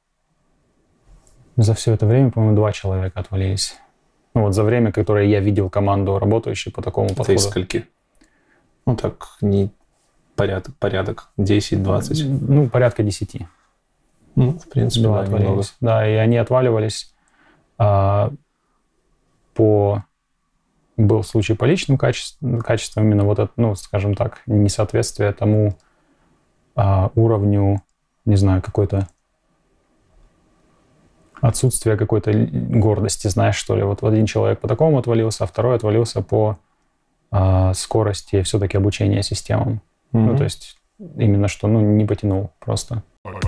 за все это время, по-моему, два человека отвалились. Ну вот за время, которое я видел команду, работающую по такому подходу. Это из скольки? Ну так, не порядок, порядок десять-двадцать? Ну, порядка десяти. Ну, в принципе, да, да, немного. Да, и они отваливались а, по... Был случай по личным качествам, качествам именно вот это, ну, скажем так, несоответствие тому а, уровню, не знаю, какой-то отсутствие какой-то гордости, знаешь, что ли. Вот один человек по такому отвалился, а второй отвалился по а, скорости все-таки обучения системам. Mm-hmm. Ну, то есть именно что, ну, не потянул просто.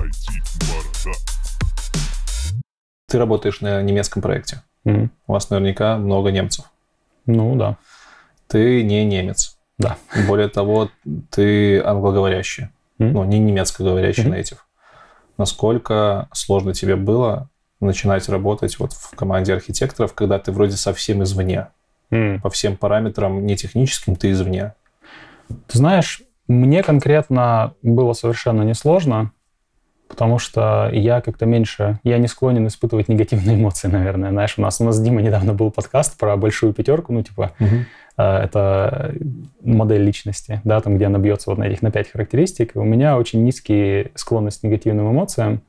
Ты работаешь на немецком проекте. Mm-hmm. У вас наверняка много немцев. Ну, да. Ты не немец. Да. Более того, ты англоговорящий. Mm-hmm. Ну, не немецкоговорящий mm-hmm. нейтив. Насколько сложно тебе было начинать работать вот в команде архитекторов, когда ты вроде совсем извне? Mm. По всем параметрам не техническим ты извне. Ты знаешь, мне конкретно было совершенно несложно, потому что я как-то меньше... Я не склонен испытывать негативные эмоции, наверное. Знаешь, у нас, у нас с Димой недавно был подкаст про большую пятерку, ну, типа, mm-hmm. э, это модель личности, да, там, где она бьется вот на этих, на пять характеристик. И у меня очень низкие склонность к негативным эмоциям,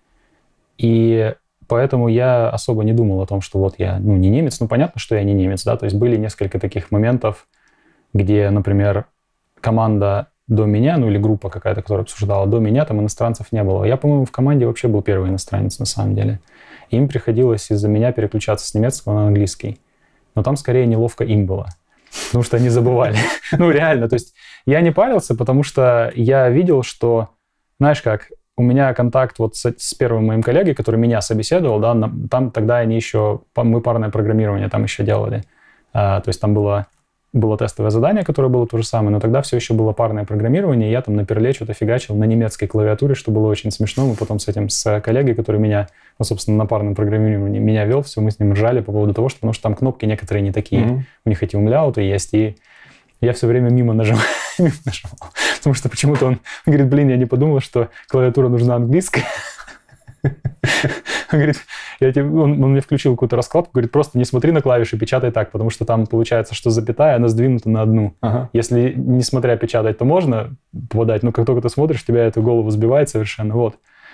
и поэтому я особо не думал о том, что вот я, ну, не немец. Ну, понятно, что я не немец, да, то есть были несколько таких моментов, где, например, команда до меня, ну, или группа какая-то, которая обсуждала до меня, там иностранцев не было. Я, по-моему, в команде вообще был первый иностранец на самом деле. Им приходилось из-за меня переключаться с немецкого на английский. Но там скорее неловко им было, потому что они забывали. Ну, реально, то есть я не парился, потому что я видел, что, знаешь как, у меня контакт вот с, с первым моим коллегой, который меня собеседовал, да, на, там тогда они еще, мы парное программирование там еще делали. А, то есть там было, было тестовое задание, которое было то же самое, но тогда все еще было парное программирование, и я там на перле что-то фигачил на немецкой клавиатуре, что было очень смешно. Мы потом с этим, с коллегой, который меня, ну, собственно, на парном программировании меня вел, все, мы с ним ржали по поводу того, что, потому что там кнопки некоторые не такие. Mm-hmm. У них эти умляуты есть, и я все время мимо нажимал, мимо нажимал. Потому что почему-то он говорит, блин, я не подумал, что клавиатура нужна английская. Он говорит, я тебе, он, он мне включил какую-то раскладку, говорит, просто не смотри на клавиши, печатай так, потому что там получается, что запятая, она сдвинута на одну. Ага. Если не смотря печатать, то можно подать, но как только ты смотришь, тебя эту голову сбивает совершенно. Вот.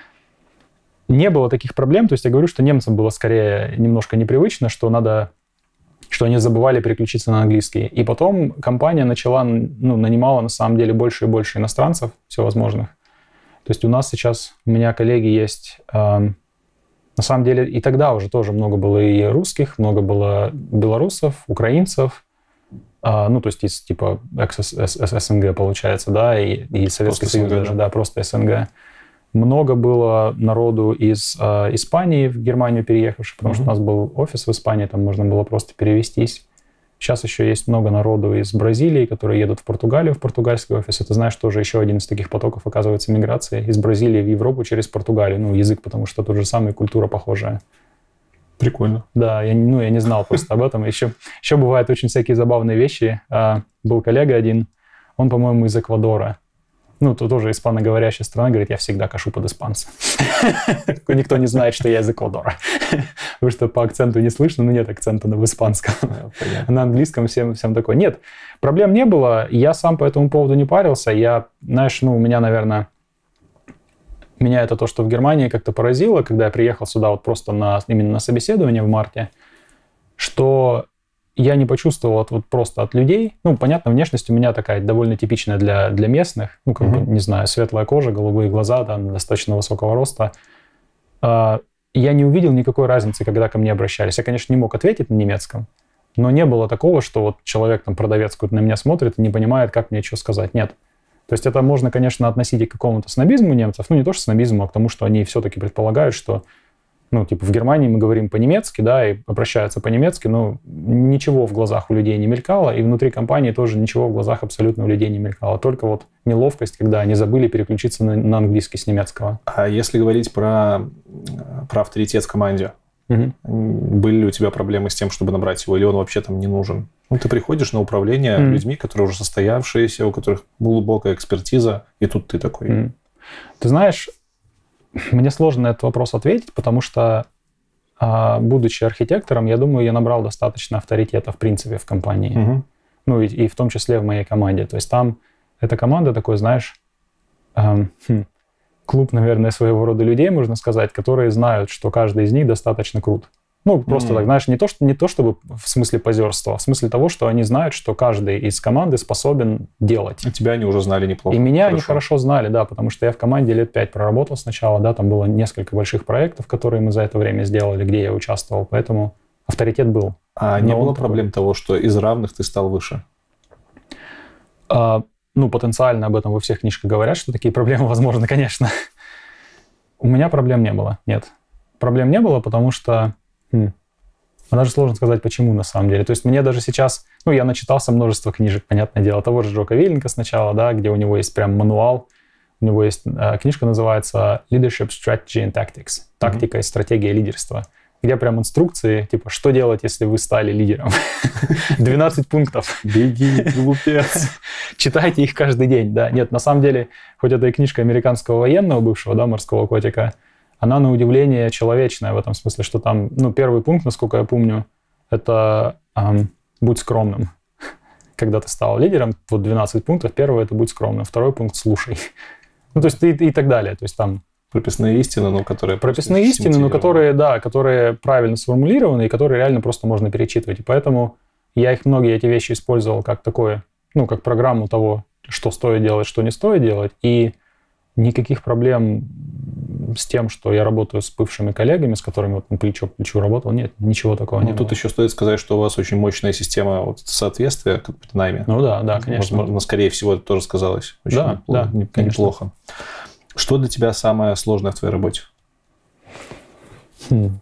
Не было таких проблем, то есть я говорю, что немцам было скорее немножко непривычно, что надо... что они забывали переключиться на английский. И потом компания начала, ну, нанимала на самом деле больше и больше иностранцев всевозможных. То есть у нас сейчас, у меня коллеги есть, э, на самом деле и тогда уже тоже много было и русских, много было белорусов, украинцев, э, ну, то есть из типа экс-СНГ получается, да, и, и Советский Союз даже, да, просто СНГ. Много было народу из э, Испании в Германию переехавших, потому mm-hmm. что у нас был офис в Испании, там можно было просто перевестись. Сейчас еще есть много народу из Бразилии, которые едут в Португалию, в португальский офис. Это, знаешь, тоже еще один из таких потоков, оказывается, миграции из Бразилии в Европу через Португалию. Ну, язык, потому что тот же самый, культура похожая. Прикольно. Да, я, ну, я не знал просто об этом. Еще, еще бывают очень всякие забавные вещи. А, был коллега один, он, по-моему, из Эквадора. Ну, то тоже испаноговорящая страна, говорит, я всегда кашу под испанца. Никто не знает, что я из Эквадора. Потому что по акценту не слышно, но нет акцента в испанском. На английском всем, всем такое. Нет, проблем не было. Я сам по этому поводу не парился. Я, знаешь, ну, у меня, наверное, меня это то, что в Германии как-то поразило, когда я приехал сюда вот просто на, именно на собеседование в марте, что я не почувствовал вот, вот просто от людей. Ну, понятно, внешность у меня такая довольно типичная для, для местных. Ну, как uh-huh. бы, не знаю, светлая кожа, голубые глаза, там, достаточно высокого роста. А, я не увидел никакой разницы, когда ко мне обращались. Я, конечно, не мог ответить на немецком, но не было такого, что вот человек, там, продавец какой-то на меня смотрит и не понимает, как мне что сказать. Нет. То есть это можно, конечно, относить и к какому-то снобизму немцев. Ну, не то, что снобизму, а к тому, что они все-таки предполагают, что ну, типа, в Германии мы говорим по-немецки, да, и обращаются по-немецки, но ничего в глазах у людей не мелькало, и внутри компании тоже ничего в глазах абсолютно у людей не мелькало. Только вот неловкость, когда они забыли переключиться на, на английский с немецкого. А если говорить про, про авторитет в команде, угу. были ли у тебя проблемы с тем, чтобы набрать его, или он вообще там не нужен? Ну, ты приходишь на управление mm. людьми, которые уже состоявшиеся, у которых глубокая экспертиза, и тут ты такой. Mm. Ты знаешь, мне сложно на этот вопрос ответить, потому что, будучи архитектором, я думаю, я набрал достаточно авторитета, в принципе, в компании. Mm-hmm. Ну, и, и в том числе в моей команде. То есть там эта команда такой, знаешь, эм, хм, клуб, наверное, своего рода людей, можно сказать, которые знают, что каждый из них достаточно крут. Ну, просто mm-hmm. так, знаешь, не то, что, не то чтобы в смысле позерства, а в смысле того, что они знают, что каждый из команды способен делать. И тебя они уже знали неплохо. И меня хорошо. они хорошо знали, да, потому что я в команде лет пять проработал сначала, да, там было несколько больших проектов, которые мы за это время сделали, где я участвовал, поэтому авторитет был. А не было проблем такой... того, что из равных ты стал выше? А, ну, потенциально об этом во всех книжках говорят, что такие проблемы возможны, конечно. У меня проблем не было, нет. Проблем не было, потому что Хм. А даже сложно сказать, почему на самом деле. То есть мне даже сейчас, ну, я начитался множество книжек, понятное дело, того же Джока Вилленка сначала, да, где у него есть прям мануал. У него есть э, книжка, называется Leadership Strategy and Tactics. Тактика mm-hmm. и стратегия лидерства. Где прям инструкции, типа, что делать, если вы стали лидером. двенадцать пунктов. Беги, глупец. Читайте их каждый день, да. Нет, на самом деле, хоть это и книжка американского военного бывшего, да, морского котика, она, на удивление, человечная в этом смысле, что там, ну, первый пункт, насколько я помню, это эм, будь скромным. Когда ты стал лидером, вот двенадцать пунктов, первый это будь скромным, второй пункт слушай. Ну, то есть и, и так далее, то есть там... Прописные истины, но которые... Прописные истины, но которые, да, которые правильно сформулированы и которые реально просто можно перечитывать. И поэтому я их, многие эти вещи использовал как такое, ну, как программу того, что стоит делать, что не стоит делать, и никаких проблем с тем, что я работаю с бывшими коллегами, с которыми вот на плечо к плечу работал, нет, ничего такого ну, не тут было. Еще стоит сказать, что у вас очень мощная система вот, соответствия как при найме. Ну да, да, конечно. Возможно, скорее всего, это тоже сказалось. Очень да, неплохо, да, неплохо. Что для тебя самое сложное в твоей работе? Хм.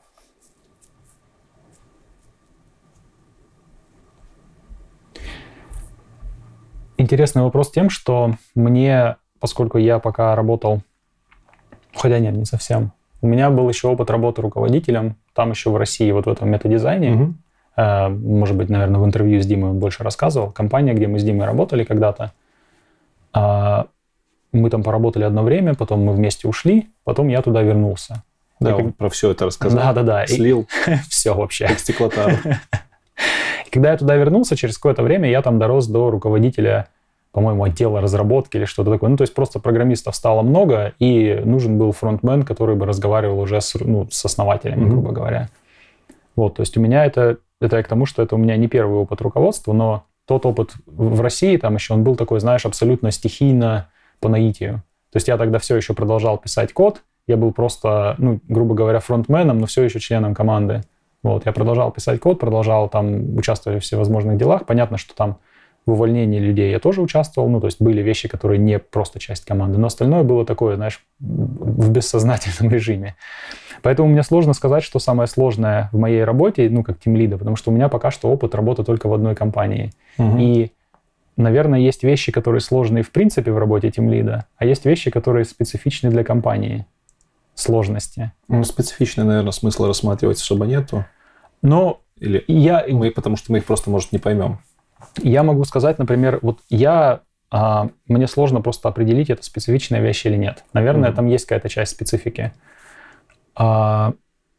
Интересный вопрос тем, что мне, поскольку я пока работал, хотя нет, не совсем, у меня был еще опыт работы руководителем, там еще в России, вот в этом метадизайне, угу. э, может быть, наверное, в интервью с Димой он больше рассказывал, компания, где мы с Димой работали когда-то, э, мы там поработали одно время, потом мы вместе ушли, потом я туда вернулся. Да, и он как... про все это рассказал. Да-да-да. Слил. Все вообще. Как стеклотару. Когда я туда вернулся, через какое-то время я там дорос до руководителя, по-моему, отдела разработки или что-то такое. Ну, то есть просто программистов стало много, и нужен был фронтмен, который бы разговаривал уже с, ну, с основателями, mm-hmm. грубо говоря. Вот, то есть у меня это, это к тому, что это у меня не первый опыт руководства, но тот опыт в России, там еще он был такой, знаешь, абсолютно стихийно по наитию. То есть я тогда все еще продолжал писать код, я был просто, ну, грубо говоря, фронтменом, но все еще членом команды. Вот, я продолжал писать код, продолжал там участвовать в всевозможных делах. Понятно, что там в увольнении людей я тоже участвовал, ну, то есть были вещи, которые не просто часть команды, но остальное было такое, знаешь, в бессознательном режиме. Поэтому мне сложно сказать, что самое сложное в моей работе, ну, как тимлида, потому что у меня пока что опыт работы только в одной компании. Угу. И, наверное, есть вещи, которые сложные в принципе в работе тимлида, а есть вещи, которые специфичны для компании. сложности. Ну, специфичный, наверное, смысла рассматривать особо нету. Но Или я... мы, потому что мы их просто, может, не поймем. Я могу сказать, например, вот я... А, мне сложно просто определить, это специфичная вещь или нет. Наверное, mm-hmm. там есть какая-то часть специфики. А,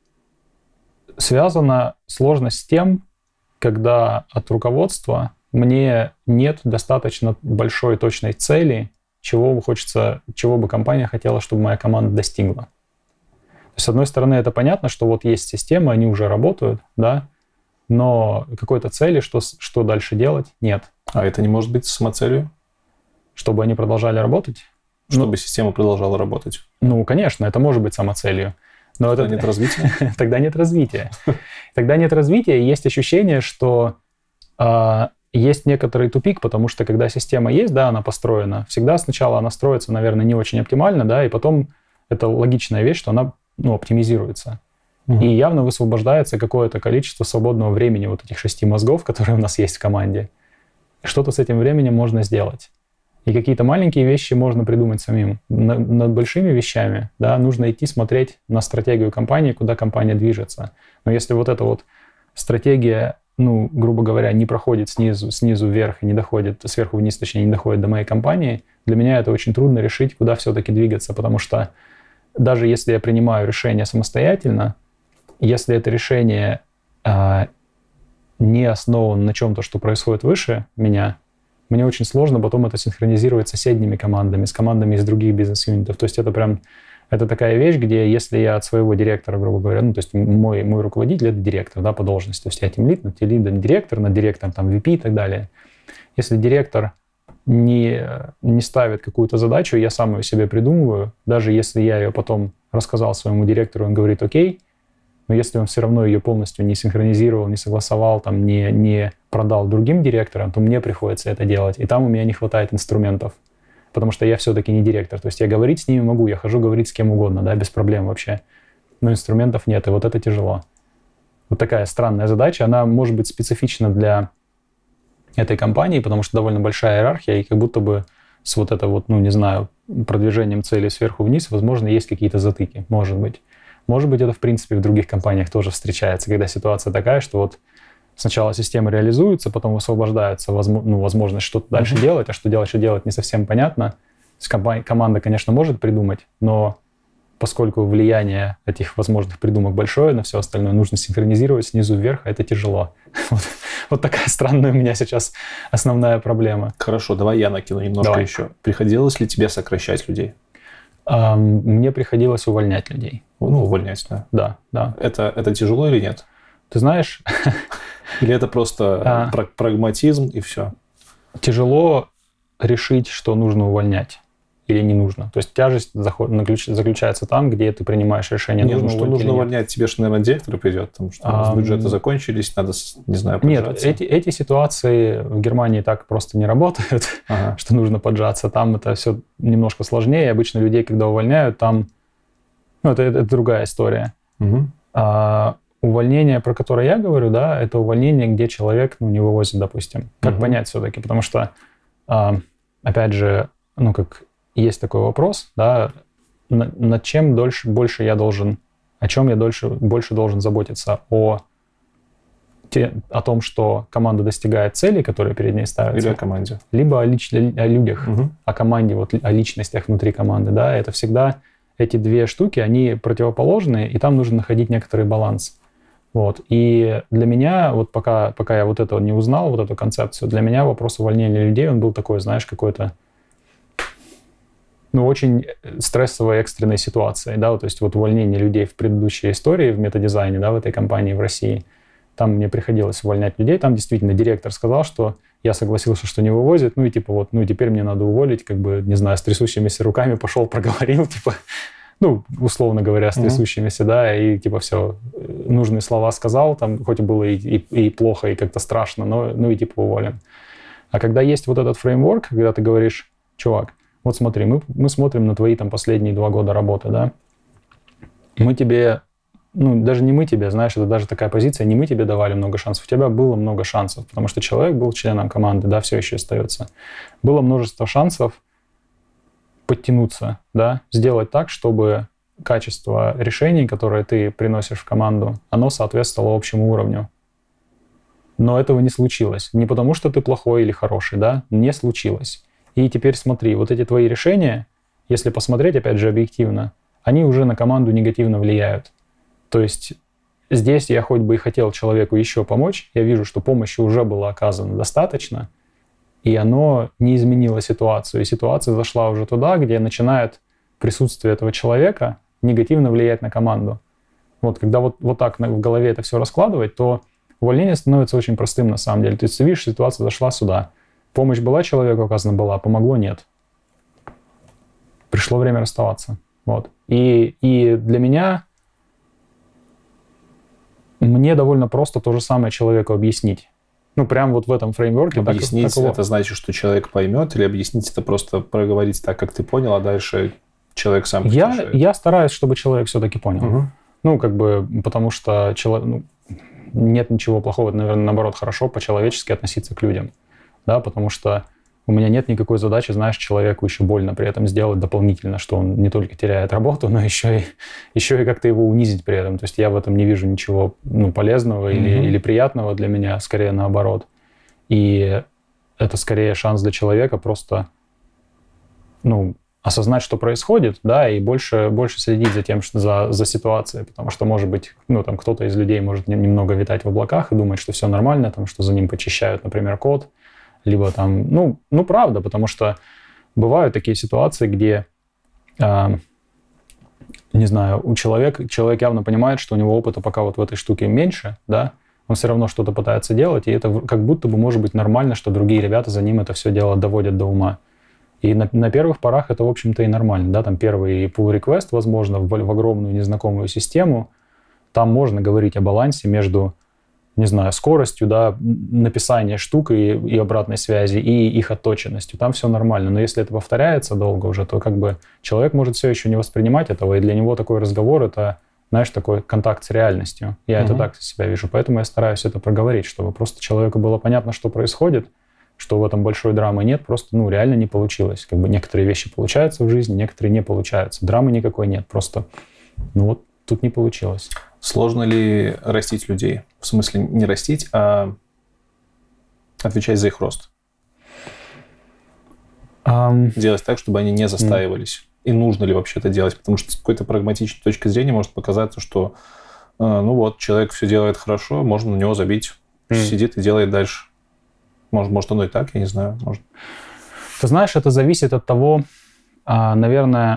связана сложность с тем, когда от руководства мне нет достаточно большой точной цели, чего бы хочется, чего бы компания хотела, чтобы моя команда достигла. То есть, с одной стороны, это понятно, что вот есть система, они уже работают, да, но какой-то цели, что, что дальше делать, нет. А это не может быть самоцелью? Чтобы они продолжали работать? Чтобы ну, система продолжала работать? Ну, конечно, это может быть самоцелью. Но Тогда это... нет развития? Тогда нет развития. Тогда нет развития, и есть ощущение, что э, есть некоторый тупик, потому что когда система есть, да, она построена, всегда сначала она строится, наверное, не очень оптимально, да, и потом это логичная вещь, что она, ну, оптимизируется. Угу. И явно высвобождается какое-то количество свободного времени вот этих шести мозгов, которые у нас есть в команде. Что-то с этим временем можно сделать. И какие-то маленькие вещи можно придумать самим. На, над большими вещами, да, нужно идти смотреть на стратегию компании, куда компания движется. Но если вот эта вот стратегия, ну, грубо говоря, не проходит снизу, снизу вверх и не доходит, сверху вниз, точнее, не доходит до моей компании, для меня это очень трудно решить, куда все-таки двигаться, потому что даже если я принимаю решение самостоятельно, если это решение а, не основано на чем-то, что происходит выше меня, мне очень сложно потом это синхронизировать с соседними командами, с командами из других бизнес-юнитов. То есть это прям, это такая вещь, где если я от своего директора, грубо говоря, ну, то есть мой, мой руководитель — это директор, да, по должности. То есть я тимлид, над тимлидом директор, над директором там ви пи и так далее. Если директор не, не ставит какую-то задачу, я сам ее себе придумываю, даже если я ее потом рассказал своему директору, он говорит окей, но если он все равно ее полностью не синхронизировал, не согласовал, там, не, не продал другим директорам, то мне приходится это делать. И там у меня не хватает инструментов, потому что я все-таки не директор. То есть я говорить с ними могу, я хожу говорить с кем угодно, да, без проблем вообще. Но инструментов нет, и вот это тяжело. Вот такая странная задача. Она может быть специфична для этой компании, потому что довольно большая иерархия, и как будто бы с вот это вот, ну, не знаю, продвижением цели сверху вниз, возможно, есть какие-то затыки, может быть. Может быть, это, в принципе, в других компаниях тоже встречается, когда ситуация такая, что вот сначала система реализуется, потом высвобождается возможно, ну, возможность что-то дальше mm-hmm. делать, а что дальше делать не совсем понятно. То есть компания, команда, конечно, может придумать, но поскольку влияние этих возможных придумок большое на все остальное, нужно синхронизировать снизу вверх, а это тяжело. Вот, вот такая странная у меня сейчас основная проблема. Хорошо, давай я накину немножко давай. еще. Приходилось ли тебе сокращать людей? Um, мне приходилось увольнять людей. Ну, увольнять, да. Да, да. Это, это тяжело или нет? Ты знаешь... Или это просто а, прагматизм и все? Тяжело решить, что нужно увольнять или не нужно. То есть тяжесть заключается там, где ты принимаешь решение, нет, нужно ну, что нужно увольнять, тебе же, наверное, директор придет, потому что а, с бюджета закончились, надо, не знаю, поджаться. Нет, эти, эти ситуации в Германии так просто не работают, ага. что нужно поджаться. Там это все немножко сложнее. Обычно людей, когда увольняют, там... Ну, это, это другая история. Угу. А, увольнение, про которое я говорю, да, это увольнение, где человек, ну, не вывозит, допустим. Как угу. понять все-таки? Потому что, а, опять же, ну, как... Есть такой вопрос, да, над, над чем дольше, больше я должен, о чем я дольше, больше должен заботиться, о, те, о том, что команда достигает целей, которые перед ней ставятся. Или о команде. Либо о, лич, о людях, угу. о команде, вот, о личностях внутри команды, да, это всегда эти две штуки, они противоположные, и там нужно находить некоторый баланс. Вот. И для меня, вот пока, пока я вот это не узнал, вот эту концепцию, для меня вопрос увольнения людей, он был такой, знаешь, какой-то ну, очень стрессовой экстренной ситуацией, да, вот, то есть вот увольнение людей в предыдущей истории в метадизайне, да, в этой компании в России, там мне приходилось увольнять людей, там действительно директор сказал, что я согласился, что не вывозит, ну и типа вот, ну и теперь мне надо уволить, как бы, не знаю, с трясущимися руками пошел, проговорил, типа, ну, условно говоря, с трясущимися, mm-hmm. да, и типа все, нужные слова сказал, там, хоть было и, и, и плохо, и как-то страшно, но, ну и типа уволен. А когда есть вот этот фреймворк, когда ты говоришь, чувак, вот смотри, мы, мы смотрим на твои там последние два года работы, да. Мы тебе, ну, даже не мы тебе, знаешь, это даже такая позиция, не мы тебе давали много шансов, у тебя было много шансов, потому что человек был членом команды, да, все еще остается. Было множество шансов подтянуться, да, сделать так, чтобы качество решений, которые ты приносишь в команду, оно соответствовало общему уровню. Но этого не случилось. Не потому, что ты плохой или хороший, да? Не случилось. И теперь смотри, вот эти твои решения, если посмотреть, опять же, объективно, они уже на команду негативно влияют. То есть здесь я хоть бы и хотел человеку еще помочь, я вижу, что помощи уже было оказано достаточно, и оно не изменило ситуацию. И ситуация зашла уже туда, где начинает присутствие этого человека негативно влиять на команду. Вот когда вот, вот так в голове это все раскладывать, то увольнение становится очень простым на самом деле. То есть ты видишь, ситуация зашла сюда. Помощь была человеку оказана, была, помогло нет. Пришло время расставаться. Вот. И, и для меня, мне довольно просто то же самое человеку объяснить. Ну, прям вот в этом фреймворке. Объяснить так, так это значит, что человек поймет, или объяснить это просто проговорить так, как ты понял, а дальше человек сам я, я стараюсь, чтобы человек все-таки понял. Угу. Ну, как бы, потому что человек, ну, нет ничего плохого, это, наверное, наоборот, хорошо по-человечески относиться к людям. Да, потому что у меня нет никакой задачи, знаешь, человеку еще больно при этом сделать дополнительно, что он не только теряет работу, но еще и, еще и как-то его унизить при этом. То есть я в этом не вижу ничего, ну, полезного или, mm-hmm. или приятного для меня, скорее наоборот. И это скорее шанс для человека просто, ну, осознать, что происходит, да, и больше, больше следить за тем, что за, за ситуацией, потому что, может быть, ну, там кто-то из людей может немного витать в облаках и думать, что все нормально, там, что за ним почищают, например, код, либо там, ну, ну, правда, потому что бывают такие ситуации, где, э, не знаю, у человека, человек явно понимает, что у него опыта пока вот в этой штуке меньше, да, он все равно что-то пытается делать, и это как будто бы может быть нормально, что другие ребята за ним это все дело доводят до ума. И на, на первых порах это, в общем-то, и нормально, да, там первый pull request, возможно, в, в огромную незнакомую систему, там можно говорить о балансе между, не знаю, скоростью, да, написания штук и, и обратной связи, и их отточенностью. Там все нормально. Но если это повторяется долго уже, то как бы человек может все еще не воспринимать этого, и для него такой разговор — это, знаешь, такой контакт с реальностью. Я mm-hmm. это так себя вижу. Поэтому я стараюсь это проговорить, чтобы просто человеку было понятно, что происходит, что в этом большой драмы нет, просто, ну, реально не получилось. Как бы некоторые вещи получаются в жизни, некоторые не получаются. Драмы никакой нет, просто, ну вот, тут не получилось. Сложно ли растить людей? В смысле, не растить, а отвечать за их рост. Um... Делать так, чтобы они не застаивались. Mm. И нужно ли вообще это делать? Потому что с какой-то прагматичной точки зрения может показаться, что, ну вот, человек все делает хорошо, можно на него забить. Mm. Сидит и делает дальше. Может, может, оно и так, я не знаю. Может. Ты знаешь, это зависит от того, наверное,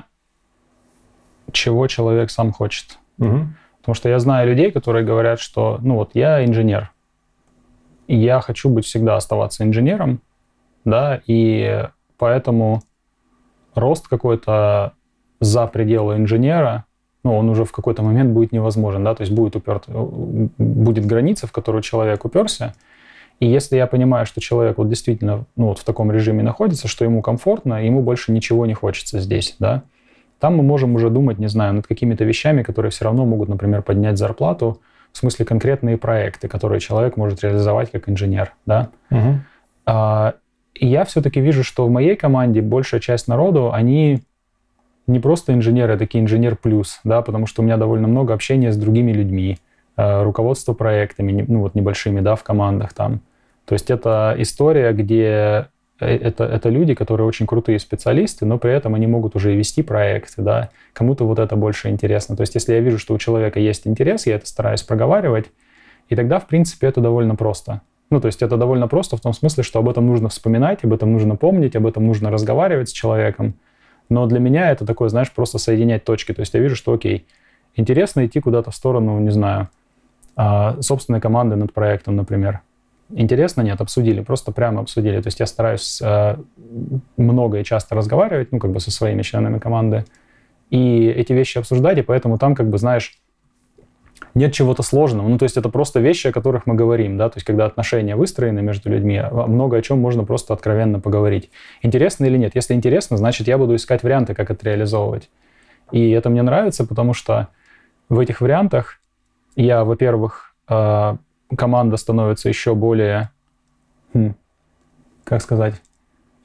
чего человек сам хочет. Угу. Потому что я знаю людей, которые говорят, что, ну вот, я инженер, и я хочу быть всегда оставаться инженером, да, и поэтому рост какой-то за пределы инженера, ну, он уже в какой-то момент будет невозможен, да, то есть будет уперт, будет граница, в которую человек уперся, и если я понимаю, что человек вот действительно, ну, вот в таком режиме находится, что ему комфортно, ему больше ничего не хочется здесь, да, там мы можем уже думать, не знаю, над какими-то вещами, которые все равно могут, например, поднять зарплату, в смысле конкретные проекты, которые человек может реализовать как инженер, да. Угу. А, и я все-таки вижу, что в моей команде большая часть народу, они не просто инженеры, а такие инженер плюс, да, потому что у меня довольно много общения с другими людьми, руководство проектами, ну вот небольшими, да, в командах там. То есть это история, где это, это люди, которые очень крутые специалисты, но при этом они могут уже и вести проекты, да. Кому-то вот это больше интересно. То есть если я вижу, что у человека есть интерес, я это стараюсь проговаривать, и тогда, в принципе, это довольно просто. Ну, то есть это довольно просто в том смысле, что об этом нужно вспоминать, об этом нужно помнить, об этом нужно разговаривать с человеком. Но для меня это такое, знаешь, просто соединять точки. То есть я вижу, что окей, интересно идти куда-то в сторону, не знаю, собственной команды над проектом, например. Интересно? Нет, обсудили, просто прямо обсудили. То есть я стараюсь много и часто разговаривать, ну, как бы со своими членами команды, и эти вещи обсуждать, и поэтому там, как бы, знаешь, нет чего-то сложного. Ну, то есть это просто вещи, о которых мы говорим, да, то есть когда отношения выстроены между людьми, много о чем можно просто откровенно поговорить. Интересно или нет? Если интересно, значит, я буду искать варианты, как это реализовывать. И это мне нравится, потому что в этих вариантах я, во-первых, команда становится еще более, хм, как сказать,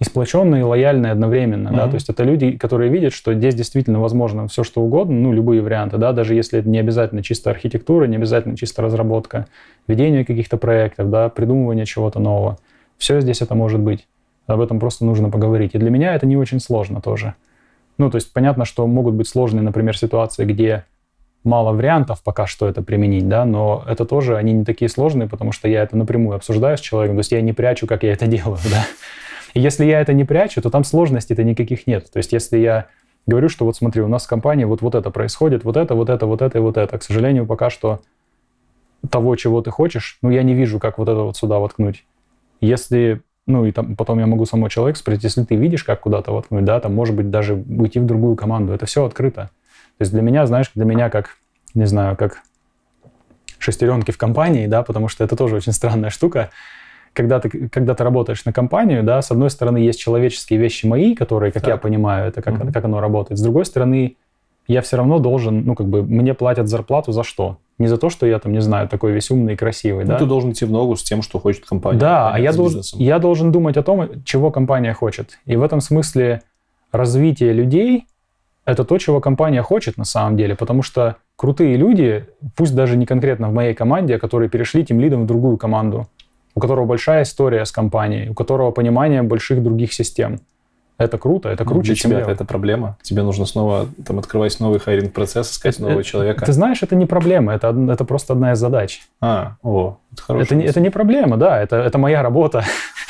и сплоченные, и лояльные одновременно, mm-hmm. да, то есть это люди, которые видят, что здесь действительно возможно все, что угодно, ну, любые варианты, да, даже если это не обязательно чисто архитектура, не обязательно чисто разработка, ведение каких-то проектов, да, придумывание чего-то нового. Все здесь это может быть. Об этом просто нужно поговорить. И для меня это не очень сложно тоже. Ну, то есть понятно, что могут быть сложные, например, ситуации, где мало вариантов пока что это применить, да, но это тоже, они не такие сложные, потому что я это напрямую обсуждаю с человеком, то есть я не прячу, как я это делаю, да. И если я это не прячу, то там сложностей-то никаких нет. То есть если я говорю, что вот смотри, у нас в компании вот, вот это происходит, вот это, вот это, вот это и вот это. К сожалению, пока что того, чего ты хочешь, ну, я не вижу, как вот это вот сюда воткнуть. Если, ну, и там потом я могу самого человека спросить, если ты видишь, как куда-то воткнуть, да, там, может быть, даже уйти в другую команду. Это все открыто. То есть для меня, знаешь, для меня как, не знаю, как шестеренки в компании, да, потому что это тоже очень странная штука. Когда ты, когда ты работаешь на компанию, да, с одной стороны, есть человеческие вещи мои, которые, как так. я понимаю, это как, mm-hmm. как оно работает. С другой стороны, я все равно должен, ну, как бы, мне платят зарплату за что? Не за то, что я там, не знаю, такой весь умный и красивый, ну, да? Ты должен идти в ногу с тем, что хочет компания. Да, а я должен, я должен думать о том, чего компания хочет. И в этом смысле развитие людей — это то, чего компания хочет на самом деле, потому что крутые люди, пусть даже не конкретно в моей команде, а которые перешли тимлидом в другую команду, у которого большая история с компанией, у которого понимание больших других систем. Это круто, это круче, для чем тебя это проблема. Тебе нужно снова там открывать новый хайринг-процесс, искать это, нового это, человека. Ты знаешь, это не проблема, это, это просто одна из задач. А, о, это хорошо. Это, это не проблема, да, это, это моя работа.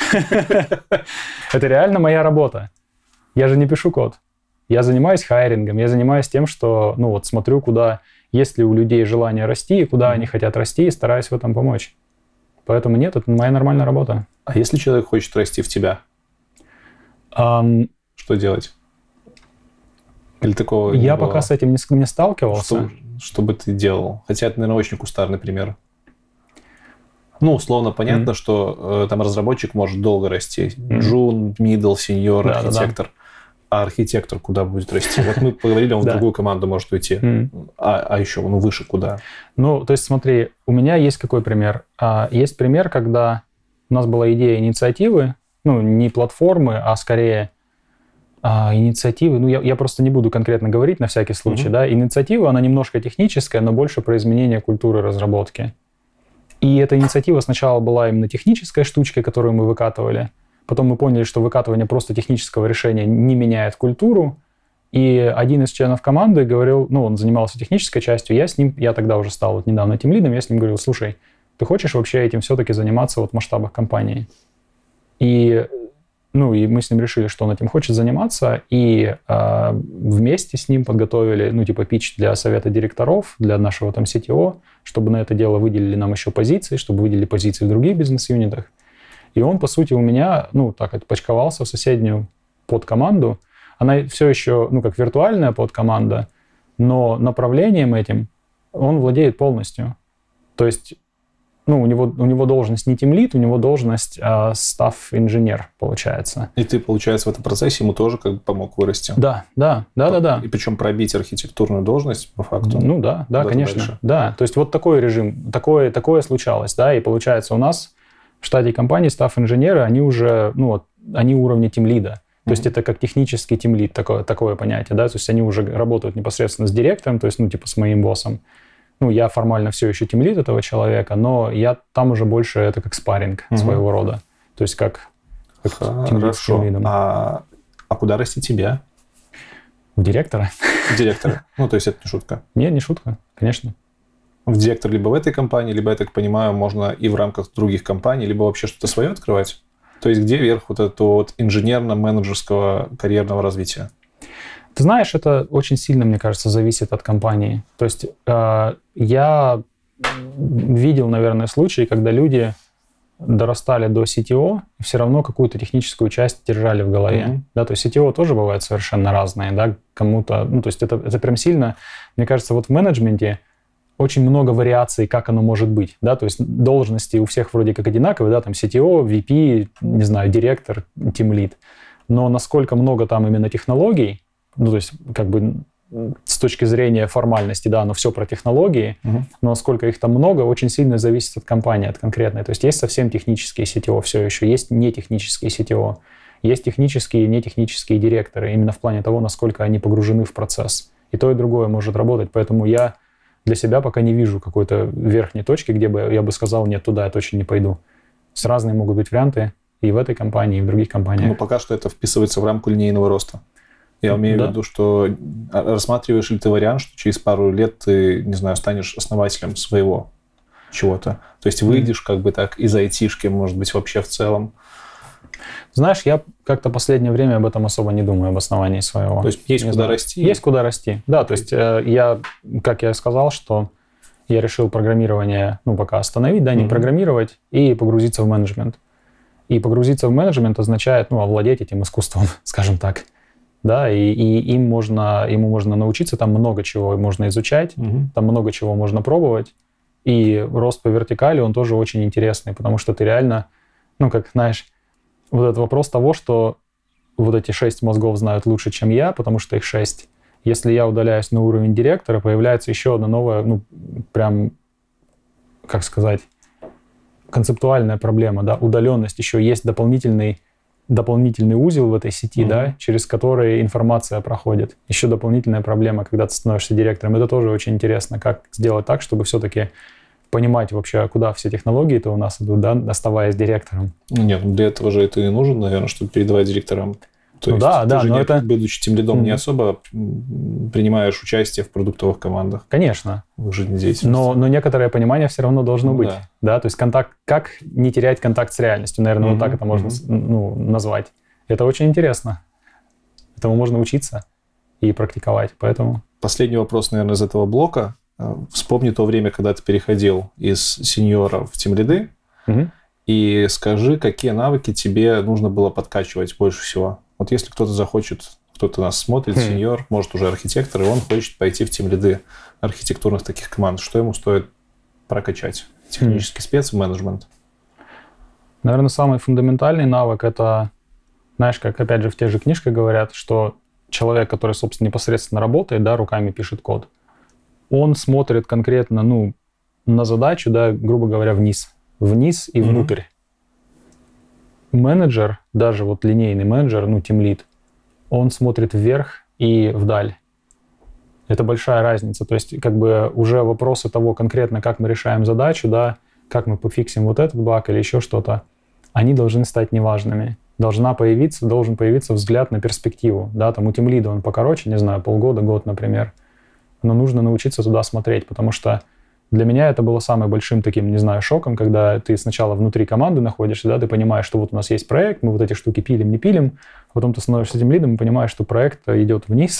Это реально моя работа. Я же не пишу код. Я занимаюсь хайрингом, я занимаюсь тем, что, ну вот, смотрю, куда, есть ли у людей желание расти, куда они хотят расти, и стараюсь в этом помочь. Поэтому нет, это моя нормальная работа. А если человек хочет расти в тебя? Um, что делать? Или такого я пока с этим не, не сталкивался. Что, что бы ты делал? Хотя это, наверное, очень кустарный пример. Ну, условно, понятно, mm-hmm. что э, там разработчик может долго расти. Mm-hmm. Джун, мидл, сеньор, да, архитектор. Да, да. А архитектор куда будет расти? Вот мы поговорили, он в другую команду может уйти. А, а еще, ну, выше куда? Ну, то есть смотри, у меня есть какой пример? Есть пример, когда у нас была идея инициативы, ну, не платформы, а скорее а, инициативы. Ну, я, я просто не буду конкретно говорить на всякий случай, mm-hmm. да. Инициатива, она немножко техническая, но больше про изменение культуры разработки. И эта инициатива сначала была именно технической штучкой, которую мы выкатывали. Потом мы поняли, что выкатывание просто технического решения не меняет культуру. И один из членов команды говорил, ну, он занимался технической частью, я с ним, я тогда уже стал вот недавно тимлидом, я с ним говорил, слушай, ты хочешь вообще этим все-таки заниматься вот в масштабах компании? И, ну, и мы с ним решили, что он этим хочет заниматься, и э, вместе с ним подготовили, ну, типа, питч для совета директоров, для нашего там си ти о, чтобы на это дело выделили нам еще позиции, чтобы выделили позиции в других бизнес-юнитах. И он, по сути, у меня, ну, так, отпочковался в соседнюю подкоманду. Она все еще, ну, как виртуальная подкоманда, но направлением этим он владеет полностью. То есть, ну, у него, у него должность не тимлид, у него должность а, стафф-инженер, получается. И ты, получается, в этом процессе ему тоже как бы помог вырасти? Да, да, да, да, да. И причем пробить архитектурную должность, по факту? Ну, да, да, конечно. Дальше. Да, то есть вот такой режим, такое, такое случалось, да, и получается у нас в штате компании стафф-инженеры, они уже, ну, вот, они уровня тимлида. То mm-hmm. есть это как технический тимлид, такое, такое понятие, да, то есть они уже работают непосредственно с директором, то есть, ну, типа с моим боссом. Ну, я формально все еще тимлид этого человека, но я там уже больше это как спарринг mm-hmm. своего рода. То есть как, как тимлид с тимлидом. А, а куда расти тебе? В директора. В директора. Ну, то есть это не шутка. Нет, не шутка, конечно. В директор либо в этой компании, либо, я так понимаю, можно и в рамках других компаний, либо вообще что-то свое открывать? То есть где верх вот этого вот инженерно-менеджерского карьерного развития? Ты знаешь, это очень сильно, мне кажется, зависит от компании. То есть э, я видел, наверное, случаи, когда люди дорастали до си ти о и все равно какую-то техническую часть держали в голове. Mm-hmm. Да, то есть си ти о тоже бывают совершенно разные, да, кому-то... Ну, то есть это, это прям сильно, мне кажется, вот в менеджменте очень много вариаций, как оно может быть, да, то есть должности у всех вроде как одинаковые, да, там си ти о, ви пи, не знаю, директор, тимлид, но насколько много там именно технологий, ну, то есть как бы с точки зрения формальности, да, оно все про технологии, uh-huh. но насколько их там много, очень сильно зависит от компании, от конкретной, то есть есть совсем технические си ти о все еще, есть нетехнические си ти о, Есть технические и нетехнические директоры, именно в плане того, насколько они погружены в процесс. И то, и другое может работать. Поэтому я для себя пока не вижу какой-то верхней точки, где бы я бы сказал, нет, туда я точно не пойду. С разные могут быть варианты и в этой компании, и в других компаниях. Но пока что это вписывается в рамку линейного роста. Я имею да. в виду, что рассматриваешь ли ты вариант, что через пару лет ты, не знаю, станешь основателем своего чего-то. То есть выйдешь как бы так из айтишки, может быть, вообще в целом. Знаешь, я как-то последнее время об этом особо не думаю, об основании своего. То есть есть не куда знаю. расти? Есть куда расти, да. То есть э, я, как я сказал, что я решил программирование, ну, пока остановить, да, не mm-hmm. программировать, и погрузиться в менеджмент. И погрузиться в менеджмент означает, ну, овладеть этим искусством, скажем так. Да, и, и им можно, ему можно научиться, там много чего можно изучать, mm-hmm. там много чего можно пробовать. И рост по вертикали, он тоже очень интересный, потому что ты реально, ну, как, знаешь, вот этот вопрос того, что вот эти шесть мозгов знают лучше, чем я, потому что их шесть. Если я удаляюсь на уровень директора, появляется еще одна новая, ну, прям, как сказать, концептуальная проблема, да, удаленность. Еще есть дополнительный, дополнительный узел в этой сети, mm-hmm. да, через который информация проходит. Еще дополнительная проблема, когда ты становишься директором. Это тоже очень интересно, как сделать так, чтобы все-таки понимать вообще, куда все технологии-то у нас идут, да, оставаясь директором. Нет, для этого же это и нужно, наверное, чтобы передавать директорам. То ну есть да, ты да, же, но не, это... будучи тимлидом, mm-hmm. не особо принимаешь участие в продуктовых командах. Конечно. В жизнедеятельности. Но, но некоторое понимание все равно должно ну, быть. Да. Да, то есть контакт, как не терять контакт с реальностью, наверное, mm-hmm. вот так это можно mm-hmm. ну, назвать. Это очень интересно. Этому можно учиться и практиковать, поэтому... Последний вопрос, наверное, из этого блока. Вспомни то время, когда ты переходил из сеньора в тимлиды, угу. и скажи, какие навыки тебе нужно было подкачивать больше всего. Вот если кто-то захочет, кто-то нас смотрит, хм. сеньор, может, уже архитектор, и он хочет пойти в тимлиды архитектурных таких команд, что ему стоит прокачать? Технический хм. спец, менеджмент. Наверное, самый фундаментальный навык – это, знаешь, как опять же в тех же книжках говорят, что человек, который, собственно, непосредственно работает, да, руками пишет код, он смотрит конкретно, ну, на задачу, да, грубо говоря, вниз. Вниз и mm-hmm. внутрь. Менеджер, даже вот линейный менеджер, ну, тимлид, он смотрит вверх и вдаль. Это большая разница. То есть, как бы уже вопросы того конкретно, как мы решаем задачу, да, как мы пофиксим вот этот баг или еще что-то, они должны стать неважными. Должна появиться, должен появиться взгляд на перспективу. Да, там у тимлида он покороче, не знаю, полгода, год, например. Но нужно научиться туда смотреть, потому что для меня это было самым большим таким, не знаю, шоком, когда ты сначала внутри команды находишься, да, ты понимаешь, что вот у нас есть проект, мы вот эти штуки пилим, не пилим, а потом ты становишься тимлидом и понимаешь, что проект идет вниз,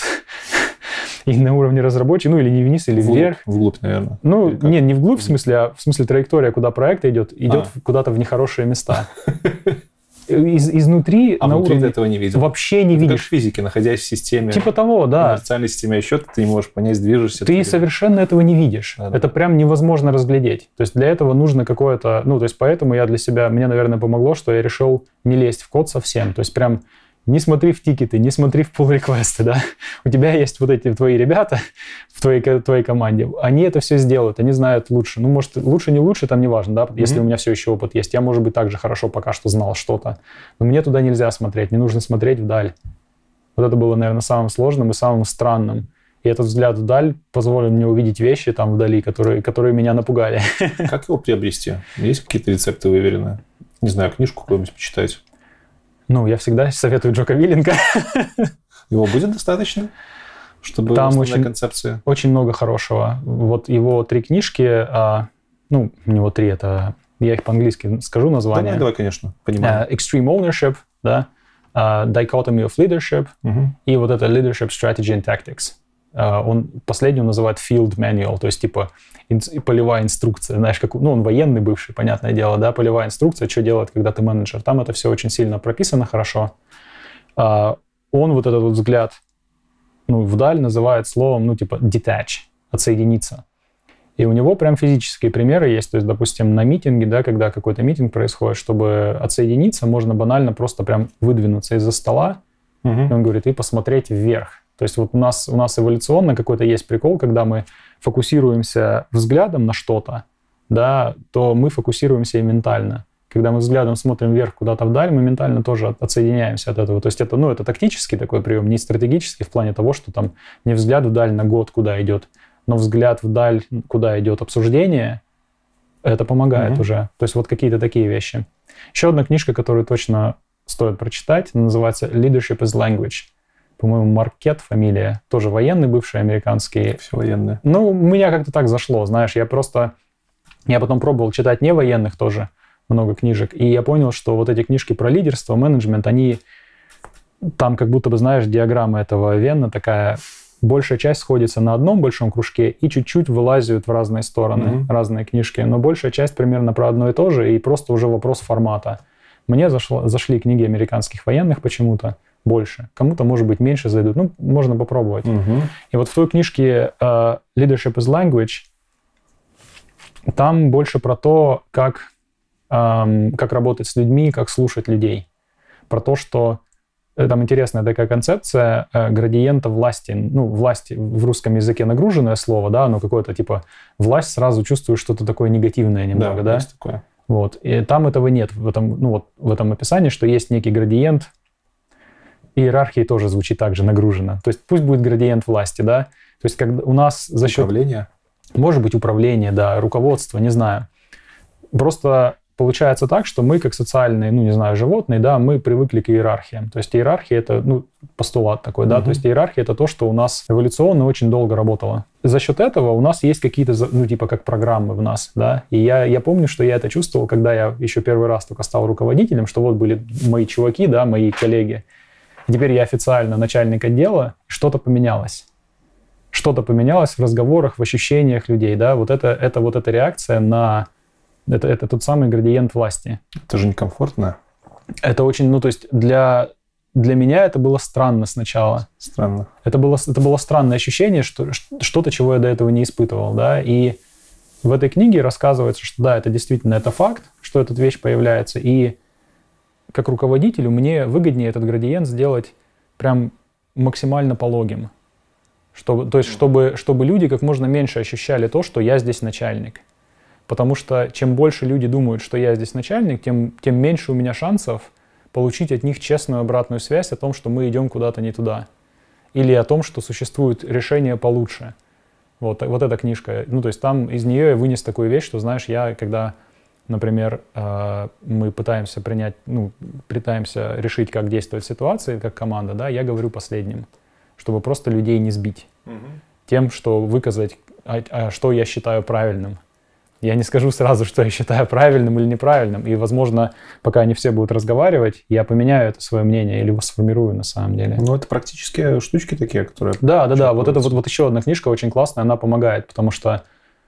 и на уровне разработчика, ну или не вниз, или вверх. Вглубь, наверное. Ну, не, не вглубь в смысле, а в смысле траектория, куда проект идет, идет а. куда-то в нехорошие места. Из, изнутри а на внутри уровне ты этого не видел? Вообще не это видишь. Как в физике, находясь в системе. Типа того, да. В инерциальной системе счета ты не можешь понять, движешься. Ты, ты совершенно этого не видишь. Да, это да. прям невозможно разглядеть. То есть для этого нужно какое-то... Ну, то есть поэтому я для себя... Мне, наверное, помогло, что я решил не лезть в код совсем. То есть прям не смотри в тикеты, не смотри в pull-реквесты, да. У тебя есть вот эти твои ребята в твоей, твоей команде. Они это все сделают, они знают лучше. Ну, может, лучше, не лучше, там не важно, да. Mm-hmm. Если у меня все еще опыт есть. Я, может быть, также хорошо пока что знал что-то. Но мне туда нельзя смотреть, мне нужно смотреть вдаль. Вот это было, наверное, самым сложным и самым странным. И этот взгляд вдаль позволил мне увидеть вещи там вдали, которые, которые меня напугали. Как его приобрести? Есть какие-то рецепты выверенные? Не знаю, книжку какую-нибудь почитать? Ну, я всегда советую Джока Виллинга. Его будет достаточно, чтобы там основная очень, концепция? Очень много хорошего. Вот его три книжки, а, ну, у него три, это, я их по-английски скажу название. Давай, давай, конечно, понимаю. Uh, Extreme Ownership, да, uh, Dichotomy of Leadership uh-huh. и вот это Leadership Strategy and Tactics. Uh, он последний он называет Field Manual, то есть типа ин, полевая инструкция, знаешь, как, ну, он военный бывший, понятное дело, да, полевая инструкция, что делать, когда ты менеджер. Там это все очень сильно прописано хорошо. Uh, он вот этот вот взгляд, ну, вдаль называет словом, ну, типа detach, отсоединиться. И у него прям физические примеры есть, то есть, допустим, на митинге, да, когда какой-то митинг происходит, чтобы отсоединиться, можно банально просто прям выдвинуться из-за стола, uh-huh. и он говорит, и посмотреть вверх. То есть вот у нас, у нас эволюционно какой-то есть прикол, когда мы фокусируемся взглядом на что-то, да, то мы фокусируемся и ментально. когда мы взглядом смотрим вверх куда-то вдаль, моментально тоже отсоединяемся от этого. То есть это, ну, это тактический такой прием, не стратегический в плане того, что там не взгляд вдаль на год, куда идет, но взгляд вдаль, куда идет обсуждение, это помогает mm-hmm. уже. То есть вот какие-то такие вещи. Еще одна книжка, которую точно стоит прочитать, называется «Leadership is Language». По-моему, Маркет фамилия, тоже военный, бывший американский. Все военные. Ну, у меня как-то так зашло, знаешь, я просто... Я потом пробовал читать не военных тоже, много книжек, и я понял, что вот эти книжки про лидерство, менеджмент, они... Там как будто бы, знаешь, диаграмма этого Венна такая... Большая часть сходится на одном большом кружке и чуть-чуть вылазят в разные стороны, mm-hmm. разные книжки, но большая часть примерно про одно и то же, и просто уже вопрос формата. Мне зашло, зашли книги американских военных почему-то больше. Кому-то, может быть, меньше зайдут. Ну, можно попробовать. Угу. И вот в той книжке uh, «Leadership is Language» там больше про то, как, um, как работать с людьми, как слушать людей. Про то, что там интересная такая концепция uh, градиента власти. Ну, власть в русском языке нагруженное слово, да, но какое-то типа власть, сразу чувствуешь что-то такое негативное немного, да? Да, есть такое. Вот. И там этого нет в этом, ну, вот, в этом описании, что есть некий градиент. Иерархия тоже звучит так же нагружена. То есть пусть будет градиент власти, да? То есть когда у нас за счет... Управление? Может быть, управление, да, руководство, не знаю. Просто получается так, что мы, как социальные, ну, не знаю, животные, да, мы привыкли к иерархиям. То есть иерархия — это, ну, постулат такой, да? Mm-hmm. То есть иерархия — это то, что у нас эволюционно очень долго работало. За счет этого у нас есть какие-то, ну, типа, как программы в нас, да? И я, я помню, что я это чувствовал, когда я еще первый раз только стал руководителем, что вот были мои чуваки, да, мои коллеги. Теперь я официально начальник отдела, что-то поменялось. Что-то поменялось в разговорах, в ощущениях людей, да, вот это, это вот эта реакция на... Это, это тот самый градиент власти. Это же некомфортно. Это очень, ну, то есть для, для меня это было странно сначала. Странно. Это было, это было странное ощущение, что что-то, чего я до этого не испытывал, да, и в этой книге рассказывается, что да, это действительно, это факт, что эта вещь появляется, и как руководителю мне выгоднее этот градиент сделать прям максимально пологим. Чтобы, то есть, чтобы, чтобы люди как можно меньше ощущали то, что я здесь начальник. Потому что чем больше люди думают, что я здесь начальник, тем, тем меньше у меня шансов получить от них честную обратную связь о том, что мы идем куда-то не туда. Или о том, что существует решение получше. Вот, вот эта книжка. Ну, то есть там из нее я вынес такую вещь, что, знаешь, я когда... Например, мы пытаемся принять, ну, пытаемся решить, как действовать в ситуации, как команда, да, я говорю последним, чтобы просто людей не сбить. Угу. Тем, что выказать, а, а, что я считаю правильным. Я не скажу сразу, что я считаю правильным или неправильным, и, возможно, пока они все будут разговаривать, я поменяю это свое мнение или его сформирую на самом деле. Ну, это практически штучки такие, которые... Да, да, да, вот это вот, вот еще одна книжка очень классная, она помогает, потому что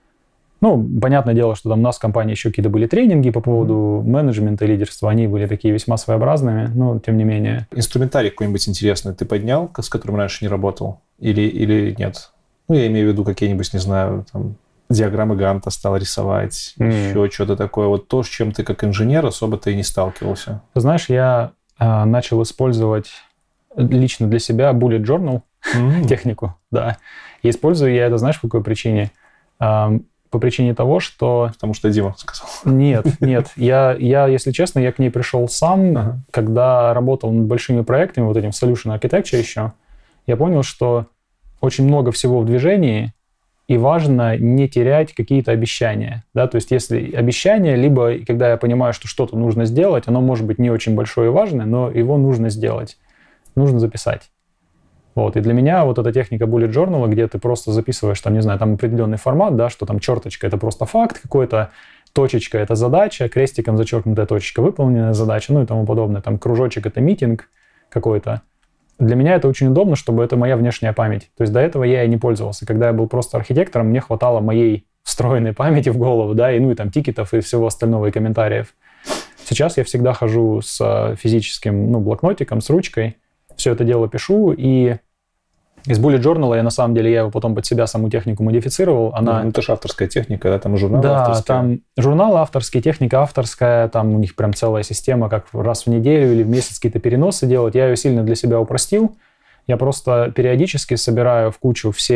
ну, понятное дело, что там у нас в компании еще какие-то были тренинги по поводу mm-hmm. менеджмента и лидерства. Они были такие весьма своеобразными, но тем не менее. Инструментарий какой-нибудь интересный ты поднял, с которым раньше не работал? Или, или нет? Ну, я имею в виду какие-нибудь, не знаю, там, диаграммы Ганта стал рисовать, mm-hmm. еще что-то такое. Вот то, с чем ты как инженер особо-то и не сталкивался. Знаешь, я э, начал использовать лично для себя bullet journal mm-hmm. технику, да. И использую я это, знаешь, по какой причине? Э, По причине того, что... Потому что Дима сказал. Нет, нет. Я, я, если честно, я к ней пришел сам, ага. когда работал над большими проектами, вот этим Solution Architecture еще. Я понял, что очень много всего в движении, и важно не терять какие-то обещания. Да? То есть если обещание, либо когда я понимаю, что что-то нужно сделать, оно может быть не очень большое и важное, но его нужно сделать, нужно записать. Вот. И для меня вот эта техника bullet journal, где ты просто записываешь, там, не знаю, там определенный формат, да, что там черточка — это просто факт какой-то, точечка — это задача, крестиком зачеркнутая точечка — выполненная задача, ну и тому подобное. Там кружочек — это митинг какой-то. Для меня это очень удобно, чтобы это моя внешняя память. То есть до этого я и не пользовался. Когда я был просто архитектором, мне хватало моей встроенной памяти в голову, да, и ну и там тикетов и всего остального, и комментариев. Сейчас я всегда хожу с физическим, ну, блокнотиком, с ручкой, все это дело пишу, и из bullet journal я, на самом деле, я его потом под себя саму технику модифицировал. Она... Ну, это же авторская техника, да, там журнал да, авторский. Да, там журнал авторский, техника авторская, там у них прям целая система, как раз в неделю или в месяц какие-то переносы делать. Я ее сильно для себя упростил. Я просто периодически собираю в кучу все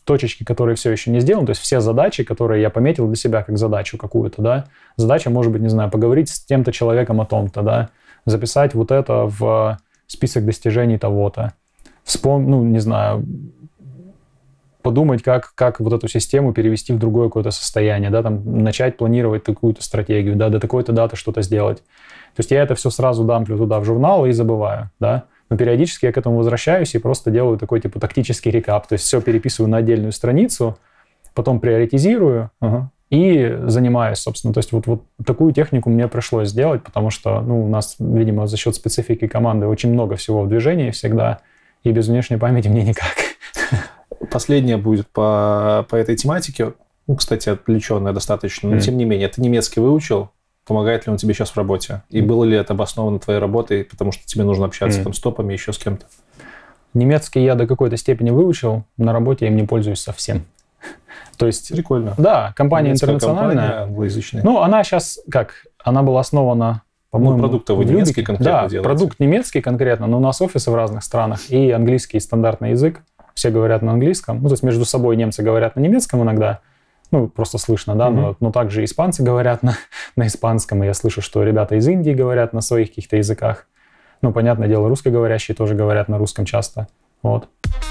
точечки, которые все еще не сделаны, то есть все задачи, которые я пометил для себя как задачу какую-то, да. Задача может быть, не знаю, поговорить с тем-то человеком о том-то, да, записать вот это в список достижений того-то, вспом... ну, не знаю, подумать, как, как вот эту систему перевести в другое какое-то состояние, да, там, начать планировать такую-то стратегию, да, до такой-то даты что-то сделать. То есть я это все сразу дамплю туда в журнал и забываю, да. Но периодически я к этому возвращаюсь и просто делаю такой, типа, тактический рекап. То есть все переписываю на отдельную страницу, потом приоритизирую uh-huh. и занимаюсь, собственно. То есть вот, вот такую технику мне пришлось сделать, потому что, ну, у нас, видимо, за счет специфики команды очень много всего в движении всегда, и без внешней памяти мне никак. Последнее будет по, по этой тематике. Ну, кстати, отвлеченная достаточно, но mm. тем не менее. Ты немецкий выучил? Помогает ли он тебе сейчас в работе? И mm. было ли это обосновано твоей работой, потому что тебе нужно общаться mm. там с топами, еще с кем-то? Немецкий я до какой-то степени выучил, на работе я им не пользуюсь совсем. То есть... Прикольно. Да, компания немецкая интернациональная. Компания англоязычная. Ну, она сейчас, как, она была основана, по-моему... Ну, продуктовый немецкий конкретно да, делаете. Продукт немецкий конкретно, но у нас офисы в разных странах, и английский стандартный язык, все говорят на английском. Ну, то есть между собой немцы говорят на немецком иногда, ну, просто слышно, да, mm-hmm. но, но также испанцы говорят на, на испанском, и я слышу, что ребята из Индии говорят на своих каких-то языках. Ну, понятное дело, русскоговорящие тоже говорят на русском часто. Вот.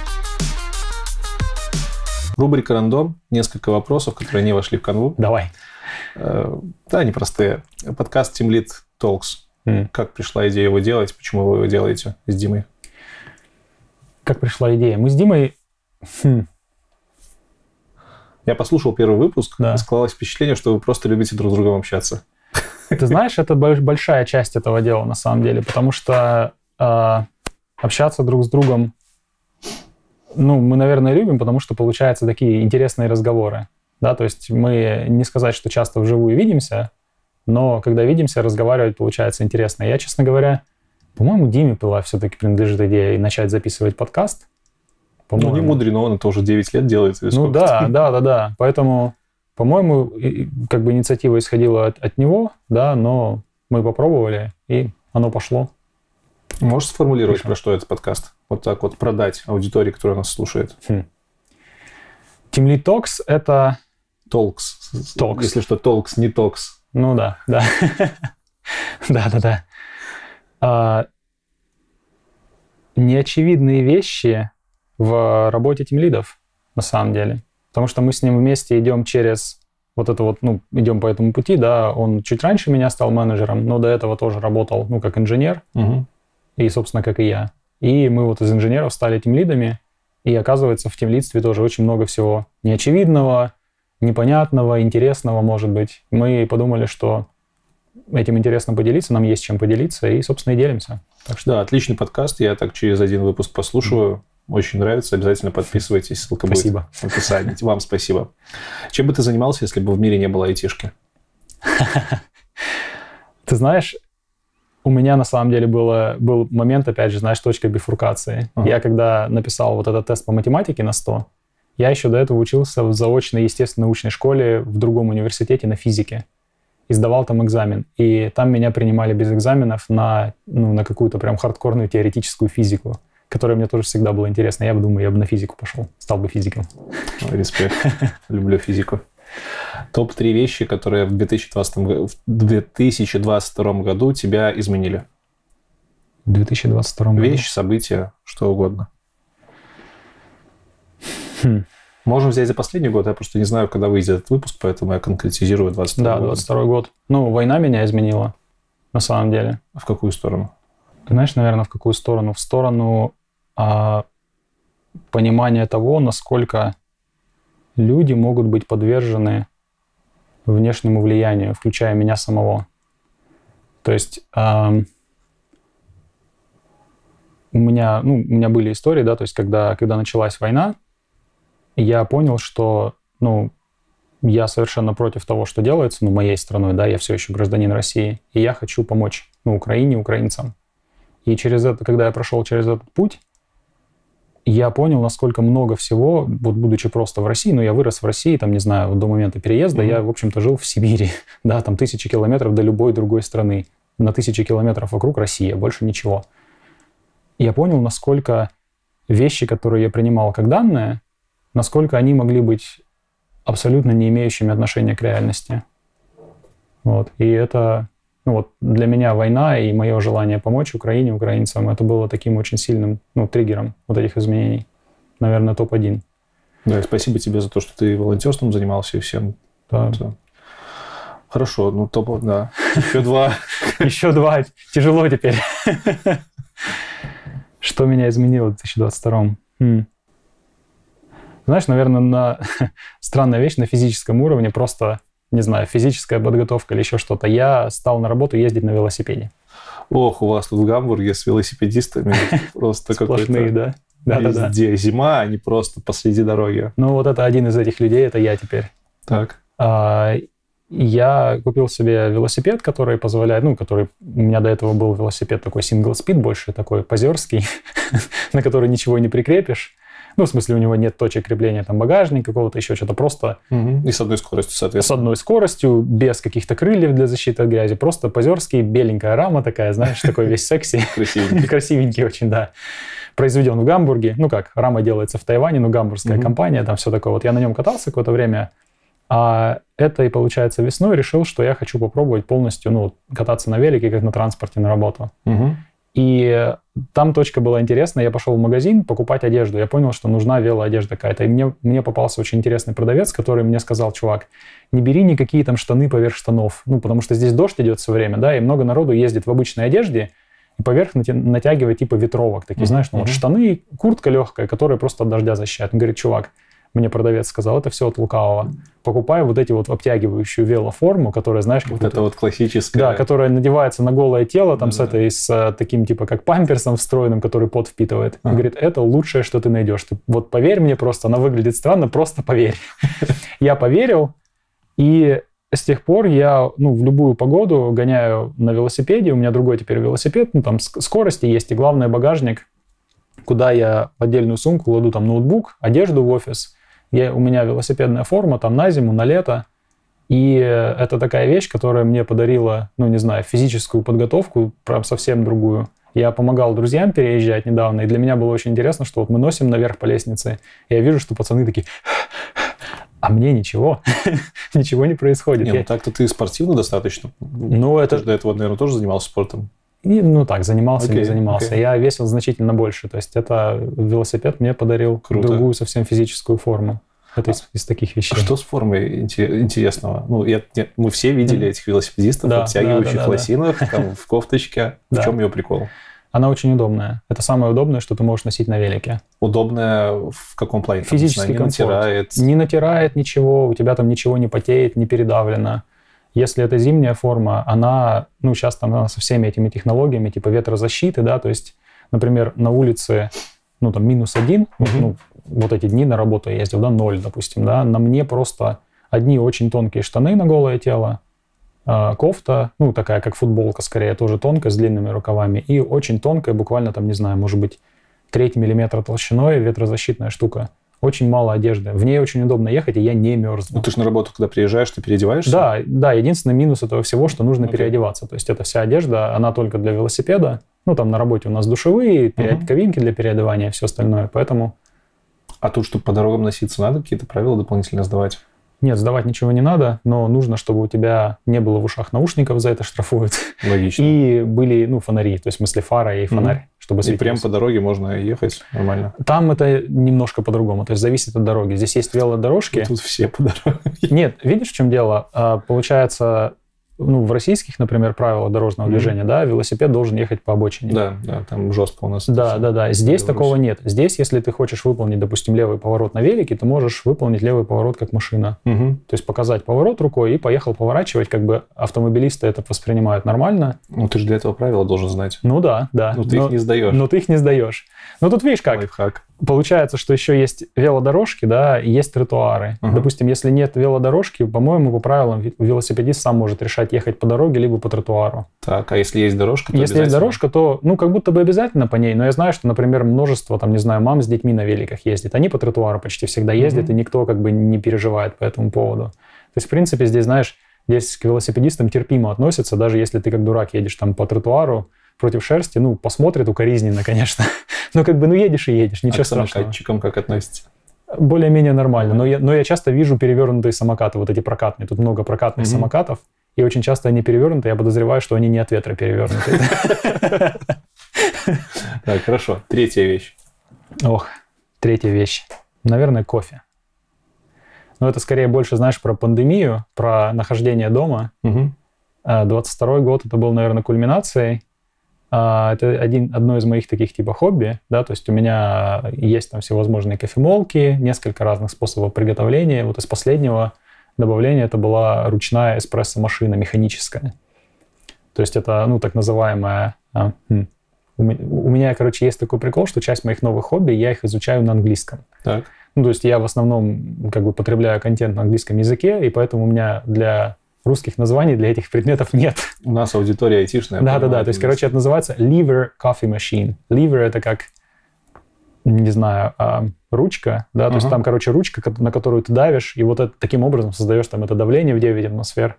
Рубрика «Рандом». Несколько вопросов, которые не вошли в канву. Давай. Да, они простые. Подкаст Team Lead Talks. Mm. Как пришла идея его делать? Почему вы его делаете с Димой? Как пришла идея? Мы с Димой... Хм. Я послушал первый выпуск, да. и складывалось впечатление, что вы просто любите друг с другом общаться. Ты знаешь, это большая часть этого дела на самом деле, потому что э, общаться друг с другом, ну, мы, наверное, любим, потому что получаются такие интересные разговоры. Да? То есть мы не сказать, что часто вживую видимся, но когда видимся, разговаривать получается интересно. Я, честно говоря, по-моему, Диме была все-таки принадлежит идея начать записывать подкаст. По-моему. Ну, не мудрено, он это уже девять лет делает. Ну да, да, да, да. Поэтому, по-моему, как бы инициатива исходила от, от него, да, но мы попробовали, и оно пошло. Можешь сформулировать, Пишем. Про что этот подкаст? Вот так вот продать аудитории, которая нас слушает. Хм. Team Lead Talks — это... Talks. Talks. Если что, Talks, не Talks. Ну да, да. Да-да-да. А, неочевидные вещи в работе тимлидов, на самом деле. Потому что мы с ним вместе идем через вот это вот, ну, идем по этому пути, да, он чуть раньше меня стал менеджером, но до этого тоже работал, ну, как инженер, угу. и, собственно, как и я. И мы вот из инженеров стали тимлидами, и, оказывается, в тимлидстве тоже очень много всего неочевидного, непонятного, интересного, может быть. Мы подумали, что этим интересно поделиться, нам есть чем поделиться, и, собственно, и делимся. Так что... Да, отличный подкаст, я так через один выпуск послушаю. Mm. Очень нравится, обязательно подписывайтесь, ссылка спасибо. Будет в описании. Вам спасибо. Чем бы ты занимался, если бы в мире не было айтишки? Ты знаешь, у меня на самом деле было, был момент, опять же, знаешь, точка бифуркации. Uh-huh. Я когда написал вот этот тест по математике на сто, я еще до этого учился в заочной естественно-научной школе в другом университете на физике. И сдавал там экзамен. И там меня принимали без экзаменов на, ну, на какую-то прям хардкорную теоретическую физику, которая мне тоже всегда была интересна. Я бы думаю, я бы на физику пошел, стал бы физиком. Респект. Люблю физику. топ три вещи, которые в две тысячи двадцать втором году тебя изменили. В две тысячи двадцать втором году? Вещи, события, что угодно. Хм. Можем взять за последний год. Я просто не знаю, когда выйдет этот выпуск, поэтому я конкретизирую двадцать второй год. Да, двадцать второй год. Ну, война меня изменила, на самом деле. В какую сторону? Знаешь, наверное, в какую сторону? В сторону а, понимания того, насколько люди могут быть подвержены внешнему влиянию, включая меня самого. То есть а, у меня, ну, у меня были истории, да, то есть когда, когда началась война, я понял, что, ну, я совершенно против того, что делается, ну, моей страной, да, я все еще гражданин России, и я хочу помочь, ну, Украине, украинцам. И через это, когда я прошел через этот путь, я понял, насколько много всего, вот будучи просто в России, ну, я вырос в России, там, не знаю, до момента переезда, mm-hmm. я, в общем-то, жил в Сибири, да, там тысячи километров до любой другой страны, на тысячи километров вокруг Россия, больше ничего. И я понял, насколько вещи, которые я принимал как данные, насколько они могли быть абсолютно не имеющими отношения к реальности. Вот. И это, ну вот, для меня война и мое желание помочь Украине, украинцам, это было таким очень сильным, ну, триггером вот этих изменений. Наверное, топ один. Да, и спасибо тебе за то, что ты волонтерством занимался и всем. Да. Это... Хорошо, ну топ, да. Еще два. Еще два. Тяжело теперь. Что меня изменило в две тысячи двадцать втором? Знаешь, наверное, на странная вещь, на физическом уровне, просто, не знаю, физическая подготовка или еще что-то. Я стал на работу ездить на велосипеде. Ох, у вас тут в Гамбурге с велосипедистами просто какой-то... Сплошные, да? Да, везде. Да, да. Зима, а не просто посреди дороги. Ну, вот это один из этих людей, это я теперь. Так. А, я купил себе велосипед, который позволяет, ну, который... У меня до этого был велосипед такой single-speed, больше такой позерский, на который ничего не прикрепишь. Ну, в смысле, у него нет точек крепления, там, багажника какого-то, еще что-то, просто... Угу. И с одной скоростью, соответственно. С одной скоростью, без каких-то крыльев для защиты от грязи, просто позерский, беленькая рама такая, знаешь, такой весь секси. Красивенький. Красивенький очень, да. Произведен в Гамбурге. Ну как, рама делается в Тайване, но гамбургская угу. компания, там все такое. Вот я на нем катался какое-то время, а это и, получается, весной решил, что я хочу попробовать полностью, ну, кататься на велике, как на транспорте, на работу. Угу. И там точка была интересная. Я пошел в магазин покупать одежду. Я понял, что нужна велоодежда какая-то. И мне, мне попался очень интересный продавец, который мне сказал: чувак, не бери никакие там штаны поверх штанов. Ну, потому что здесь дождь идет все время, да, и много народу ездит в обычной одежде, и поверх натягивает типа ветровок. Такие, mm-hmm. знаешь, ну вот штаны, куртка легкая, которая просто от дождя защищает. Он говорит: чувак, мне продавец сказал, это все от лукавого. Покупай вот эти вот обтягивающую велоформу, которая, знаешь... Вот это вот классическая. Да, которая надевается на голое тело, там, да, с этой, с таким, типа, как памперсом встроенным, который пот впитывает. А. Говорит, это лучшее, что ты найдешь. Ты, вот поверь мне просто, она выглядит странно, просто поверь. Я поверил, и с тех пор я, ну, в любую погоду гоняю на велосипеде. У меня другой теперь велосипед, ну, там скорости есть, и главное, багажник, куда я в отдельную сумку кладу там ноутбук, одежду в офис. Я, у меня велосипедная форма там на зиму, на лето. И это такая вещь, которая мне подарила, ну, не знаю, физическую подготовку, прям совсем другую. Я помогал друзьям переезжать недавно, и для меня было очень интересно, что вот мы носим наверх по лестнице, и я вижу, что пацаны такие... А мне ничего. Ничего не происходит. Не, ну так-то ты спортивно достаточно. Ну, ты это... же до этого, наверное, тоже занимался спортом. И, ну так, занимался, okay, не занимался. Okay. Я весил значительно больше. То есть это велосипед мне подарил Круто. Другую совсем физическую форму. Это а, из, из таких вещей. А что с формой интересного? Ну, я, я, мы все видели mm. этих велосипедистов, да, обтягивающих да, да, да, лосинах, да. Там, в кофточке. В чем ее прикол? Она очень удобная. Это самое удобное, что ты можешь носить на велике. Удобная в каком плане? Физический комфорт. Не натирает? Не натирает ничего, у тебя там ничего не потеет, не передавлено. Если это зимняя форма, она, ну, сейчас там она со всеми этими технологиями, типа ветрозащиты, да, то есть, например, на улице, ну, там, минус один, mm-hmm. ну, вот эти дни на работу я ездил, да, ноль, допустим, да, на мне просто одни очень тонкие штаны на голое тело, э, кофта, ну, такая, как футболка, скорее, тоже тонкая, с длинными рукавами, и очень тонкая, буквально там, не знаю, может быть, треть миллиметра толщиной ветрозащитная штука. Очень мало одежды. В ней очень удобно ехать, и я не мерзну. Ну, ты же на работу, когда приезжаешь, ты переодеваешься? Да, да. Единственный минус этого всего, что нужно okay. переодеваться. То есть, эта вся одежда, она только для велосипеда. Ну, там на работе у нас душевые, uh-huh. кабинки для переодевания и все остальное. Поэтому... А тут, чтобы по дорогам носиться, надо какие-то правила дополнительно сдавать? Нет, сдавать ничего не надо, но нужно, чтобы у тебя не было в ушах наушников, за это штрафуют. Логично. И были, ну, фонари, то есть, в смысле, фара и фонарь. Mm-hmm. Чтобы и прямо по дороге можно ехать нормально? Там это немножко по-другому, то есть зависит от дороги. Здесь есть велодорожки. Тут все по дороге. Нет, видишь, в чем дело? Получается, ну, в российских, например, правилах дорожного mm-hmm. движения, да, велосипед должен ехать по обочине. Да, да, там жестко у нас. Да, да, да. Здесь такого нет. Здесь, если ты хочешь выполнить, допустим, левый поворот на велике, ты можешь выполнить левый поворот как машина. Mm-hmm. То есть показать поворот рукой и поехал поворачивать, как бы автомобилисты это воспринимают нормально. Ну, ты же для этого правила должен знать. Ну да, да. Но ты но, их не сдаешь. Но ты их не сдаешь. Ну тут видишь как. Лайфхак. Получается, что еще есть велодорожки, да, и есть тротуары. Uh-huh. Допустим, если нет велодорожки, по-моему, по правилам велосипедист сам может решать, ехать по дороге либо по тротуару. Так, а если есть дорожка, то Если есть дорожка, то, ну, как будто бы обязательно по ней, но я знаю, что, например, множество, там, не знаю, мам с детьми на великах ездит. Они по тротуару почти всегда ездят, uh-huh. и никто как бы не переживает по этому поводу. То есть, в принципе, здесь, знаешь, здесь к велосипедистам терпимо относятся, даже если ты как дурак едешь там по тротуару против шерсти, ну, посмотрят укоризненно, конечно. Но как бы, ну, едешь и едешь, ничего а страшного. А к самокатчикам как относятся? Более-менее нормально, но я, но я часто вижу перевернутые самокаты, вот эти прокатные. Тут много прокатных mm-hmm. самокатов, и очень часто они перевернуты, я подозреваю, что они не от ветра перевернуты. Так, хорошо. Третья вещь. Ох, третья вещь. Наверное, кофе. Но это скорее больше, знаешь, про пандемию, про нахождение дома. двадцать второй год, это был, наверное, кульминацией. Это один, одно из моих таких типа хобби, да, то есть у меня есть там всевозможные кофемолки, несколько разных способов приготовления. Вот из последнего добавления это была ручная эспрессо-машина механическая. То есть это, ну, так называемая... А, хм. у, меня, у меня, короче, есть такой прикол, что часть моих новых хобби, я их изучаю на английском. Так. Ну, то есть я в основном как бы потребляю контент на английском языке, и поэтому у меня для... русских названий для этих предметов нет. У нас аудитория айтишная. Да-да-да, то есть, короче, это называется lever coffee machine. Lever — это как, не знаю, ручка, да, то uh-huh. есть там, короче, ручка, на которую ты давишь, и вот это, таким образом создаешь там это давление в девять атмосфер.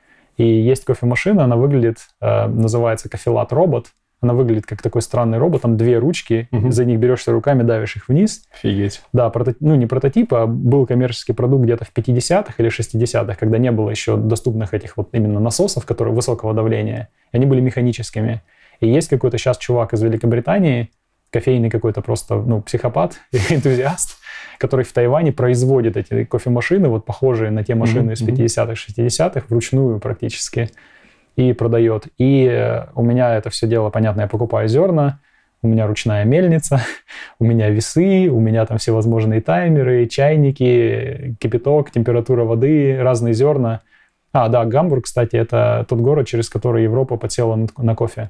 И есть кофемашина, она выглядит, называется кофелат робот. Она выглядит как такой странный робот, там две ручки, uh-huh. за них берешься руками, давишь их вниз. Офигеть. Да, прото... ну не прототип, а был коммерческий продукт где-то в пятидесятых или шестидесятых, когда не было еще доступных этих вот именно насосов, которые высокого давления. Они были механическими. И есть какой-то сейчас чувак из Великобритании, кофейный какой-то просто, ну, психопат, энтузиаст, который в Тайване производит эти кофемашины, вот похожие на те машины uh-huh. из пятидесятых, шестидесятых, вручную практически. И продает. И у меня это все дело, понятно, я покупаю зерна, у меня ручная мельница, у меня весы, у меня там всевозможные таймеры, чайники, кипяток, температура воды, разные зерна. А, да, Гамбург, кстати, это тот город, через который Европа подсела на кофе.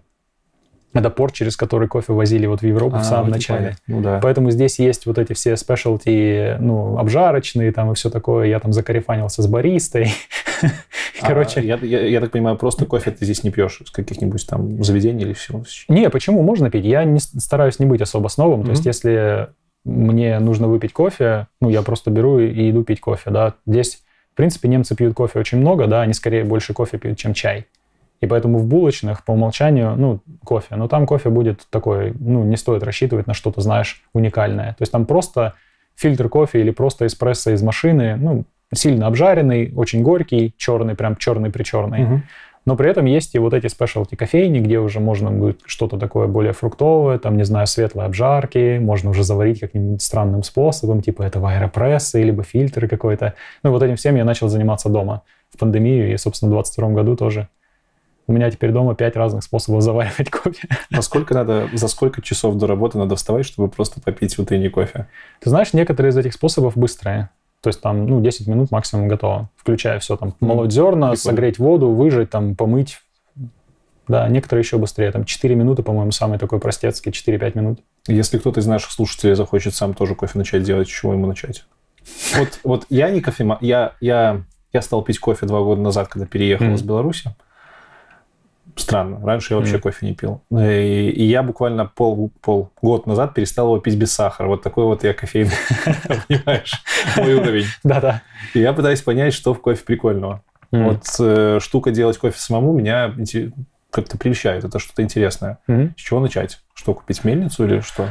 Это порт, через который кофе возили вот в Европу а, в самом начале. Ну, да. Поэтому здесь есть вот эти все спешлти, ну, обжарочные там и все такое. Я там закарифанился с баристой. Короче. А, я, я, я так понимаю, просто кофе ты здесь не пьешь из каких-нибудь там заведений или всего? Не, почему? Можно пить. Я не, стараюсь не быть особо снобом. Mm-hmm. То есть если мне нужно выпить кофе, ну, я просто беру и иду пить кофе, да. Здесь, в принципе, немцы пьют кофе очень много, да, они скорее больше кофе пьют, чем чай. И поэтому в булочных по умолчанию, ну, кофе. Но там кофе будет такой, ну, не стоит рассчитывать на что-то, знаешь, уникальное. То есть там просто фильтр кофе или просто эспрессо из машины, ну, сильно обжаренный, очень горький, черный, прям черный-причерный. Uh-huh. Но при этом есть и вот эти спешлти кофейни, где уже можно будет что-то такое более фруктовое, там, не знаю, светлые обжарки, можно уже заварить каким-нибудь странным способом, типа этого аэропресса, либо фильтр какой-то. Ну, вот этим всем я начал заниматься дома в пандемию, и, собственно, в двадцать втором году тоже. У меня теперь дома пять разных способов заваривать кофе. А сколько надо, за сколько часов до работы надо вставать, чтобы просто попить утренний кофе? Ты знаешь, некоторые из этих способов быстрые. То есть там, ну, десять минут максимум готово. Включая все там, молоть зерна, Прикольно. Согреть воду, выжать, там, помыть. Да, некоторые еще быстрее. Там четыре минуты, по-моему, самый такой простецкий, четыре-пять минут. Если кто-то из наших слушателей захочет сам тоже кофе начать делать, с чего ему начать? Вот, вот я не кофеман. Я, я, я стал пить кофе два года назад, когда переехал mm. из Беларуси. Странно. Раньше я вообще mm. кофе не пил. И, и я буквально пол, полгода назад перестал его пить без сахара. Вот такой вот я кофейный, понимаешь, мой уровень. Да-да. И я пытаюсь понять, что в кофе прикольного. Вот штука делать кофе самому меня как-то прельщает. Это что-то интересное. С чего начать? Что, купить мельницу или что?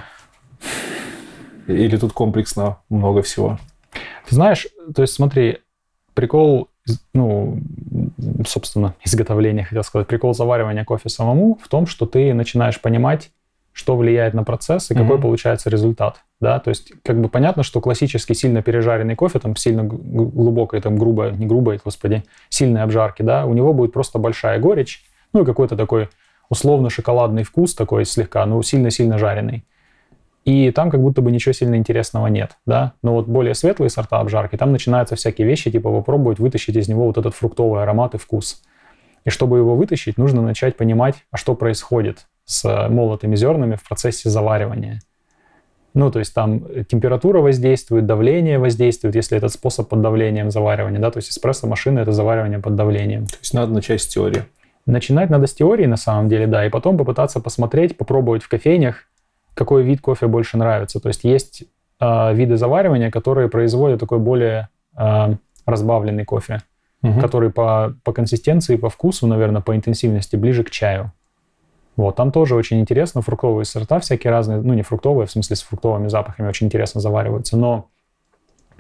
Или тут комплексно много всего? Ты знаешь, то есть смотри, прикол... ну, собственно, изготовление, хотел сказать, прикол заваривания кофе самому в том, что ты начинаешь понимать, что влияет на процесс и mm-hmm. какой получается результат, да, то есть как бы понятно, что классический сильно пережаренный кофе, там сильно глубокой, там грубой, не грубой, господи, сильной обжарки, да, у него будет просто большая горечь, ну и какой-то такой условно-шоколадный вкус такой слегка, ну сильно-сильно жареный. И там как будто бы ничего сильно интересного нет, да. Но вот более светлые сорта обжарки, там начинаются всякие вещи, типа попробовать вытащить из него вот этот фруктовый аромат и вкус. И чтобы его вытащить, нужно начать понимать, а что происходит с молотыми зернами в процессе заваривания. Ну, то есть там температура воздействует, давление воздействует, если этот способ под давлением заваривания, да, то есть эспрессо-машина — это заваривание под давлением. То есть надо начать с теории. Начинать надо с теории, на самом деле, да, и потом попытаться посмотреть, попробовать в кофейнях, какой вид кофе больше нравится. То есть есть э, виды заваривания, которые производят такой более э, разбавленный кофе, угу. который по, по консистенции, по вкусу, наверное, по интенсивности ближе к чаю. Вот, там тоже очень интересно, фруктовые сорта всякие разные, ну не фруктовые, в смысле с фруктовыми запахами очень интересно завариваются, но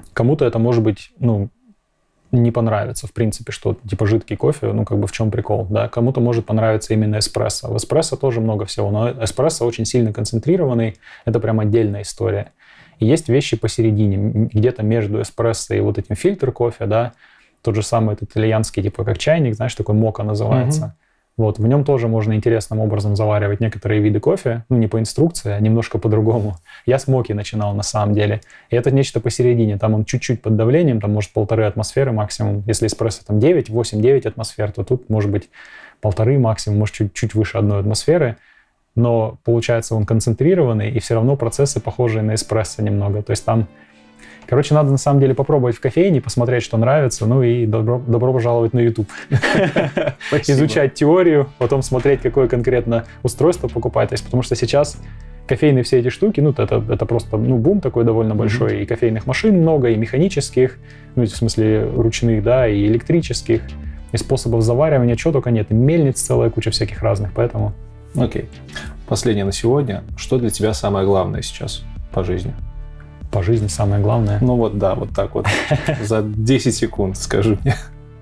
Кому-то это может быть, ну, не понравится, в принципе, что типа жидкий кофе, ну, как бы в чем прикол, да? Кому-то может понравиться именно эспрессо. В эспрессо тоже много всего, но эспрессо очень сильно концентрированный, это прям отдельная история. И есть вещи посередине, где-то между эспрессо и вот этим фильтр кофе, да, тот же самый этот итальянский, типа как чайник, знаешь, такой мока называется. Mm-hmm. Вот, в нем тоже можно интересным образом заваривать некоторые виды кофе, ну, не по инструкции, а немножко по-другому. Я с моки начинал на самом деле. И это нечто посередине, там он чуть-чуть под давлением, там может полторы атмосферы максимум. Если эспрессо там девять, восемь, девять атмосфер, то тут может быть полторы максимум, может чуть-чуть выше одной атмосферы. Но получается он концентрированный, и все равно процессы похожие на эспрессо немного. То есть там, короче, надо на самом деле попробовать в кофейне, посмотреть, что нравится, ну и добро, добро пожаловать на YouTube. Изучать теорию, потом смотреть, какое конкретно устройство покупать. То есть, потому что сейчас кофейные все эти штуки, ну, это, это просто, ну, бум такой довольно большой, mm-hmm. и кофейных машин много, и механических, ну, в смысле ручных, да, и электрических, и способов заваривания, чего только нет, и мельниц целая куча всяких разных, поэтому... Окей. Последнее на сегодня. Что для тебя самое главное сейчас по жизни? По жизни самое главное? Ну вот да, вот так вот. За десять секунд скажи мне.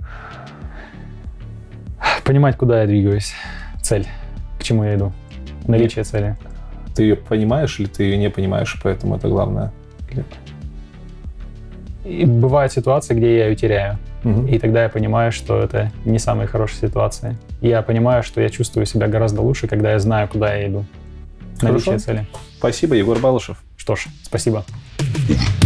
Понимать, куда я двигаюсь. Цель. К чему я иду. Наличие цели. Ты ее понимаешь или ты ее не понимаешь, поэтому это главное? И бывают ситуации, где я ее теряю. Угу. И тогда я понимаю, что это не самые хорошие ситуации. Я понимаю, что я чувствую себя гораздо лучше, когда я знаю, куда я иду. Наличие цели. Спасибо, Егор Балышев. Что ж, спасибо.